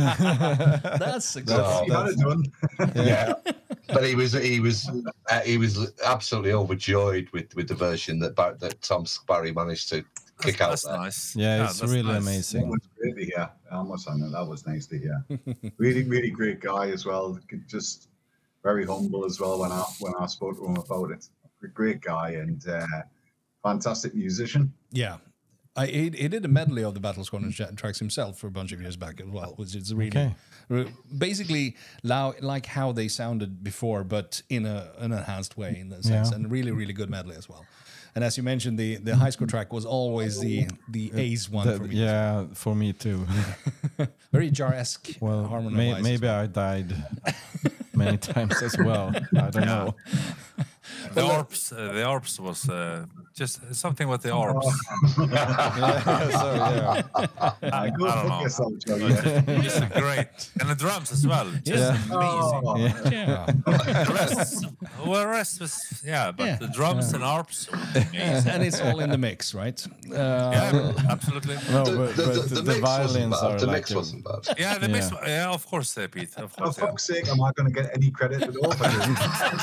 That's a good. So- You had it done. yeah, but he was he was uh, he was absolutely overjoyed with with the version that Bar- that Tom Barry managed to kick out. That's there. nice. Yeah, it's that's really nice. That amazing. was great to hear. I must admit, that was nice to hear. really, really great guy as well. Just very humble as well when I when I spoke to him about it. A great guy and uh, fantastic musician. Yeah. I, he, he did a medley of the Battle Squadron tra- tracks himself for a bunch of years back as well, which is really Okay. re- basically lao- like how they sounded before, but in a, an enhanced way in that sense, Yeah. and really, really good medley as well. And as you mentioned, the, the high score track was always the the ace one The- for me. yeah, for me too. Very jar-esque. Well, harmony may, wise maybe as well. I died many times as well. I don't know. The ARPS, uh, the ARPS was uh, just something with the ARPS. Yeah, so, yeah. I, I Go don't fuck know. yourself, Joey. It's just great, and the drums as well. Just Yeah. amazing. Oh, Yeah. Yeah. The rest, well, the rest was yeah, but Yeah. the drums and ARPS, were amazing. And it's all in the mix, right? Uh, Yeah, absolutely. No, The, but, the, but the, the, the mix wasn't violins bad. are The like mix a- wasn't bad. Yeah, the Yeah. mix. Yeah, of course, uh, Pete. Of For course. Yeah. fuck's sake, am I going to get any credit at all for this?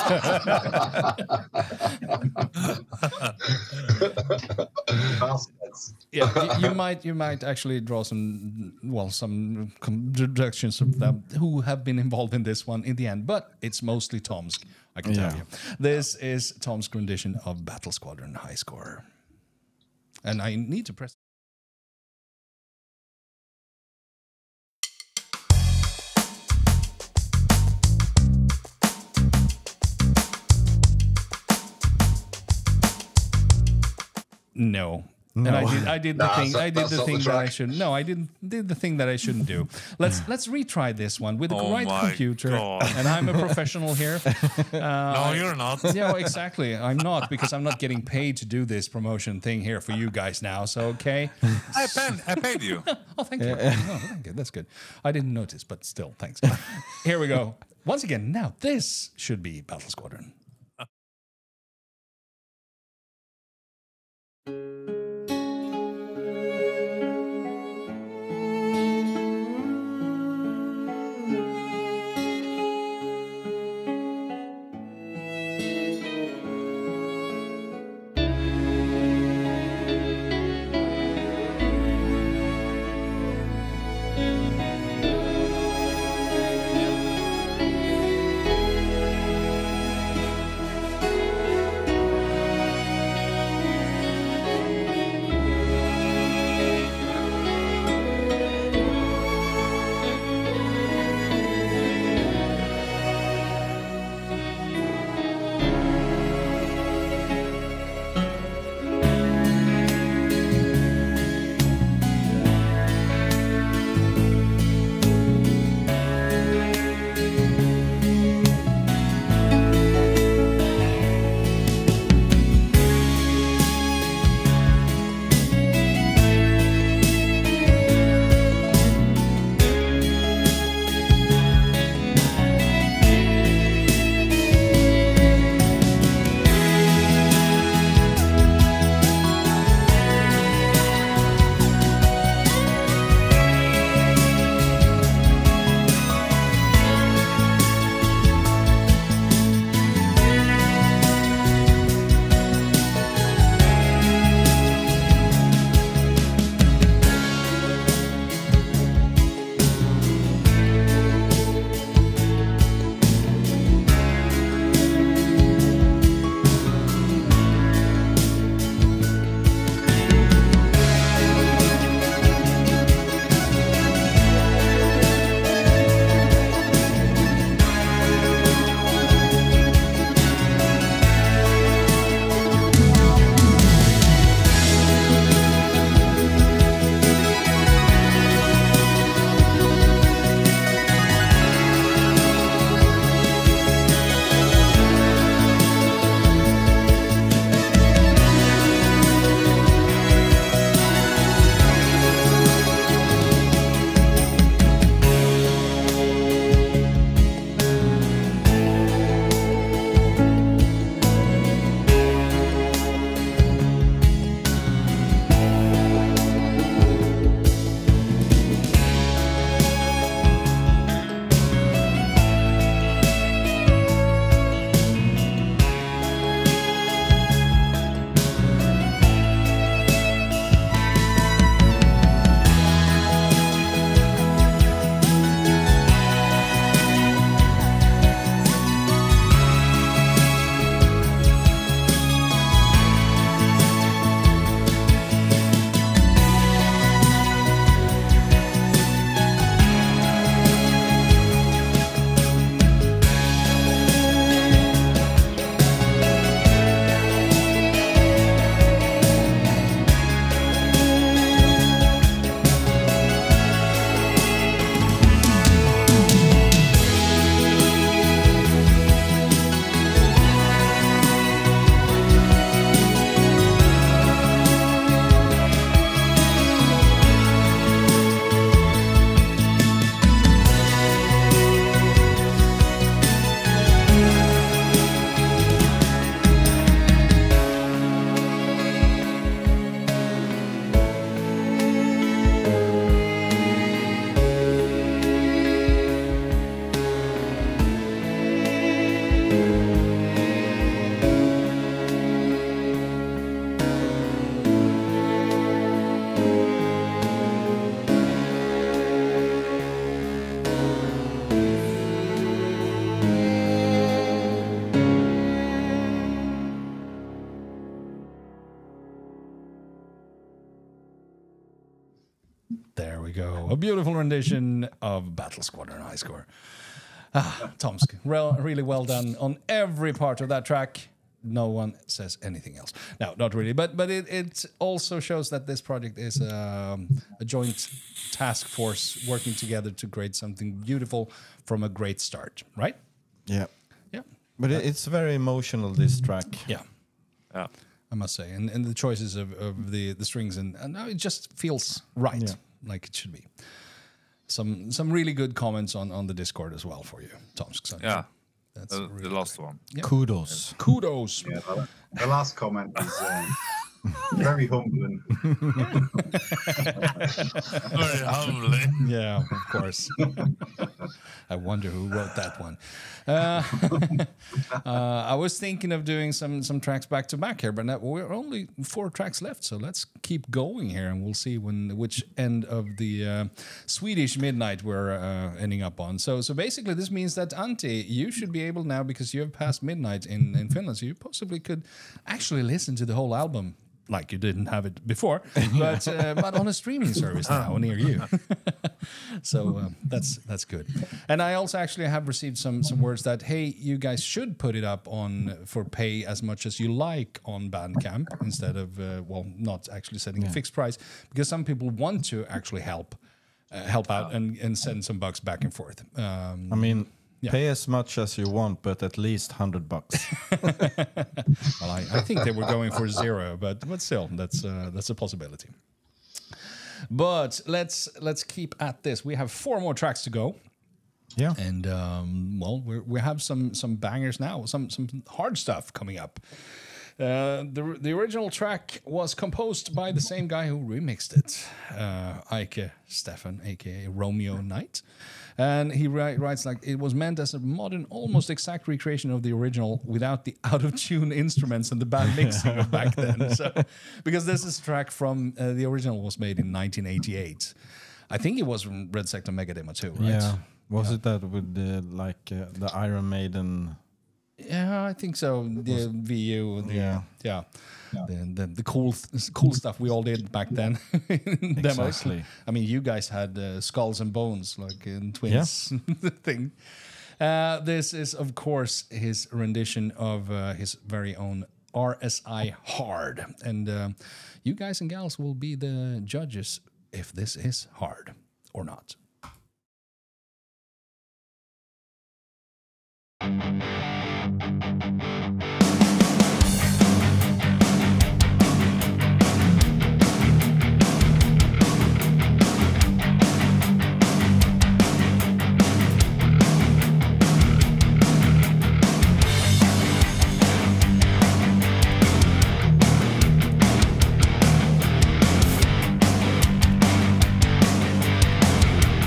Bastards. yeah, you, you might you might actually draw some well some deductions of them who have been involved in this one in the end, but it's mostly Tomsk. I can tell Yeah. you. This is Tom's rendition of Battle Squadron High Score, and I need to press. No. And I did I did the Nah, thing so- I did that's the not the thing that I track. shouldn't no I didn't did the thing that I shouldn't do. Let's let's retry this one with the Oh right my computer. God. And I'm a professional here. Uh, No, you're not. yeah, well, exactly. I'm not because I'm not getting paid to do this promotion thing here for you guys now. So okay. I paid. I paid you. Oh, thank you. Oh, thank you. That's good. I didn't notice, but still, thanks. Here we go. Once again, now this should be Battle Squadron. There we go. A beautiful rendition of Battle Squadron High Score. Ah, Tomsk, well, really well done on every part of that track. No one says anything else. No, not really. But but it, it also shows that this project is um, a joint task force working together to create something beautiful from a great start, right? Yeah. Yeah. But it, it's very emotional, this track. Yeah. Yeah. I must say. And, and the choices of, of the, the strings, and, and it just feels right, Yeah. like it should be. Some some really good comments on, on the Discord as well for you, Tomsk. So Yeah. That's Uh, really the last one. Yeah. Kudos. Kudos. Yeah, the, the last comment is um, Very humbling. Very humbling. Yeah, of course. I wonder who wrote that one. Uh, uh, I was thinking of doing some some tracks back to back here, but now we're only four tracks left, so let's keep going here, and we'll see when which end of the uh, Swedish midnight we're uh, ending up on. So, so basically, this means that Antti, you should be able now, because you have passed midnight in in Finland, so you possibly could actually listen to the whole album. Like you didn't have it before, but uh, but on a streaming service now near you. So um, that's that's good. And I also actually have received some some words that, hey, you guys should put it up on for pay as much as you like on Bandcamp instead of uh, well, not actually setting Yeah. a fixed price, because some people want to actually help uh, help out and, and send some bucks back and forth. Um, I mean, yeah. pay as much as you want, but at least hundred bucks. Well, I, I think they were going for zero, but but still, that's uh, that's a possibility. But let's let's keep at this. We have four more tracks to go. Yeah, and um, well, we we have some some bangers now, some some hard stuff coming up. Uh, the the original track was composed by the same guy who remixed it, uh, Ike Stefan, aka Romeo Knight. And he write, writes like, it was meant as a modern, almost exact recreation of the original without the out-of-tune instruments and the bad mixing of back then. So, because this is a track from, uh, the original was made in nineteen eighty-eight. I think it was from Red Sector Mega Demo too, right? Yeah. Was Yeah. it that with the, like uh, the Iron Maiden? Yeah, I think so. The V U, the, Yeah. yeah, The, the the cool cool stuff we all did back then. in demos. Exactly. I mean, you guys had uh, Skulls and Bones, like in Twins thing. Uh, this is, of course, his rendition of uh, his very own R S I Hard, and uh, you guys and gals will be the judges if this is hard or not. Thank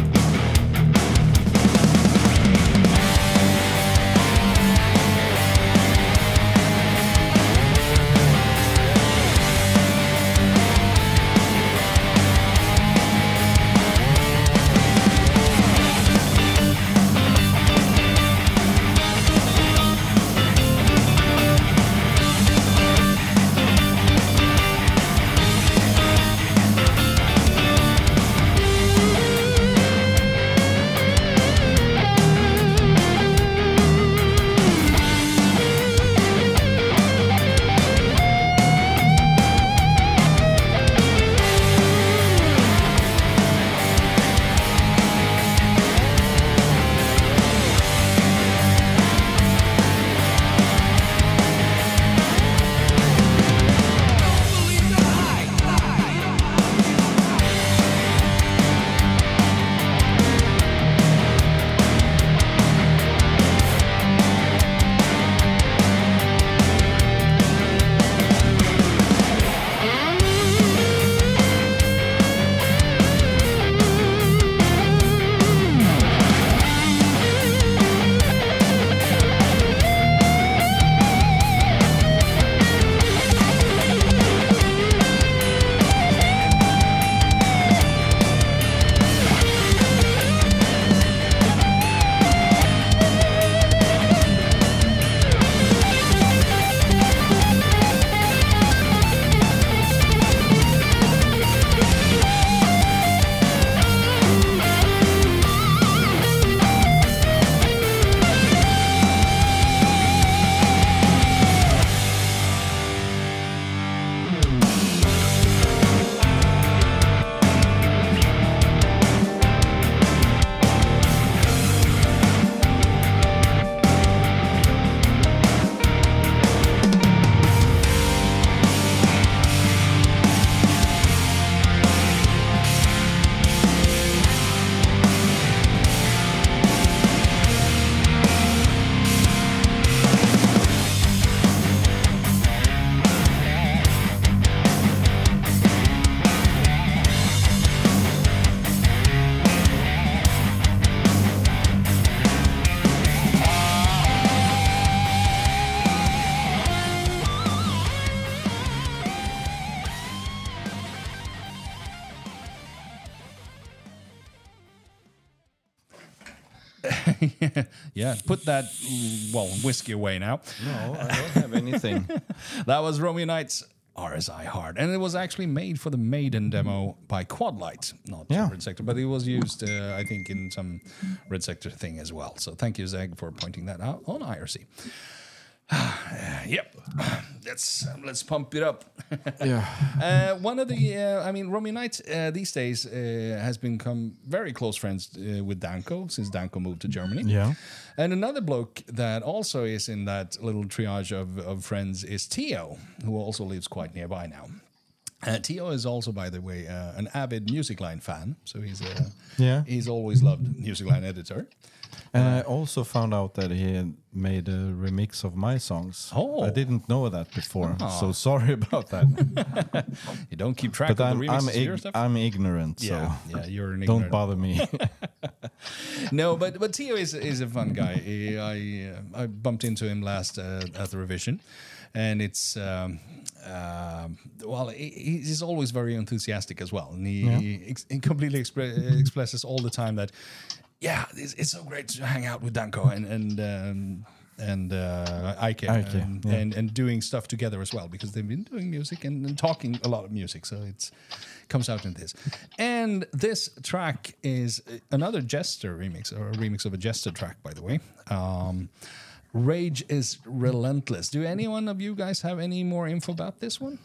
Yeah, put that, mm, well, whiskey away now. No, I don't have anything. That was Romeo Knight's R S I Hard. And it was actually made for the Maiden demo by Quadlight, not Yeah. Red Sector, but it was used, uh, I think, in some Red Sector thing as well. So thank you, Zeg, for pointing that out on I R C. Yep, let's let's pump it up. Yeah. Uh, one of the, uh, I mean, Romeo Knight uh, these days uh, has become very close friends uh, with Danko since Danko moved to Germany. Yeah. And another bloke that also is in that little triage of, of friends is Tio, who also lives quite nearby now. Uh, Tio is also, by the way, uh, an avid Music Line fan. So he's uh, Yeah. he's always loved Music Line editor. And I also found out that he had made a remix of my songs. Oh. I didn't know that before, Oh. so sorry about that. You don't keep track but of I'm, the remixes I'm, to your ig- stuff? I'm ignorant, Yeah, so yeah, you're an don't ignorant- bother me. No, but but Tio is is a fun guy. He, I uh, I bumped into him last uh, at the revision, and it's um, uh, well, he, he's always very enthusiastic as well, and he, Yeah. he, ex- he completely expre- expresses all the time that yeah, it's, it's so great to hang out with Danko and and. Um, and uh, Ike, Ike, and, yeah. and and doing stuff together as well, because they've been doing music and, and talking a lot of music, so it's comes out in this. And this track is another Jester remix, or a remix of a Jester track, by the way. Um, Rage is Relentless. Do any one of you guys have any more info about this one?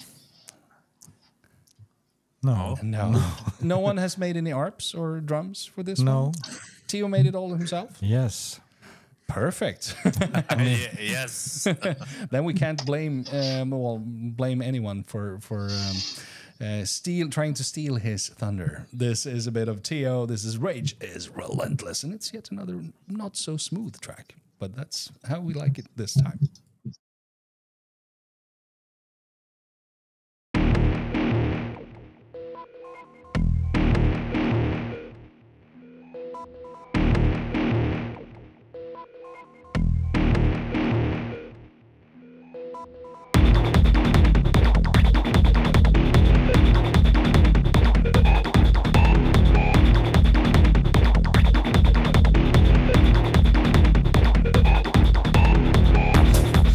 No. No. No one has made any arps or drums for this No. one? Tio made it all himself? Yes. Perfect. Ye- yes. Then we can't blame um, well blame anyone for for um, uh, steal trying to steal his thunder. This is a bit of Tio. This is Rage is Relentless, and it's yet another not so smooth track, but that's how we like it this time. Thank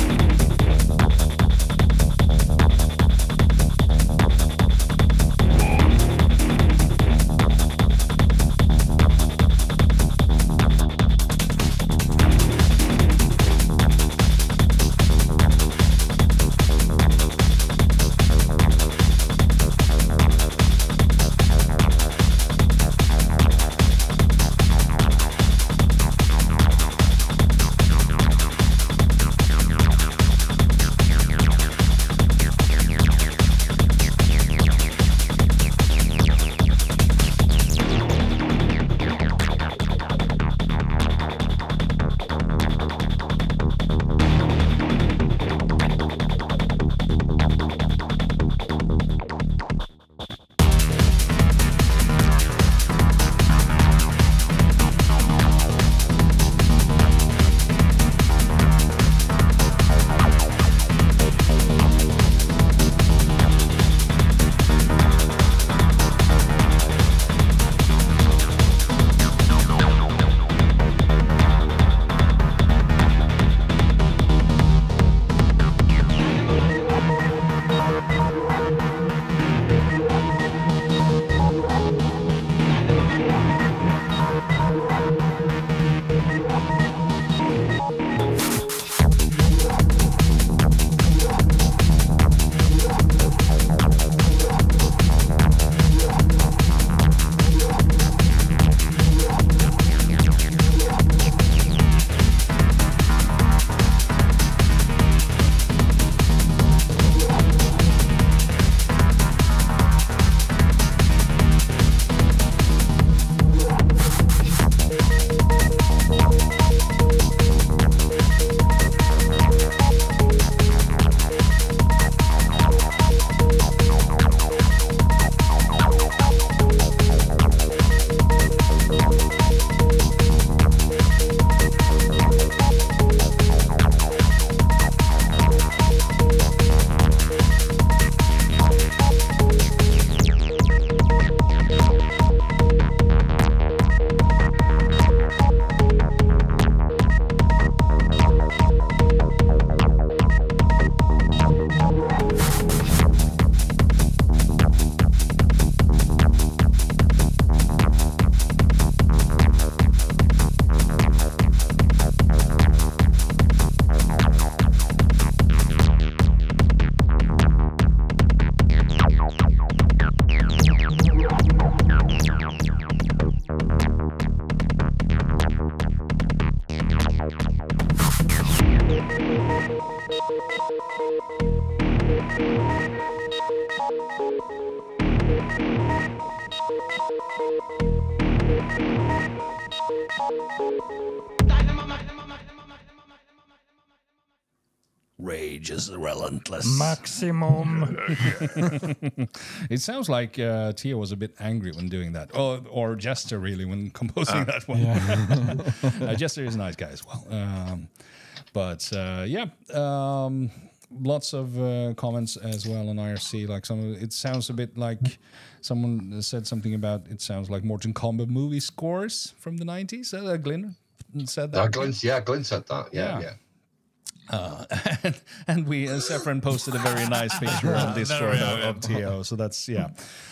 Rage is relentless. Maximum. It sounds like uh, Tia was a bit angry when doing that. Or, or Jester, really, when composing Uh, that one. yeah. uh, Jester is a nice guy as well. Um, but uh, yeah, um, lots of uh, comments as well on I R C. Like some, of, it sounds a bit like someone said something about. It sounds like Mortal Kombat movie scores from the nineties. Uh, Glenn said that. Uh, Glenn, yeah, Glenn said that. Yeah, Yeah. yeah. Uh, and, and we, uh, Sefran posted a very nice picture on Discord yeah, of, yeah. of T O. So that's yeah,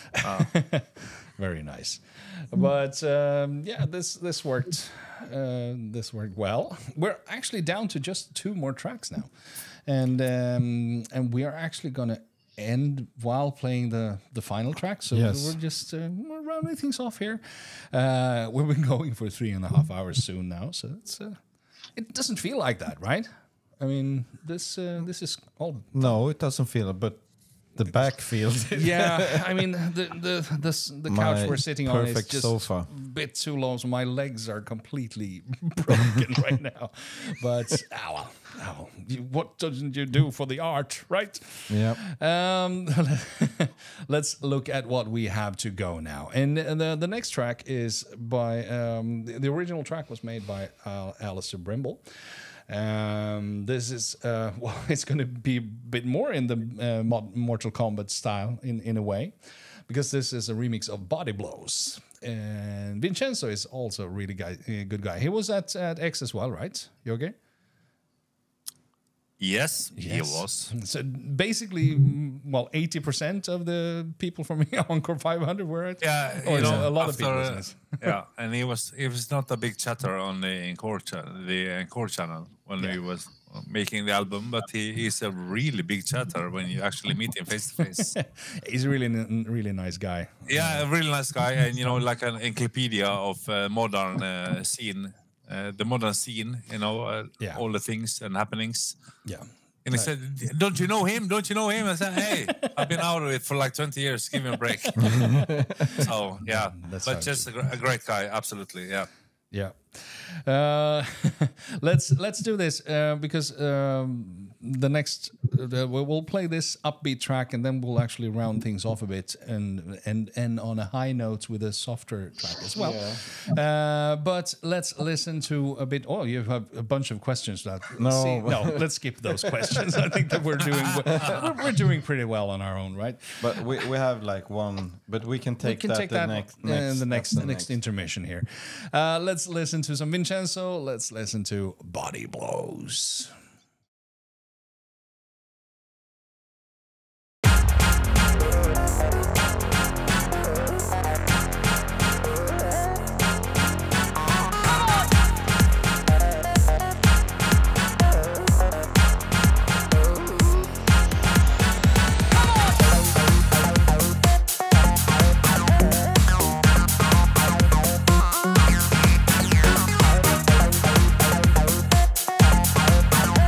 very nice. But um, yeah, this this worked. Uh, this worked well. We're actually down to just two more tracks now, and um, and we are actually gonna end while playing the the final track. So Yes. we're just uh, we're rounding things off here. Uh, we've been going for three and a half hours soon now, so it's uh, it doesn't feel like that, right? I mean, this uh, this is all. No, it doesn't feel it, but the back feels it. Yeah, I mean the the the, s- the couch My we're sitting on is perfect just sofa. a bit too low, so my legs are completely broken right now. But ow, ow, you, what doesn't you do for the art, right? Yep. Um, let's look at what we have to go now, and the the next track is by um, the, the original track was made by uh, Alistair Brimble. Um, this is uh, well, it's going to be a bit more in the uh, Mod- Mortal Kombat style in, in a way, because this is a remix of Body Blows. And Vincenzo is also a really guy, a good guy. He was at, at X as well, right, Jorge? Yes, he Yes. was. So basically, mm, well, eighty percent of the people from Encore five hundred were at. Yeah, or you know, a lot after, of people. isn't it? yeah, and he was he was not a big chatter on the Encore cha- the Encore channel when he was making the album, but he, he's a really big chatter when you actually meet him face to face. He's a really, n- really nice guy. Yeah, a really nice guy, and you know, like an encyclopedia of uh, modern uh, scene, uh, the modern scene. You know, uh, Yeah. all the things and happenings. Yeah. And he said, "Don't you know him? Don't you know him?" I said, "Hey, I've been out of it for like twenty years. Give me a break." So yeah, That's but how just a, gr- a great guy, absolutely. Yeah. Yeah. Uh, let's let's do this uh, because um, the next uh, we'll we'll play this upbeat track, and then we'll actually round things off a bit and and end on a high note with a softer track as well. Uh, but let's listen to a bit. Oh, you have a bunch of questions. That No. see, no. Let's skip those questions. I think that we're doing we're, we're doing pretty well on our own, right? But we, we have like one, but we can take we can that take the that next, uh, next, the next the next intermission here. Uh, let's listen to some Vincenzo. Let's listen to Body Blows. Body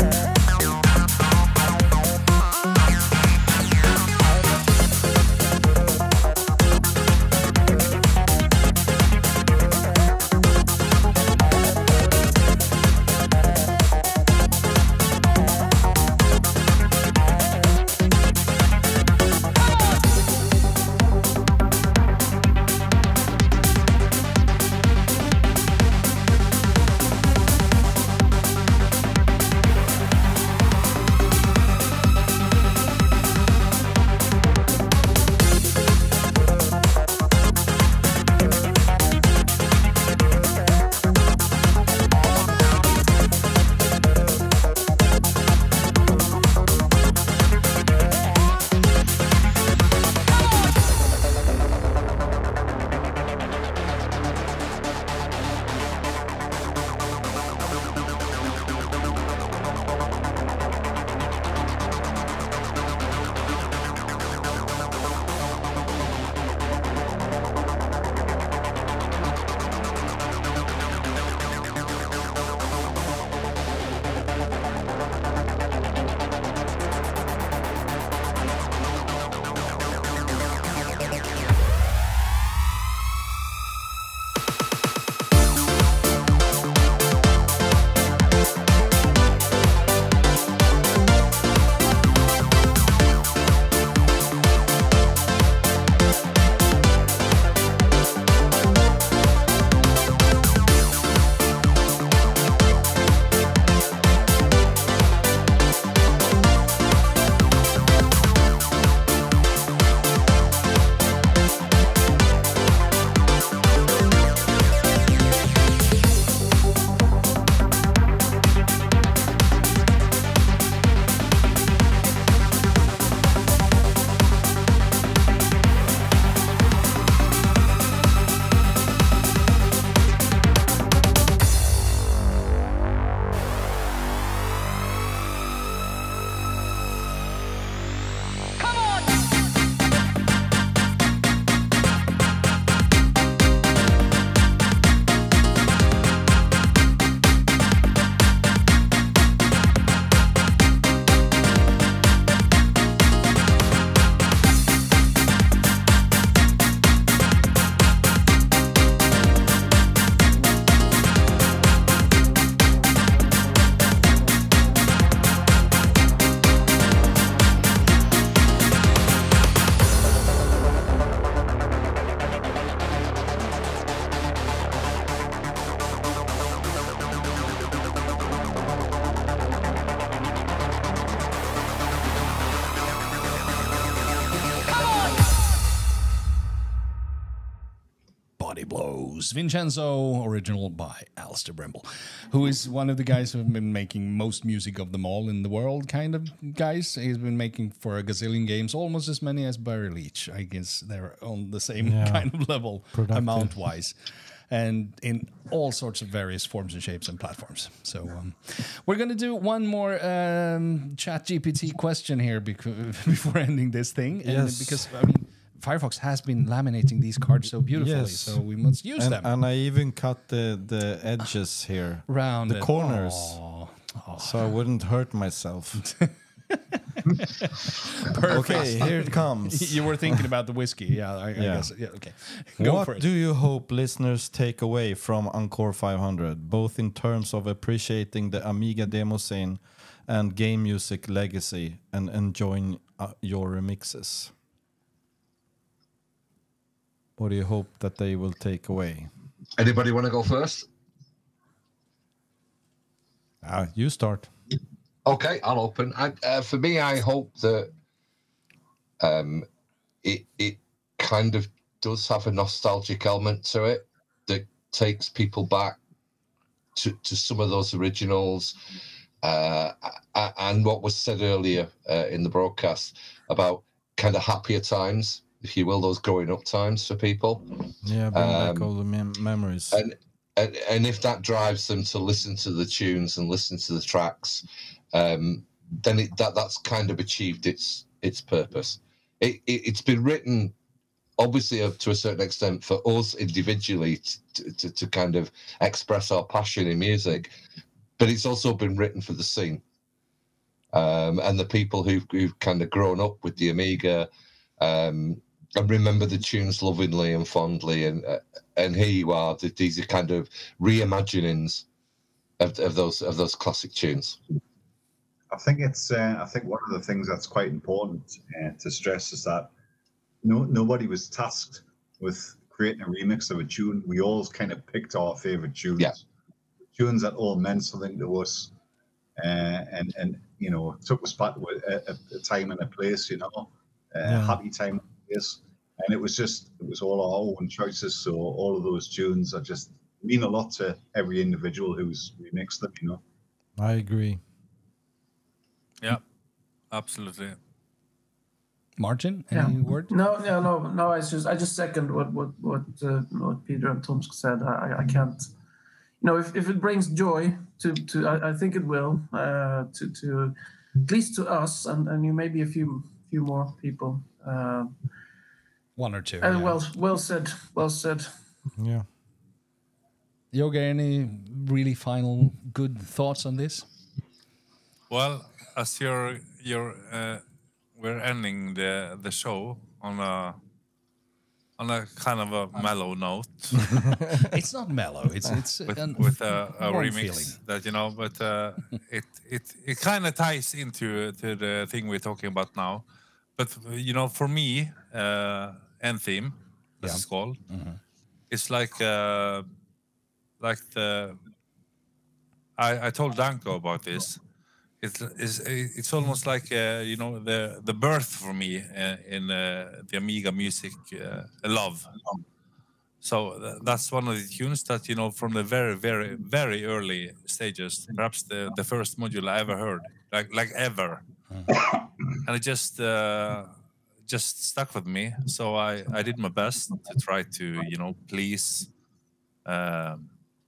James Vincenzo, original by Alistair Brimble, who is one of the guys who have been making most music of them all in the world, kind of guys. He's been making for a gazillion games, almost as many as Barry Leach. I guess they're on the same Yeah. kind of level, Productive. amount-wise, and in all sorts of various forms and shapes and platforms. So um, we're going to do one more um, Chat G P T question here beca- before ending this thing. And Yes. because, I mean, Firefox has been laminating these cards so beautifully, Yes. so we must use and, them. And I even cut the, the edges here. Round the it. corners. Aw. Aw. So I wouldn't hurt myself. Perfect. Okay, here it comes. You were thinking about the whiskey. Yeah, I, I Yeah. guess. Yeah, okay. Go What for it. do you hope listeners take away from Encore five hundred, both in terms of appreciating the Amiga demo scene and game music legacy and enjoying uh, your remixes? What do you hope that they will take away? Anybody want to go first? Uh, you start. Okay, I'll open. I, uh, for me, I hope that um, it it kind of does have a nostalgic element to it that takes people back to, to some of those originals uh, a- and what was said earlier uh, in the broadcast about kind of happier times, if you will, those growing up times for people. Yeah, bring back Um, all the mem- memories. And, and and if that drives them to listen to the tunes and listen to the tracks, um, then it, that that's kind of achieved its its purpose. It, it it's been written, obviously, uh, to a certain extent, for us individually to, to to kind of express our passion in music, but it's also been written for the scene, um, and the people who've who've kind of grown up with the Amiga. Um, and remember the tunes lovingly and fondly, and uh, and here you are. th- These are kind of reimaginings of, of those of those classic tunes. I think it's. Uh, I think one of the things that's quite important uh, to stress is that no nobody was tasked with creating a remix of a tune. We all kind of picked our favorite tunes, Yeah. tunes that all meant something to us, uh, and and you know took us back to a, a, a time and a place. You know, a Yeah. happy time and place. And it was just it was all our own choices. So all of those tunes are just mean a lot to every individual who's remixed them. You know. I agree. Yeah, absolutely. Martin, any Yeah. word? No, no, no, no. I just, I just second what what what uh, what Peter and Tomsk said. I, I can't. You know, if, if it brings joy to to, I, I think it will. Uh, to to at least to us, and and you maybe a few few more people. Uh, One or two. and yeah. well, well said, well said. Yeah. Yoga, any really final good thoughts on this? Well, as you're you're uh, we're ending the the show on a on a kind of a mellow note. It's not mellow. It's it's with, an- with a, a warm remix feeling. that you know, but uh, it it it kind of ties into to the thing we're talking about now. But you know, for me, uh, end theme, as Yeah. it's called, Mhm. it's like uh, like the. I I told Danko about this. It's it's it's almost like uh, you know the the birth for me uh, in uh, the Amiga music uh, love. So th- that's one of the tunes that you know from the very very very early stages, perhaps the the first module I ever heard, like like ever, and it just uh, just stuck with me. So I I did my best to try to you know please. Um,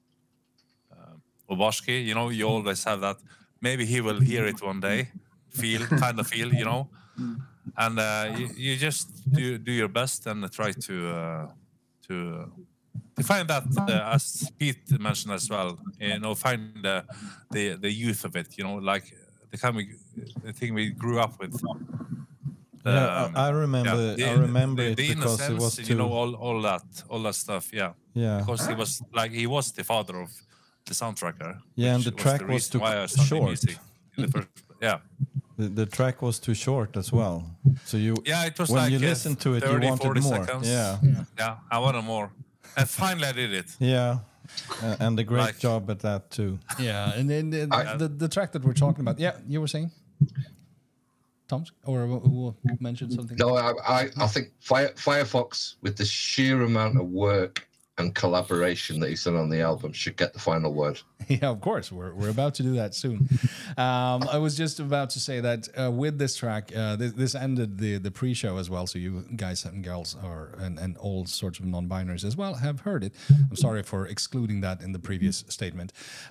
Oboshki, you know, you always have that. Maybe he will hear it one day, feel, kind of feel, you know, and uh, you, you just do do your best and try to uh, to to find that, uh, as Pete mentioned as well, you know, find the the, the youth of it, you know, like the kind we, the thing we grew up with. Yeah, Um, I I remember. yeah, the- I remember the, it the because it innocence, was you know, too. all all that, all that stuff. Yeah, Yeah. because he was like he was the father of the soundtracker. Yeah, and which the track was reason too why I started short. music in the first, yeah, The, the track was too short as well. So you, yeah, it was when like you uh, listened to it, you thirty, wanted forty more. seconds. Yeah, yeah, I wanted more, and finally I did it. yeah, uh, and a great Like- job at that too. Yeah, and then the, the the track that we're talking about. Yeah, you were saying, Tom, or who who mentioned something? No, I, I, I think Fire, Firefox, with the sheer amount of work and collaboration that he's done on the album should get the final word. Yeah, of course. We're, we're about to do that soon. Um, I was just about to say that uh, with this track, uh, this, this ended the, the pre-show as well. So you guys and girls are and, and all sorts of non-binaries as well have heard it. I'm sorry for excluding that in the previous statement.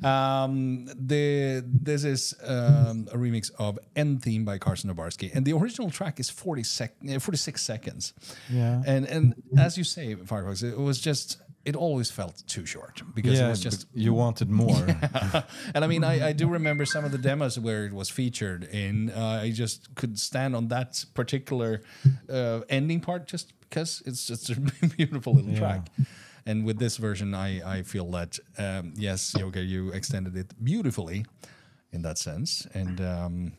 Um, the This is um, a remix of End Theme by Carson Obarski. And the original track is forty sec- forty-six seconds. Yeah. And, and as you say, Firefox, it was just... It always felt too short because yeah, it was just you wanted more. And I mean, I, I do remember some of the demos where it was featured in. Uh, I just could stand on that particular uh, ending part just because it's just a beautiful little Yeah. track. And with this version, I, I feel that um, yes, Yoga, you extended it beautifully in that sense. And um,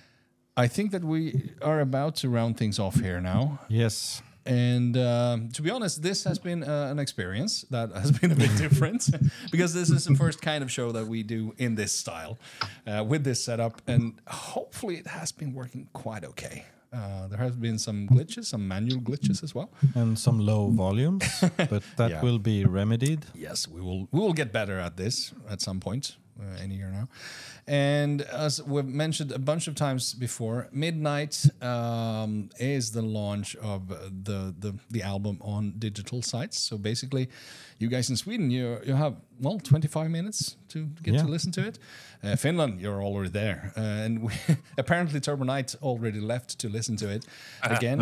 I think that we are about to round things off here now. Yes. And um, to be honest, this has been uh, an experience that has been a bit different because this is the first kind of show that we do in this style uh, with this setup. And hopefully it has been working quite okay. Uh, there has been some glitches, some manual glitches as well. And some low volumes, but that Yeah. will be remedied. Yes, we will we will get better at this at some point, uh, any year now. And as we've mentioned a bunch of times before, Midnight um, is the launch of the, the the album on digital sites. So basically, you guys in Sweden, you you have, well, twenty-five minutes to get Yeah. to listen to it. Uh, Finland, you're already there. Uh, and we, apparently Turbo Knight already left to listen to it again.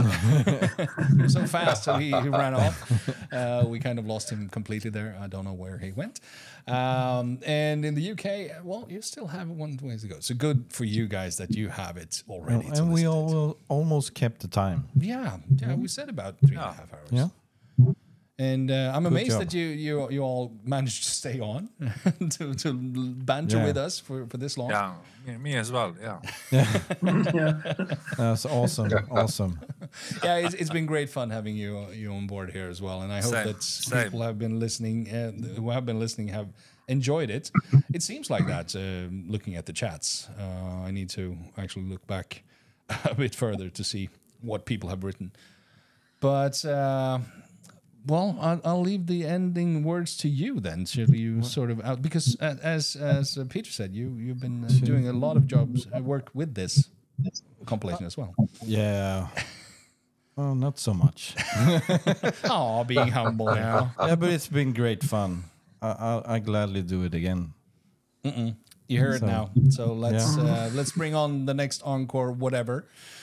He was so fast, so he, he ran off. Uh, we kind of lost him completely there. I don't know where he went. Um, and in the U K, well, you still have one ways to go. So good for you guys that you have it already. And, to and we listen all almost kept the time. Yeah, yeah, we said about three and a half hours. Yeah. And uh, I'm Good amazed job. that you you you all managed to stay on to, to banter Yeah. with us for, for this long. Yeah, me, me as well. Yeah. That's awesome. Awesome. Yeah, it's, it's been great fun having you you on board here as well, and I hope Same, that same. people have been listening uh, who have been listening have enjoyed it. It seems like that. Uh, looking at the chats, uh, I need to actually look back a bit further to see what people have written. But uh, well, I'll, I'll leave the ending words to you then. Should you sort of out because uh, as as uh, Peter said, you you've been uh, doing a lot of jobs uh, work with this compilation as well. Yeah. Well, not so much. Oh, being humble now. Yeah, but it's been great fun. I I, I gladly do it again. Mm-mm. You heard So- it now. So let's Yeah. uh, let's bring on the next encore, whatever.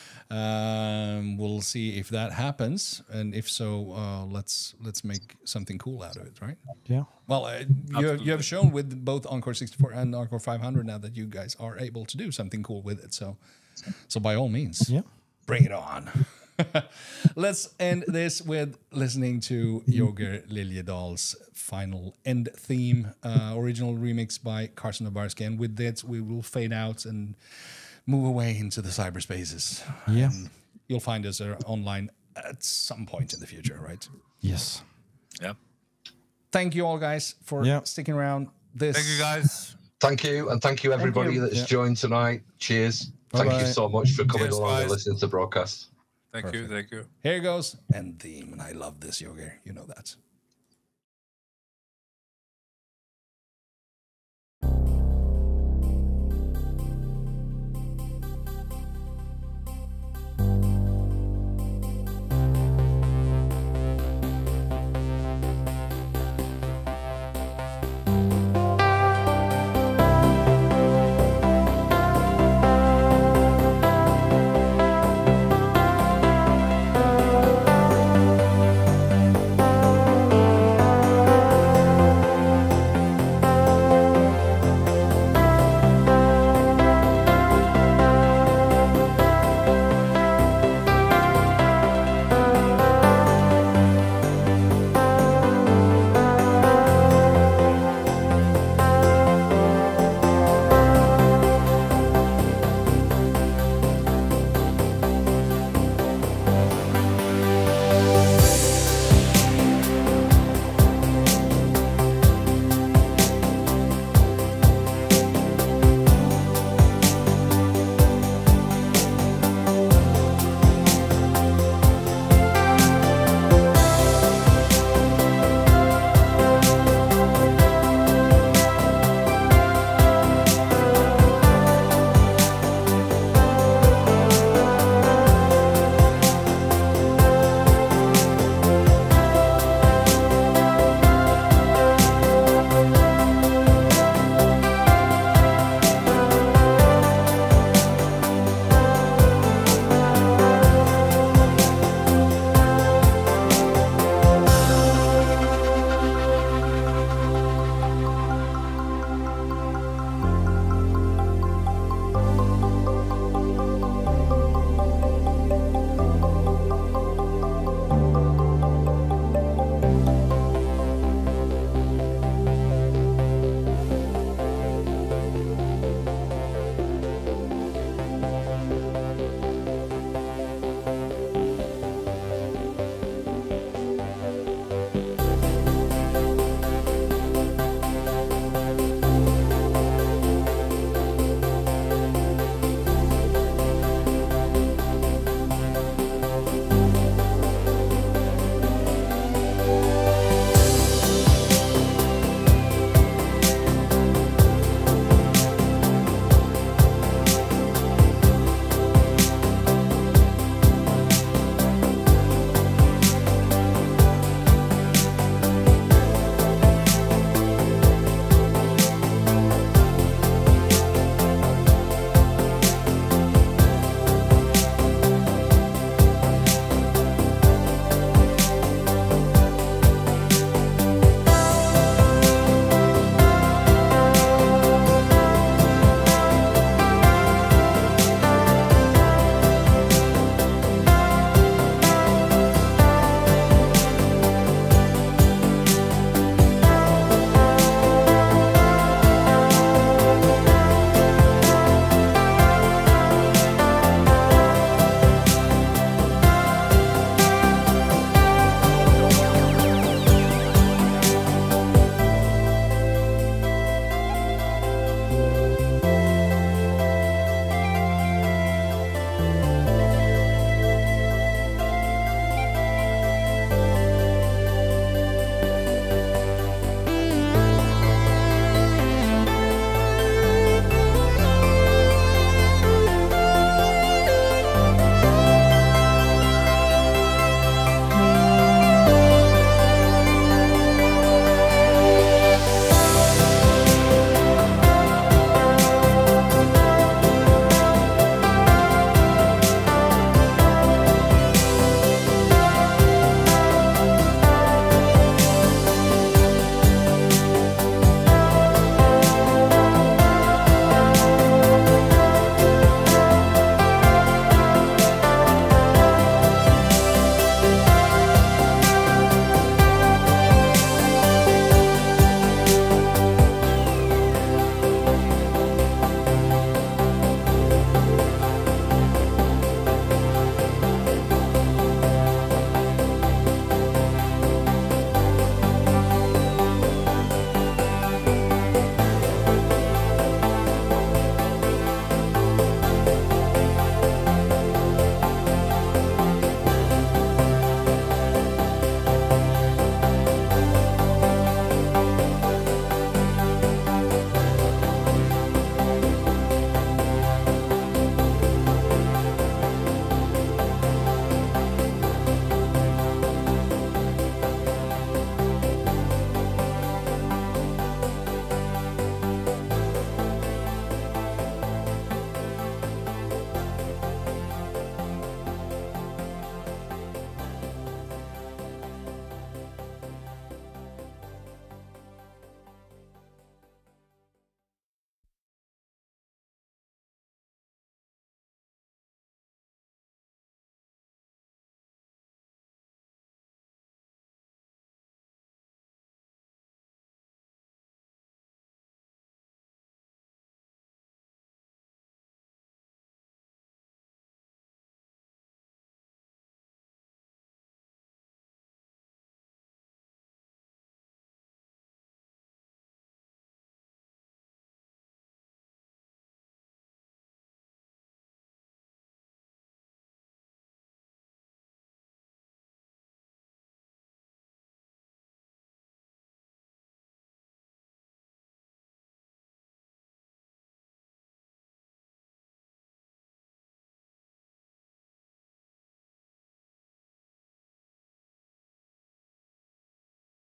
Um, we'll see if that happens, and if so, uh, let's let's make something cool out of it, right? Yeah. Well, uh, you you have shown with both Encore sixty-four and Encore five hundred now that you guys are able to do something cool with it. So, so by all means, yeah, bring it on. Let's end this with listening to Yoger Liljedahl's final end theme, uh, original remix by Carson Obarski. And with that, we will fade out and move away into the cyberspaces. Yeah. And you'll find us uh, online at some point in the future, right? Yes. Yeah. Thank you all, guys, for Yeah. sticking around. This. Thank you, guys. Thank you, and thank you everybody you. that's Yeah. joined tonight. Cheers. Thank Bye-bye. you so much for coming Cheers, along and guys. listening to the broadcast. Thank you. Thank you. Here goes end theme, and I love this, Yoger. You know that.